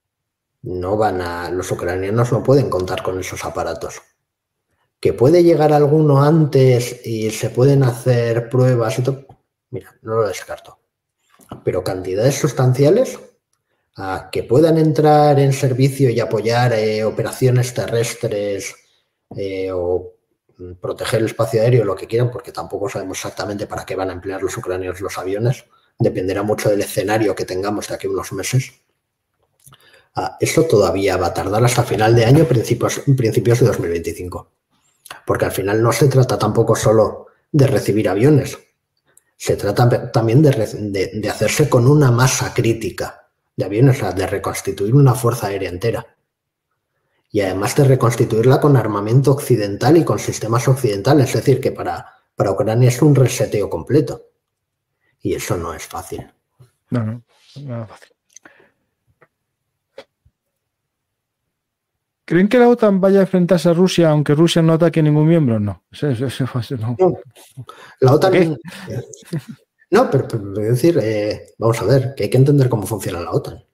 los ucranianos no pueden contar con esos aparatos. ¿Que puede llegar alguno antes y se pueden hacer pruebas y todo? Mira, no lo descarto. Pero cantidades sustanciales a que puedan entrar en servicio y apoyar operaciones terrestres o proteger el espacio aéreo, lo que quieran, porque tampoco sabemos exactamente para qué van a emplear los ucranianos los aviones. Dependerá mucho del escenario que tengamos de aquí a unos meses. Eso todavía va a tardar hasta final de año, principios de 2025. Porque al final no se trata tampoco solo de recibir aviones. Se trata también de hacerse con una masa crítica de aviones, o sea, de reconstituir una fuerza aérea entera. Y además de reconstituirla con armamento occidental y con sistemas occidentales. Es decir, que para Ucrania es un reseteo completo. Y eso no es fácil. No es fácil. ¿Creen que la OTAN vaya a enfrentarse a Rusia aunque Rusia no ataque a ningún miembro? No. No. La OTAN... No, pero voy a decir, vamos a ver, que hay que entender cómo funciona la OTAN.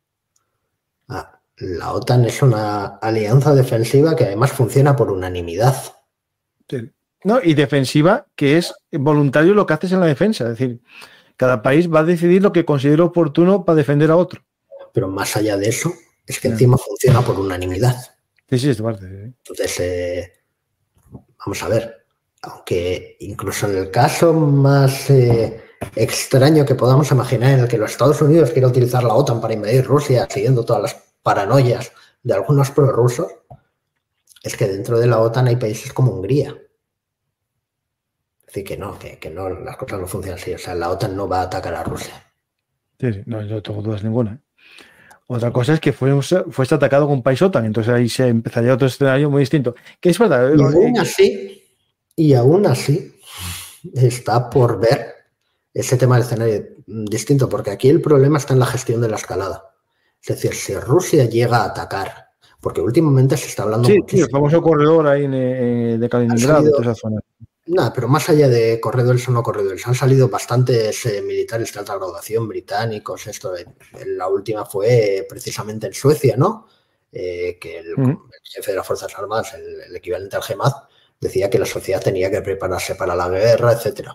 La OTAN es una alianza defensiva que además funciona por unanimidad. Sí. No, y defensiva, que es voluntario lo que haces en la defensa. Es decir, cada país va a decidir lo que considere oportuno para defender a otro. Pero más allá de eso, es que encima funciona por unanimidad. Sí, es parte. Sí. Entonces, vamos a ver, aunque incluso en el caso más extraño que podamos imaginar, en el que los Estados Unidos quiera utilizar la OTAN para invadir Rusia, siguiendo todas las paranoias de algunos prorrusos, es que dentro de la OTAN hay países como Hungría. Es decir, que no, las cosas no funcionan así. O sea, la OTAN no va a atacar a Rusia. Sí, no, yo no tengo dudas ninguna. Otra cosa es que fuese atacado con un país OTAN, entonces ahí se empezaría otro escenario muy distinto. Que es verdad. Y aún así está por ver ese tema del escenario distinto, porque aquí el problema está en la gestión de la escalada. Es decir, si Rusia llega a atacar, porque últimamente se está hablando muchísimo. Sí, el famoso corredor ahí de Kaliningrado, toda esa zona. Nada, pero más allá de corredores o no corredores, han salido bastantes militares de alta graduación británicos. La última fue precisamente en Suecia, ¿no? Que el jefe de las Fuerzas Armadas, el equivalente al GEMAD, decía que la sociedad tenía que prepararse para la guerra, etc.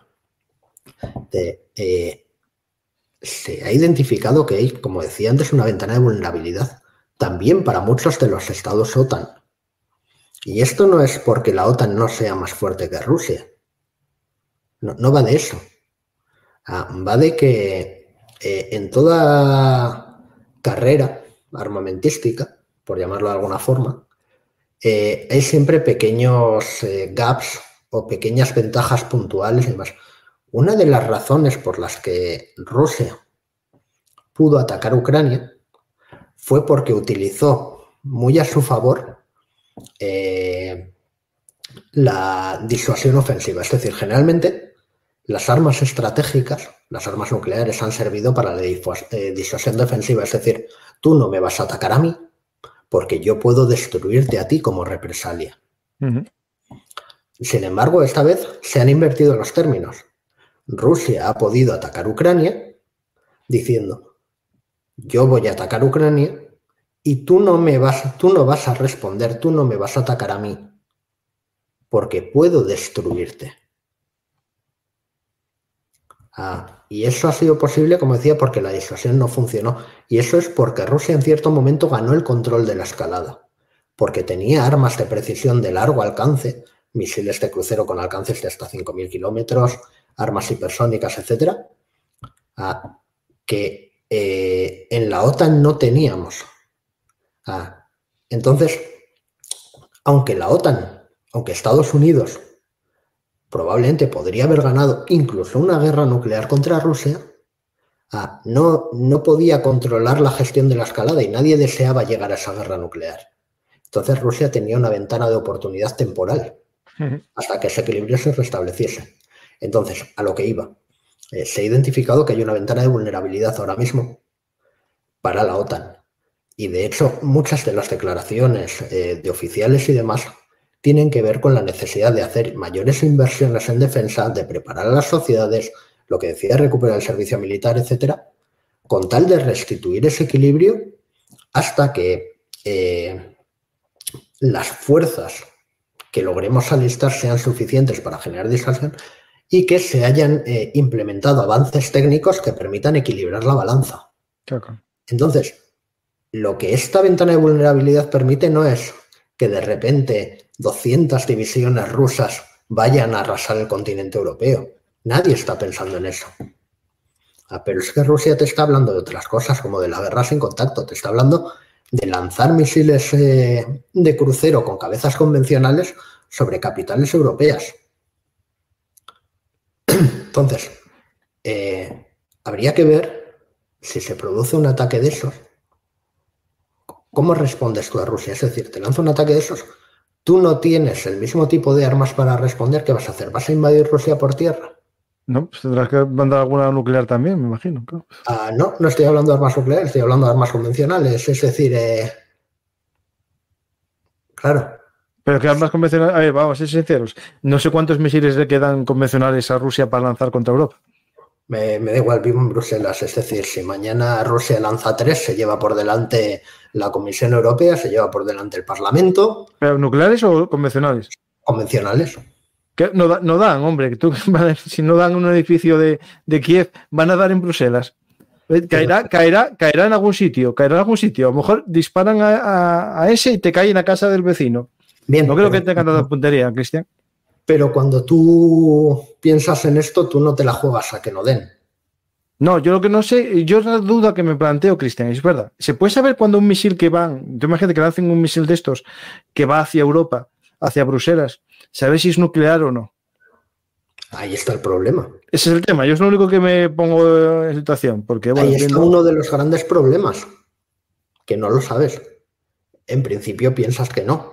Se ha identificado que hay, como decía antes, una ventana de vulnerabilidad también para muchos de los estados OTAN. Y esto no es porque la OTAN no sea más fuerte que Rusia. No va de eso. Va de que en toda carrera armamentística, por llamarlo de alguna forma, hay siempre pequeños gaps o pequeñas ventajas puntuales y demás. Una de las razones por las que Rusia pudo atacar a Ucrania fue porque utilizó muy a su favor la disuasión ofensiva. Es decir, generalmente las armas estratégicas, las armas nucleares, han servido para la disuasión defensiva. Es decir, tú no me vas a atacar a mí porque yo puedo destruirte a ti como represalia. Sin embargo, esta vez se han invertido los términos. Rusia ha podido atacar Ucrania diciendo: yo voy a atacar Ucrania y tú no vas a responder, tú no me vas a atacar a mí porque puedo destruirte. Y eso ha sido posible, como decía, porque la disuasión no funcionó. Y eso es porque Rusia en cierto momento ganó el control de la escalada, porque tenía armas de precisión de largo alcance, misiles de crucero con alcances de hasta 5.000 kilómetros, armas hipersónicas, etcétera, que en la OTAN no teníamos. Entonces, aunque la OTAN, aunque Estados Unidos probablemente podría haber ganado incluso una guerra nuclear contra Rusia, no podía controlar la gestión de la escalada y nadie deseaba llegar a esa guerra nuclear. Entonces Rusia tenía una ventana de oportunidad temporal hasta que ese equilibrio se restableciese. Entonces, a lo que iba, se ha identificado que hay una ventana de vulnerabilidad ahora mismo para la OTAN. Y de hecho, muchas de las declaraciones de oficiales y demás tienen que ver con la necesidad de hacer mayores inversiones en defensa, de preparar a las sociedades, lo que decía, recuperar el servicio militar, etcétera, con tal de restituir ese equilibrio hasta que las fuerzas que logremos alistar sean suficientes para generar disuasión y que se hayan implementado avances técnicos que permitan equilibrar la balanza. Claro. Entonces, lo que esta ventana de vulnerabilidad permite no es que de repente 200 divisiones rusas vayan a arrasar el continente europeo. Nadie está pensando en eso. Pero es que Rusia te está hablando de otras cosas, como de la guerra sin contacto. Te está hablando de lanzar misiles de crucero con cabezas convencionales sobre capitales europeas. Entonces, habría que ver si se produce un ataque de esos. ¿Cómo respondes tú a Rusia? Es decir, te lanza un ataque de esos, tú no tienes el mismo tipo de armas para responder. ¿Qué vas a hacer? ¿Vas a invadir Rusia por tierra? No, pues tendrás que mandar alguna nuclear también, me imagino. Claro. No estoy hablando de armas nucleares, estoy hablando de armas convencionales. Es decir, claro. Pero que armas convencionales, a ver, vamos a ser sinceros, no sé cuántos misiles le quedan convencionales a Rusia para lanzar contra Europa. Me da igual, vivo en Bruselas. Es decir, si mañana Rusia lanza 3, se lleva por delante la Comisión Europea, se lleva por delante el Parlamento. ¿Pero nucleares o convencionales? Convencionales. Que no dan, hombre. Si no dan un edificio de Kiev, van a dar en Bruselas. Caerá en algún sitio. A lo mejor disparan a ese y te cae en la casa del vecino. Bien, no creo que tengan tanta puntería, Cristian. Pero cuando tú piensas en esto, tú no te la juegas a que no den. No, yo lo que no sé, yo la duda que me planteo, Cristian, es verdad. ¿Se puede saber cuando un misil que van, tú imagínate que lancen un misil de estos que va hacia Europa, hacia Bruselas, saber si es nuclear o no? Ahí está el problema. Ese es el tema, yo es lo único que me pongo en situación. Porque, bueno, ahí está uno de los grandes problemas, que no lo sabes. En principio piensas que no.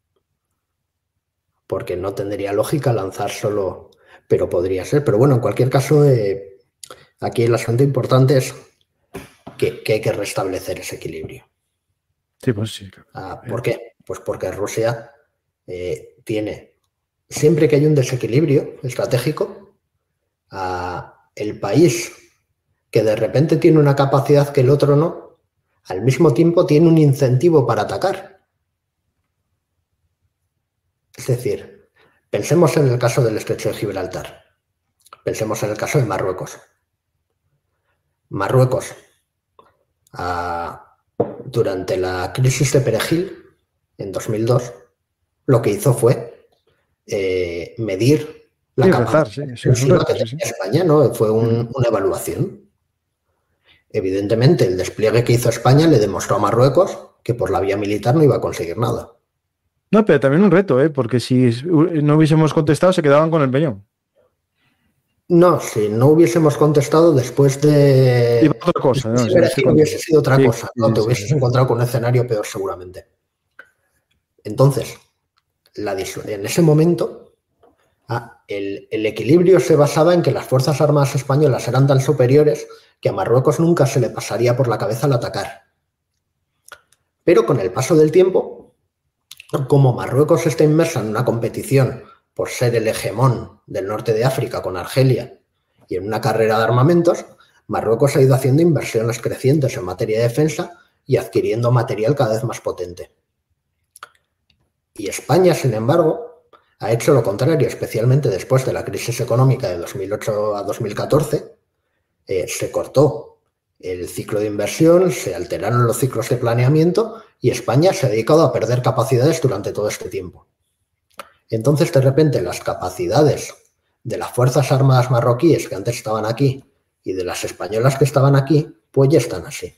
Porque no tendría lógica lanzar solo, pero podría ser. Pero bueno, en cualquier caso, aquí el asunto importante es que hay que restablecer ese equilibrio. Sí, pues sí. ¿Por qué? Pues porque Rusia tiene, siempre que hay un desequilibrio estratégico, el país que de repente tiene una capacidad que el otro no, al mismo tiempo tiene un incentivo para atacar. Es decir, pensemos en el caso del Estrecho de Gibraltar. Pensemos en el caso de Marruecos. Marruecos, durante la crisis de Perejil, en 2002, lo que hizo fue medir la capacidad ofensiva que tenía España, ¿no? Fue una evaluación. Evidentemente, el despliegue que hizo España le demostró a Marruecos que por la vía militar no iba a conseguir nada. No, pero también un reto, porque si no hubiésemos contestado se quedaban con el peñón. No, si no hubiésemos contestado después de... Iba a otra cosa, ¿no? Hubiese sido otra cosa, ¿no? Te hubieses encontrado con un escenario peor seguramente. Entonces, en ese momento, el equilibrio se basaba en que las Fuerzas Armadas españolas eran tan superiores que a Marruecos nunca se le pasaría por la cabeza al atacar. Pero con el paso del tiempo, como Marruecos está inmersa en una competición por ser el hegemón del norte de África con Argelia y en una carrera de armamentos, Marruecos ha ido haciendo inversiones crecientes en materia de defensa y adquiriendo material cada vez más potente. Y España, sin embargo, ha hecho lo contrario, especialmente después de la crisis económica de 2008 a 2014, se cortó el ciclo de inversión, se alteraron los ciclos de planeamiento y España se ha dedicado a perder capacidades durante todo este tiempo. Entonces, de repente, las capacidades de las Fuerzas Armadas marroquíes que antes estaban aquí y de las españolas que estaban aquí, pues ya están así.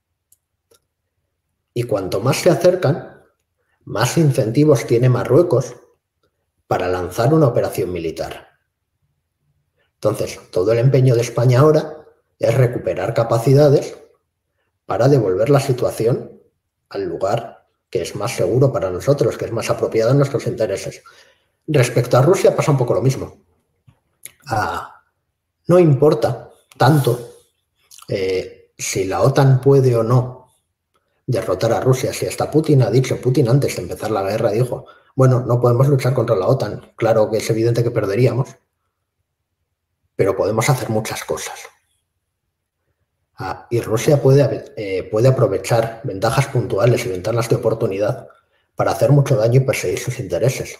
Y cuanto más se acercan, más incentivos tiene Marruecos para lanzar una operación militar. Entonces, todo el empeño de España ahora es recuperar capacidades para devolver la situación al lugar que es más seguro para nosotros, que es más apropiado a nuestros intereses. Respecto a Rusia pasa un poco lo mismo. No importa tanto si la OTAN puede o no derrotar a Rusia. Si hasta Putin ha dicho, Putin antes de empezar la guerra dijo, bueno, no podemos luchar contra la OTAN. Claro que es evidente que perderíamos, pero podemos hacer muchas cosas. Y Rusia puede aprovechar ventajas puntuales y ventanas de oportunidad para hacer mucho daño y perseguir sus intereses.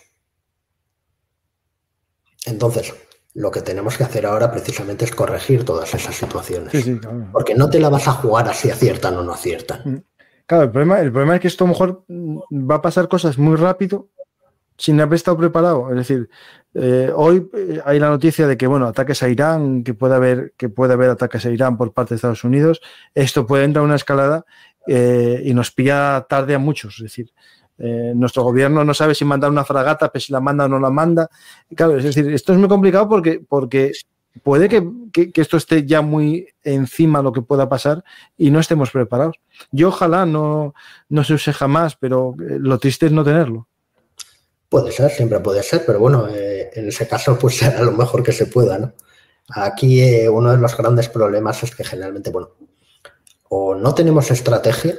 Entonces, lo que tenemos que hacer ahora precisamente es corregir todas esas situaciones. Sí, claro. Porque no te la vas a jugar a si aciertan o no aciertan. Claro, el problema es que esto a lo mejor va a pasar cosas muy rápido sin haber estado preparado. Es decir, hoy hay la noticia de que, bueno, ataques a Irán, que puede haber ataques a Irán por parte de Estados Unidos. Esto puede entrar en una escalada y nos pilla tarde a muchos. Es decir, nuestro gobierno no sabe si mandar una fragata, pero si la manda o no la manda. Claro, es decir, esto es muy complicado porque puede que esto esté ya muy encima de lo que pueda pasar y no estemos preparados. Yo ojalá no se use jamás, pero lo triste es no tenerlo. Puede ser, siempre puede ser, pero bueno, en ese caso pues será lo mejor que se pueda, ¿no? Aquí uno de los grandes problemas es que generalmente, bueno, o no tenemos estrategia,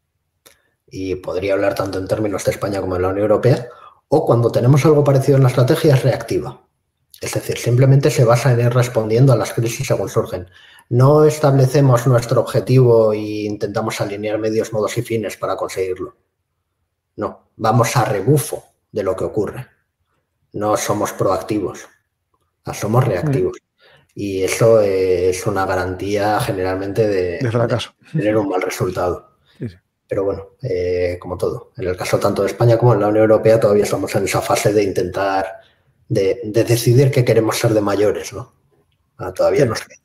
y podría hablar tanto en términos de España como de la Unión Europea, o cuando tenemos algo parecido en la estrategia es reactiva. Es decir, simplemente se basa en ir respondiendo a las crisis según surgen. No establecemos nuestro objetivo e intentamos alinear medios, modos y fines para conseguirlo. No, vamos a rebufo de lo que ocurre. No somos proactivos, somos reactivos. Y eso es una garantía generalmente de fracaso, de tener un mal resultado. Sí. Pero bueno, como todo, en el caso tanto de España como de la Unión Europea todavía estamos en esa fase de intentar de decidir qué queremos ser de mayores, ¿no? Todavía nos queda.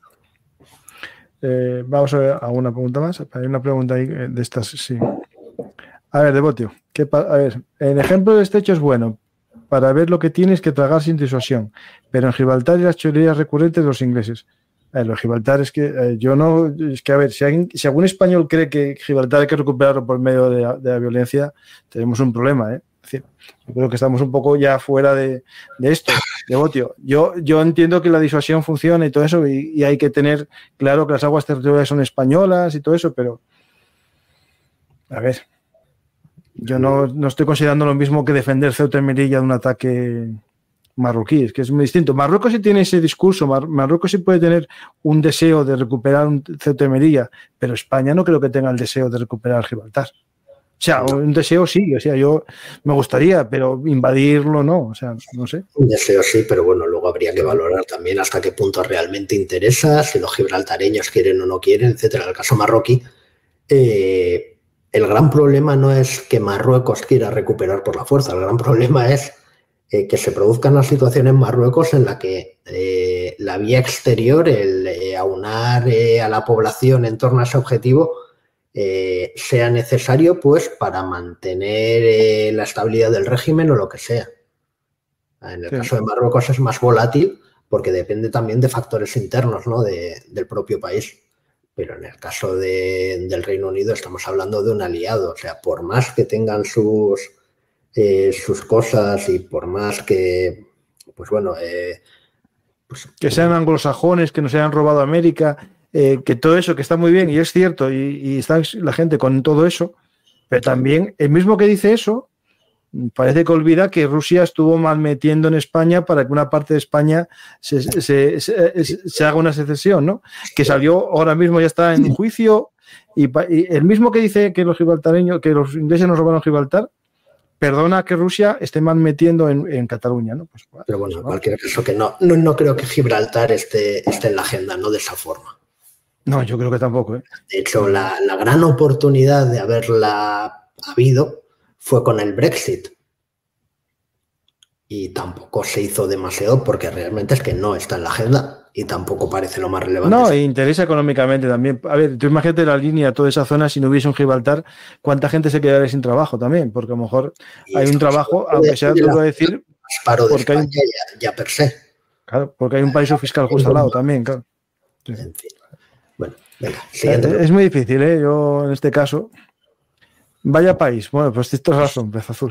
Vamos a ver alguna pregunta más. Hay una pregunta ahí de estas, sí. A ver, Devotio, a ver, el ejemplo de este hecho es bueno para ver lo que tienes que tragar sin disuasión, pero en Gibraltar y las chorrillas recurrentes de los ingleses. Lo de Gibraltar es que yo no, es que a ver, si algún español cree que Gibraltar hay que recuperarlo por medio de la violencia, tenemos un problema, ¿eh? Es decir, yo creo que estamos un poco ya fuera de esto, Devotio. Yo entiendo que la disuasión funciona y todo eso, y hay que tener claro que las aguas territoriales son españolas y todo eso, pero a ver, yo no estoy considerando lo mismo que defender Ceuta y Melilla de un ataque marroquí, es que es muy distinto. Marruecos sí tiene ese discurso, Marruecos sí puede tener un deseo de recuperar un Ceuta y Melilla, pero España no creo que tenga el deseo de recuperar Gibraltar. O sea, un deseo sí, o sea, yo me gustaría, pero invadirlo no, o sea, no sé. Un deseo sí, pero bueno, luego habría que valorar también hasta qué punto realmente interesa, si los gibraltareños quieren o no quieren, etcétera. En el caso marroquí, el gran problema no es que Marruecos quiera recuperar por la fuerza, el gran problema es que se produzca una situación en Marruecos en la que la vía exterior, el aunar a la población en torno a ese objetivo, sea necesario pues para mantener la estabilidad del régimen o lo que sea. En el caso de Marruecos es más volátil porque depende también de factores internos, ¿no? del propio país. Pero en el caso del Reino Unido estamos hablando de un aliado. O sea, por más que tengan sus cosas y por más que, pues bueno... que sean anglosajones, que nos hayan robado América, que todo eso, que está muy bien y es cierto, y está la gente con todo eso, pero también el mismo que dice eso, parece que olvida que Rusia estuvo mal metiendo en España para que una parte de España se haga una secesión, ¿no? Que salió, ahora mismo ya está en juicio, y el mismo que dice que los gibraltareños, que los ingleses nos robaron Gibraltar, perdona que Rusia esté mal metiendo en Cataluña, ¿no? Pues, pero bueno, en cualquier caso que no creo que Gibraltar esté en la agenda, no de esa forma. No, yo creo que tampoco. De hecho, la gran oportunidad de haberla habido fue con el Brexit. Y tampoco se hizo demasiado porque realmente es que no está en la agenda y tampoco parece lo más relevante. No, e interesa económicamente también. A ver, tú imagínate la línea, toda esa zona, si no hubiese un Gibraltar, ¿cuánta gente se quedaría sin trabajo también? Porque a lo mejor hay un trabajo, aunque sea, te voy a decir, paro de España ya per se. Claro, porque hay un paraíso fiscal justo al lado también, claro. Sí. En fin. Bueno, venga, siguiente. Es muy difícil, ¿eh? Yo, en este caso, vaya país. Bueno, pues tienes razón, Pez Azul.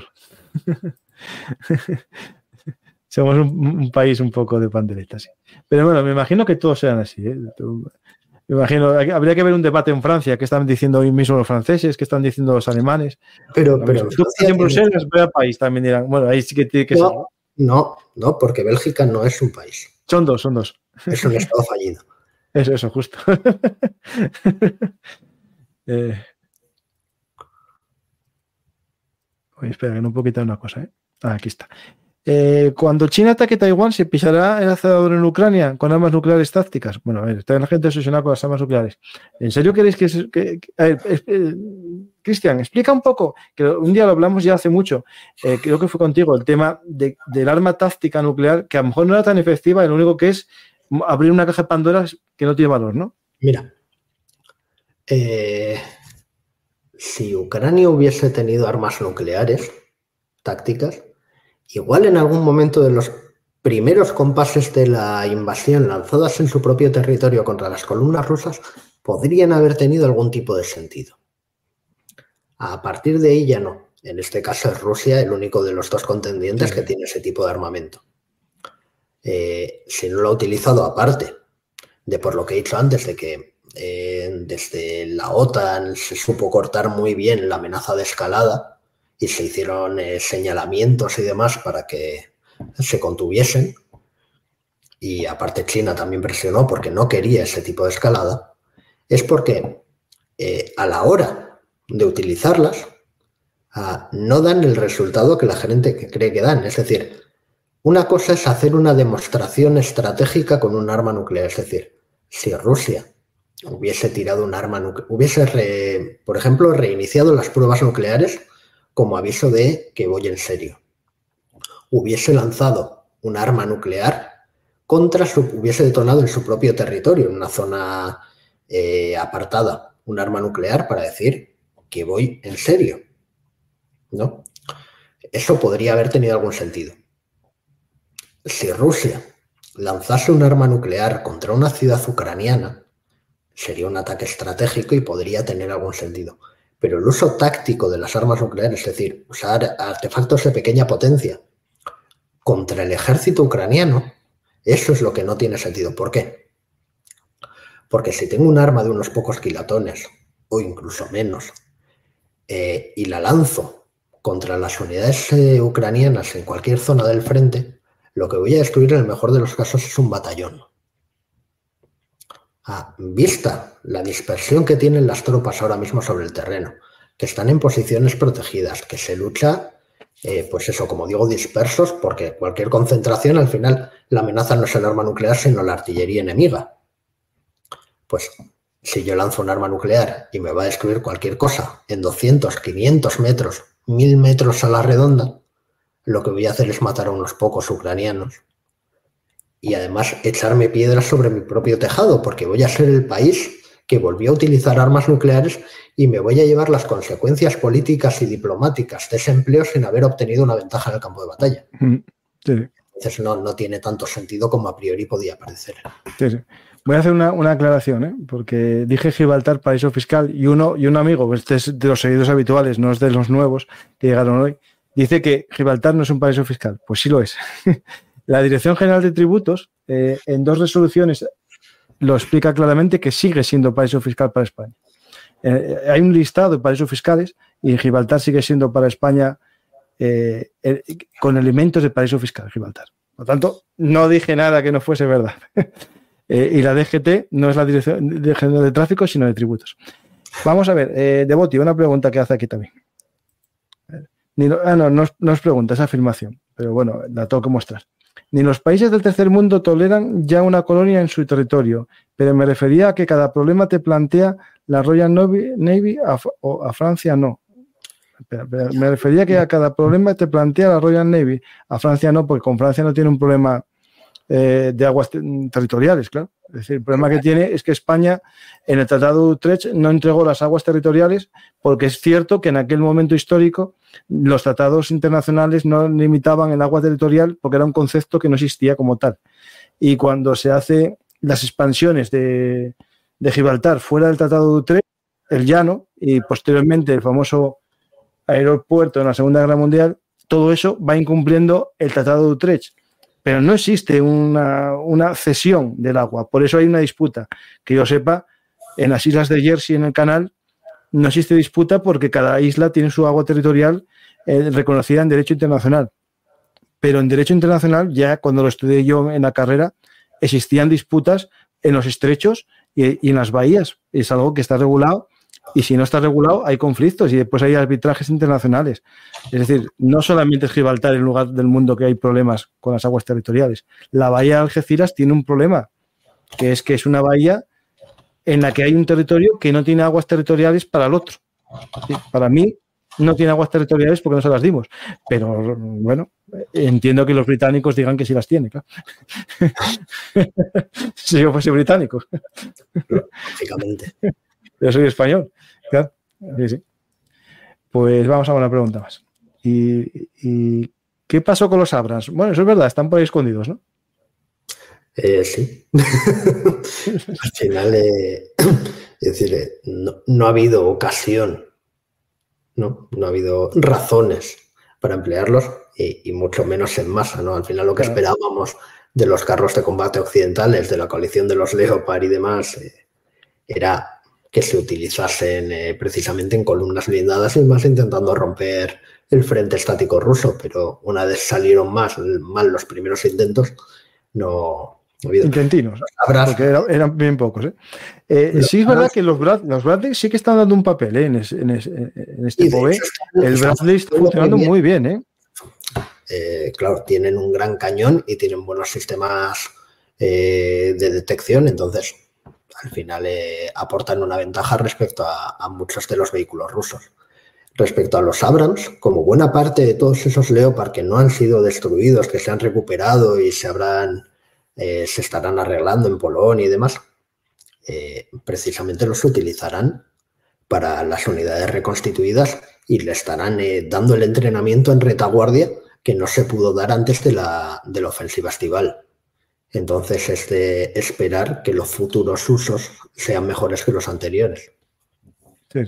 Somos un país un poco de pandereta, sí. Pero bueno, me imagino que todos sean así, ¿eh? Me imagino, habría que ver un debate en Francia, qué están diciendo hoy mismo los franceses, qué están diciendo los alemanes. Pero tú en Bruselas, vaya país, también dirán. Bueno, ahí sí que tiene que ser. No, porque Bélgica no es un país. Son dos. Es un estado fallido. Eso, justo. Oye, espera, que no puedo quitar una cosa, ¿eh? Aquí está. Cuando China ataque Taiwán, ¿se pisará el acelerador en Ucrania con armas nucleares tácticas? Bueno, a ver, está la gente obsesionada con las armas nucleares. ¿En serio queréis que Cristian, explica un poco, que un día lo hablamos ya hace mucho, creo que fue contigo, el tema del arma táctica nuclear, que a lo mejor no era tan efectiva y lo único que es abrir una caja de Pandora que no tiene valor, ¿no? Mira, si Ucrania hubiese tenido armas nucleares tácticas, igual en algún momento de los primeros compases de la invasión lanzadas en su propio territorio contra las columnas rusas, podrían haber tenido algún tipo de sentido. A partir de ahí ya no. En este caso es Rusia el único de los dos contendientes que tiene ese tipo de armamento. Si no lo ha utilizado aparte de por lo que he dicho antes, de que desde la OTAN se supo cortar muy bien la amenaza de escalada y se hicieron señalamientos y demás para que se contuviesen. Y aparte China también presionó porque no quería ese tipo de escalada. Es porque a la hora de utilizarlas no dan el resultado que la gente cree que dan. Es decir, una cosa es hacer una demostración estratégica con un arma nuclear. Es decir, si Rusia hubiese tirado un arma nuclear, por ejemplo, reiniciado las pruebas nucleares como aviso de que voy en serio, hubiese lanzado un arma nuclear hubiese detonado en su propio territorio, en una zona apartada, un arma nuclear para decir que voy en serio, ¿no? Eso podría haber tenido algún sentido. Si Rusia lanzase un arma nuclear contra una ciudad ucraniana, sería un ataque estratégico y podría tener algún sentido. Pero el uso táctico de las armas nucleares, es decir, usar artefactos de pequeña potencia contra el ejército ucraniano, eso es lo que no tiene sentido. ¿Por qué? Porque si tengo un arma de unos pocos kilatones, o incluso menos, y la lanzo contra las unidades ucranianas en cualquier zona del frente, lo que voy a destruir en el mejor de los casos es un batallón. Vista la dispersión que tienen las tropas ahora mismo sobre el terreno, que están en posiciones protegidas, que se lucha, pues eso, como digo, dispersos, porque cualquier concentración, al final, la amenaza no es el arma nuclear, sino la artillería enemiga. Pues si yo lanzo un arma nuclear y me va a destruir cualquier cosa en 200, 500 metros, 1000 metros a la redonda, lo que voy a hacer es matar a unos pocos ucranianos. Y además echarme piedras sobre mi propio tejado, porque voy a ser el país que volvió a utilizar armas nucleares y me voy a llevar las consecuencias políticas y diplomáticas de ese empleo sin haber obtenido una ventaja en el campo de batalla. Sí. Entonces no tiene tanto sentido como a priori podía parecer. Sí. Voy a hacer una aclaración, porque dije Gibraltar, paraíso fiscal, y un amigo, este es de los seguidores habituales, no es de los nuevos que llegaron hoy, dice que Gibraltar no es un paraíso fiscal. Pues sí lo es. La Dirección General de Tributos, en 2 resoluciones, lo explica claramente que sigue siendo paraíso fiscal para España. Hay un listado de paraísos fiscales y Gibraltar sigue siendo para España con elementos de paraíso fiscal, Gibraltar. Por lo tanto, no dije nada que no fuese verdad. Y la DGT no es la Dirección General de Tráfico, sino de Tributos. Vamos a ver, Devoti, una pregunta que hace aquí también. No es pregunta, es afirmación, pero bueno, la tengo que mostrar. Ni los países del tercer mundo toleran ya una colonia en su territorio, pero me refería a que cada problema te plantea la Royal Navy, a Francia no. Me refería a que a cada problema te plantea la Royal Navy, a Francia no, porque con Francia no tiene un problema de aguas territoriales, claro. Es decir, el problema que tiene es que España en el Tratado de Utrecht no entregó las aguas territoriales, porque es cierto que en aquel momento histórico los tratados internacionales no limitaban el agua territorial porque era un concepto que no existía como tal. Y cuando se hace las expansiones de Gibraltar fuera del Tratado de Utrecht, el llano y posteriormente el famoso aeropuerto en la Segunda Guerra Mundial, todo eso va incumpliendo el Tratado de Utrecht. Pero no existe una cesión del agua. Por eso hay una disputa. Que yo sepa, en las islas de Jersey, en el canal, no existe disputa porque cada isla tiene su agua territorial reconocida en derecho internacional. Pero en derecho internacional, ya cuando lo estudié yo en la carrera, existían disputas en los estrechos y en las bahías. Es algo que está regulado. Y si no está regulado, hay conflictos y después hay arbitrajes internacionales. Es decir, no solamente es Gibraltar el lugar del mundo que hay problemas con las aguas territoriales. La bahía de Algeciras tiene un problema, que es una bahía en la que hay un territorio que no tiene aguas territoriales para el otro. Sí, para mí no tiene aguas territoriales porque no se las dimos. Pero, bueno, entiendo que los británicos digan que sí las tiene, claro. Si yo fuese británico. Lógicamente. Yo soy español, claro. Sí, sí. Pues vamos a una pregunta más. ¿Y qué pasó con los Abrams? Bueno, eso es verdad, están por ahí escondidos, ¿no? Sí. Al final, es decir, no ha habido ocasión, ¿no? No ha habido razones para emplearlos y mucho menos en masa, ¿no? Al final lo que esperábamos de los carros de combate occidentales, de la coalición de los Leopard y demás, era que se utilizasen precisamente en columnas blindadas y más intentando romper el frente estático ruso, pero una vez salieron mal los primeros intentos, no ha habido. Intentinos, porque eran bien pocos. Sí, es verdad que los Bradley sí que están dando un papel en este POV. El Bradley está funcionando muy bien. Claro, tienen un gran cañón y tienen buenos sistemas de detección, entonces al final aportan una ventaja respecto a muchos de los vehículos rusos. Respecto a los Abrams, como buena parte de todos esos Leopard que no han sido destruidos, que se han recuperado y se estarán arreglando en Polonia y demás, precisamente los utilizarán para las unidades reconstituidas y le estarán dando el entrenamiento en retaguardia que no se pudo dar antes de la ofensiva estival. Entonces es de esperar que los futuros usos sean mejores que los anteriores. Sí.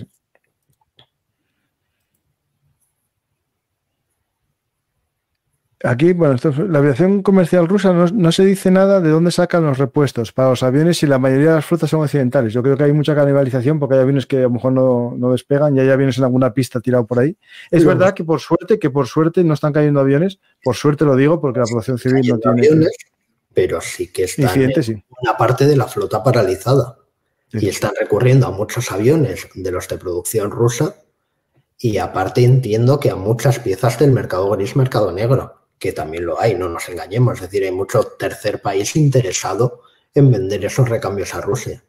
Aquí, bueno, la aviación comercial rusa no se dice nada de dónde sacan los repuestos para los aviones y la mayoría de las flotas son occidentales. Yo creo que hay mucha canibalización porque hay aviones que a lo mejor no despegan y hay aviones en alguna pista tirado por ahí. Es verdad que por suerte no están cayendo aviones, por suerte lo digo porque la población civil no tiene aviones, pero sí que están en una parte de la flota paralizada y están recurriendo a muchos aviones de los de producción rusa y aparte entiendo que a muchas piezas del mercado gris, mercado negro, que también lo hay, no nos engañemos, es decir, hay mucho tercer país interesado en vender esos recambios a Rusia.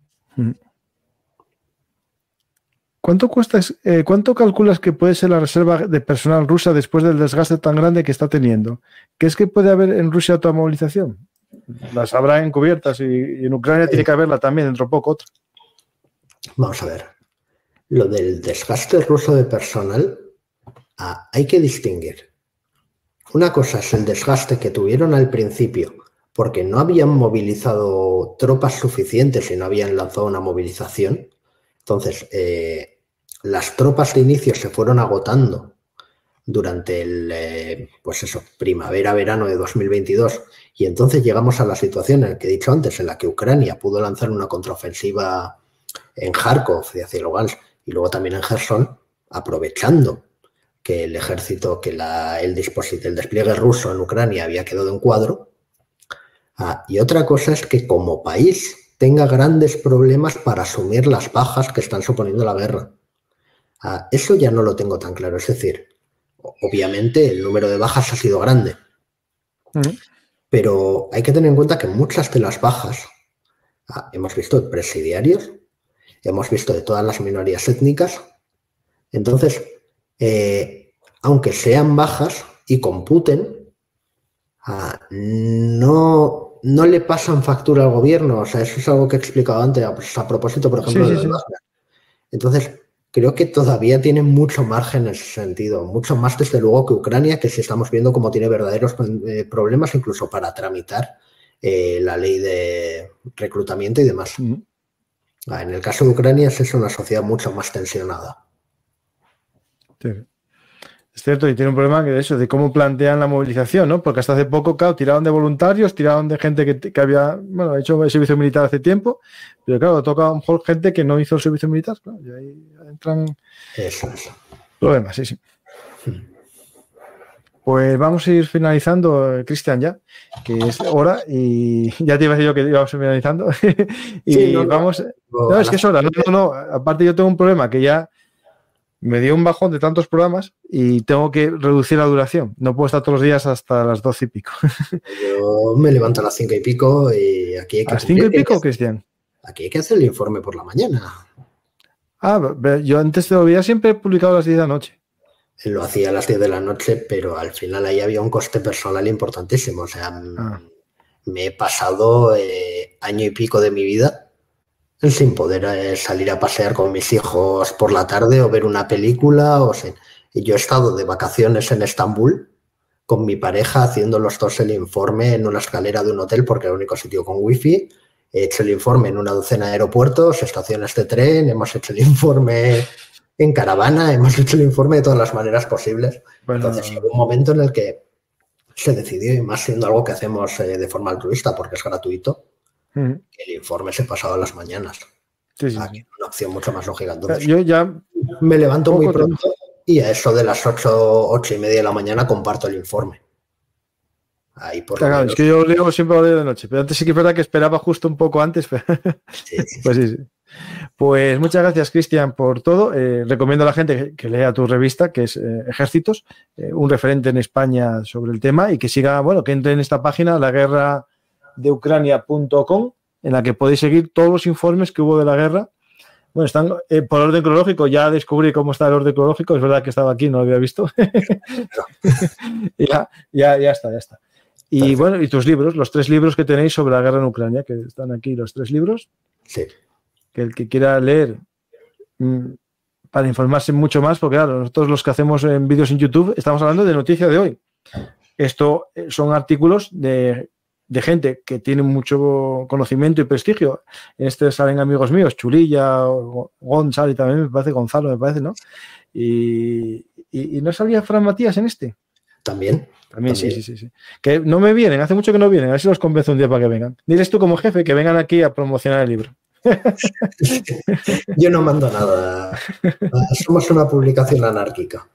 ¿Cuánto calculas que puede ser la reserva de personal rusa después del desgaste tan grande que está teniendo? ¿Crees que puede haber en Rusia otra movilización? Las habrá encubiertas y en Ucrania tiene que haberla también, dentro de poco otra. Vamos a ver. Lo del desgaste ruso de personal hay que distinguir. Una cosa es el desgaste que tuvieron al principio porque no habían movilizado tropas suficientes y no habían lanzado una movilización. Entonces, las tropas de inicio se fueron agotando durante el primavera-verano de 2022 y entonces llegamos a la situación en la que he dicho antes, en la que Ucrania pudo lanzar una contraofensiva en Kharkov y hacia Lugansk y luego también en Gerson, aprovechando que el ejército, que el despliegue ruso en Ucrania había quedado en cuadro. Y otra cosa es que como país tenga grandes problemas para asumir las bajas que están suponiendo la guerra. Eso ya no lo tengo tan claro. Es decir, obviamente el número de bajas ha sido grande, Pero hay que tener en cuenta que muchas de las bajas, hemos visto de presidiarios, hemos visto de todas las minorías étnicas. Entonces, aunque sean bajas y computen, no le pasan factura al gobierno. O sea, eso es algo que he explicado antes, a propósito, por ejemplo, de las bajas. Entonces, creo que todavía tienen mucho margen en ese sentido, mucho más desde luego que Ucrania, que sí estamos viendo cómo tiene verdaderos problemas incluso para tramitar la ley de reclutamiento y demás. En el caso de Ucrania es una sociedad mucho más tensionada. Sí. Es cierto, y tiene un problema que eso, de cómo plantean la movilización, ¿no? Porque hasta hace poco, claro, tiraron de voluntarios, tiraron de gente que había, bueno, hecho el servicio militar hace tiempo, pero claro, toca a lo mejor gente que no hizo el servicio militar, claro, y ahí entran problemas, sí. Pues vamos a ir finalizando, Cristian, ya, que es hora, y ya te iba a decir yo que íbamos finalizando, y sí, vamos... No, es que es hora, no, aparte yo tengo un problema que ya me dio un bajón de tantos programas y tengo que reducir la duración. No puedo estar todos los días hasta las 12 y pico. Yo me levanto a las 5 y pico y aquí hay que... ¿A las 5 y pico, Cristian? Aquí hay que hacer el informe por la mañana. Yo antes todavía siempre he publicado a las 10 de la noche. Lo hacía a las 10 de la noche, pero al final ahí había un coste personal importantísimo. O sea, me he pasado año y pico de mi vida sin poder salir a pasear con mis hijos por la tarde o ver una película. Yo he estado de vacaciones en Estambul con mi pareja haciendo los dos el informe en una escalera de un hotel porque era el único sitio con wifi. He hecho el informe en una docena de aeropuertos, estaciones de tren, hemos hecho el informe en caravana, hemos hecho el informe de todas las maneras posibles. Bueno, entonces llegó un momento en el que se decidió, y más siendo algo que hacemos de forma altruista porque es gratuito, el informe se pasaba a las mañanas. Sí. Una opción mucho más lógica. Entonces, yo ya me levanto muy pronto y a eso de las 8 y media de la mañana comparto el informe. Ahí por claro, es que yo leo siempre a la de noche, pero antes sí que es verdad que esperaba justo un poco antes. Pero... Pues sí. Pues muchas gracias, Cristian, por todo. Recomiendo a la gente que lea tu revista, que es Ejércitos, un referente en España sobre el tema, y que siga, bueno, que entre en esta página, laguerradeucrania.com, en la que podéis seguir todos los informes que hubo de la guerra. Bueno, están por orden cronológico, ya descubrí cómo está el orden cronológico, es verdad que estaba aquí, no lo había visto. ya está. Y perfecto. Bueno, y tus libros, los 3 libros que tenéis sobre la guerra en Ucrania, que están aquí los 3 libros. Sí. Que el que quiera leer para informarse mucho más, porque claro, nosotros los que hacemos en vídeos en YouTube estamos hablando de noticia de hoy. Esto son artículos de gente que tiene mucho conocimiento y prestigio. En este salen amigos míos, Chulilla, Gonzalo y también me parece Gonzalo, ¿no? Y no salía Fran Matías en este. También. Sí. Que no me vienen, hace mucho que no vienen, a ver si los convenzo un día para que vengan. Diles tú como jefe que vengan aquí a promocionar el libro. Yo no mando nada. Somos una publicación anárquica.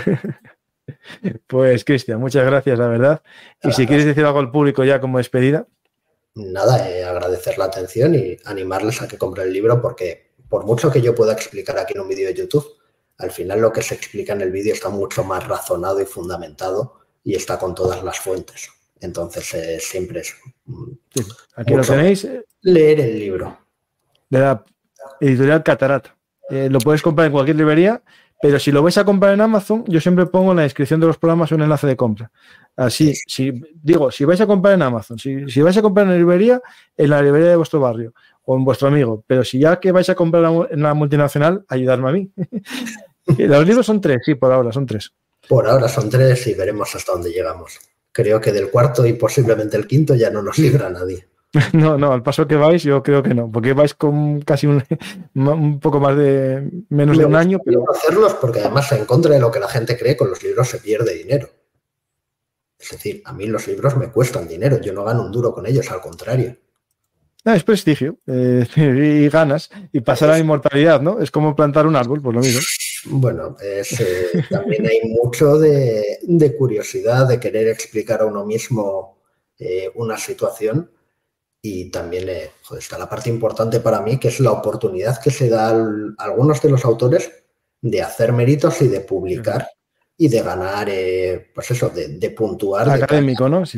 Pues, Cristian, muchas gracias, la verdad. Y si quieres decir algo al público ya como despedida. Nada, agradecer la atención y animarles a que compren el libro, porque por mucho que yo pueda explicar aquí en un vídeo de YouTube, al final lo que se explica en el vídeo está mucho más razonado y fundamentado y está con todas las fuentes. Entonces, siempre es sí, aquí lo tenéis. Leer el libro. De la editorial Catarata. Lo puedes comprar en cualquier librería, pero si lo vais a comprar en Amazon, yo siempre pongo en la descripción de los programas un enlace de compra. Así, si vais a comprar en Amazon, si vais a comprar en la librería de vuestro barrio o en vuestro amigo, pero si ya que vais a comprar en la multinacional, ayudadme a mí. Los libros son 3, sí, por ahora son 3. Por ahora son 3 y veremos hasta dónde llegamos. Creo que del 4 y posiblemente el 5 ya no nos libra nadie. No, al paso que vais yo creo que no, porque vais con casi un poco más de menos de un año. Pero hacerlos porque además en contra de lo que la gente cree, con los libros se pierde dinero. Es decir, a mí los libros me cuestan dinero, yo no gano un duro con ellos, al contrario. Es prestigio y ganas y pasar a la inmortalidad, ¿no? Es como plantar un árbol, pues lo mismo. Bueno, también hay mucho de curiosidad, de querer explicar a uno mismo una situación. Y también está la parte importante para mí, que es la oportunidad que se da a algunos de los autores de hacer méritos y de publicar y de ganar, pues eso, de puntuar. Académico, ¿no? Sí.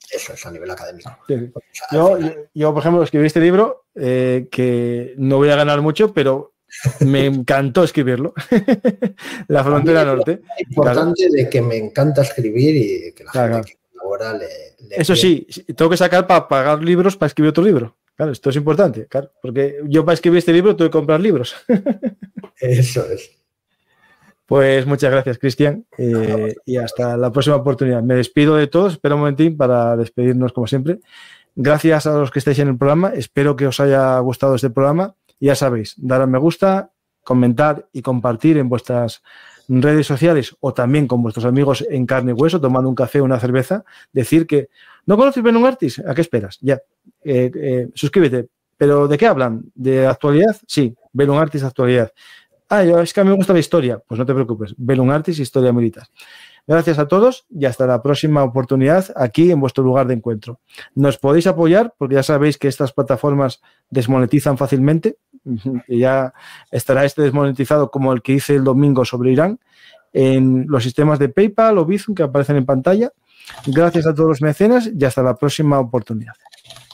Eso es a nivel académico. Sí. Yo, por ejemplo, escribí este libro que no voy a ganar mucho, pero me encantó escribirlo. La frontera norte. Es importante de que me encanta escribir y que la gente que colabora le eso sí, tengo que sacar para pagar libros para escribir otro libro. Claro, esto es importante, claro, porque yo para escribir este libro tuve que comprar libros. Eso es. Pues muchas gracias, Cristian, y hasta la próxima oportunidad. Me despido de todos, espera un momentín para despedirnos como siempre. Gracias a los que estáis en el programa, espero que os haya gustado este programa. Ya sabéis, dar a me gusta, comentar y compartir en vuestras redes sociales o también con vuestros amigos en carne y hueso, tomando un café o una cerveza, decir que ¿no conoces Bellum Artis? ¿A qué esperas? Ya, suscríbete. ¿Pero de qué hablan? ¿De actualidad? Sí, Bellum Artis actualidad. Es que a mí me gusta la historia. Pues no te preocupes, Bellum Artis, historia militar. Gracias a todos y hasta la próxima oportunidad aquí en vuestro lugar de encuentro. Nos podéis apoyar porque ya sabéis que estas plataformas desmonetizan fácilmente. Y ya estará desmonetizado como el que hice el domingo sobre Irán en los sistemas de PayPal o Bizum que aparecen en pantalla. Gracias a todos los mecenas y hasta la próxima oportunidad.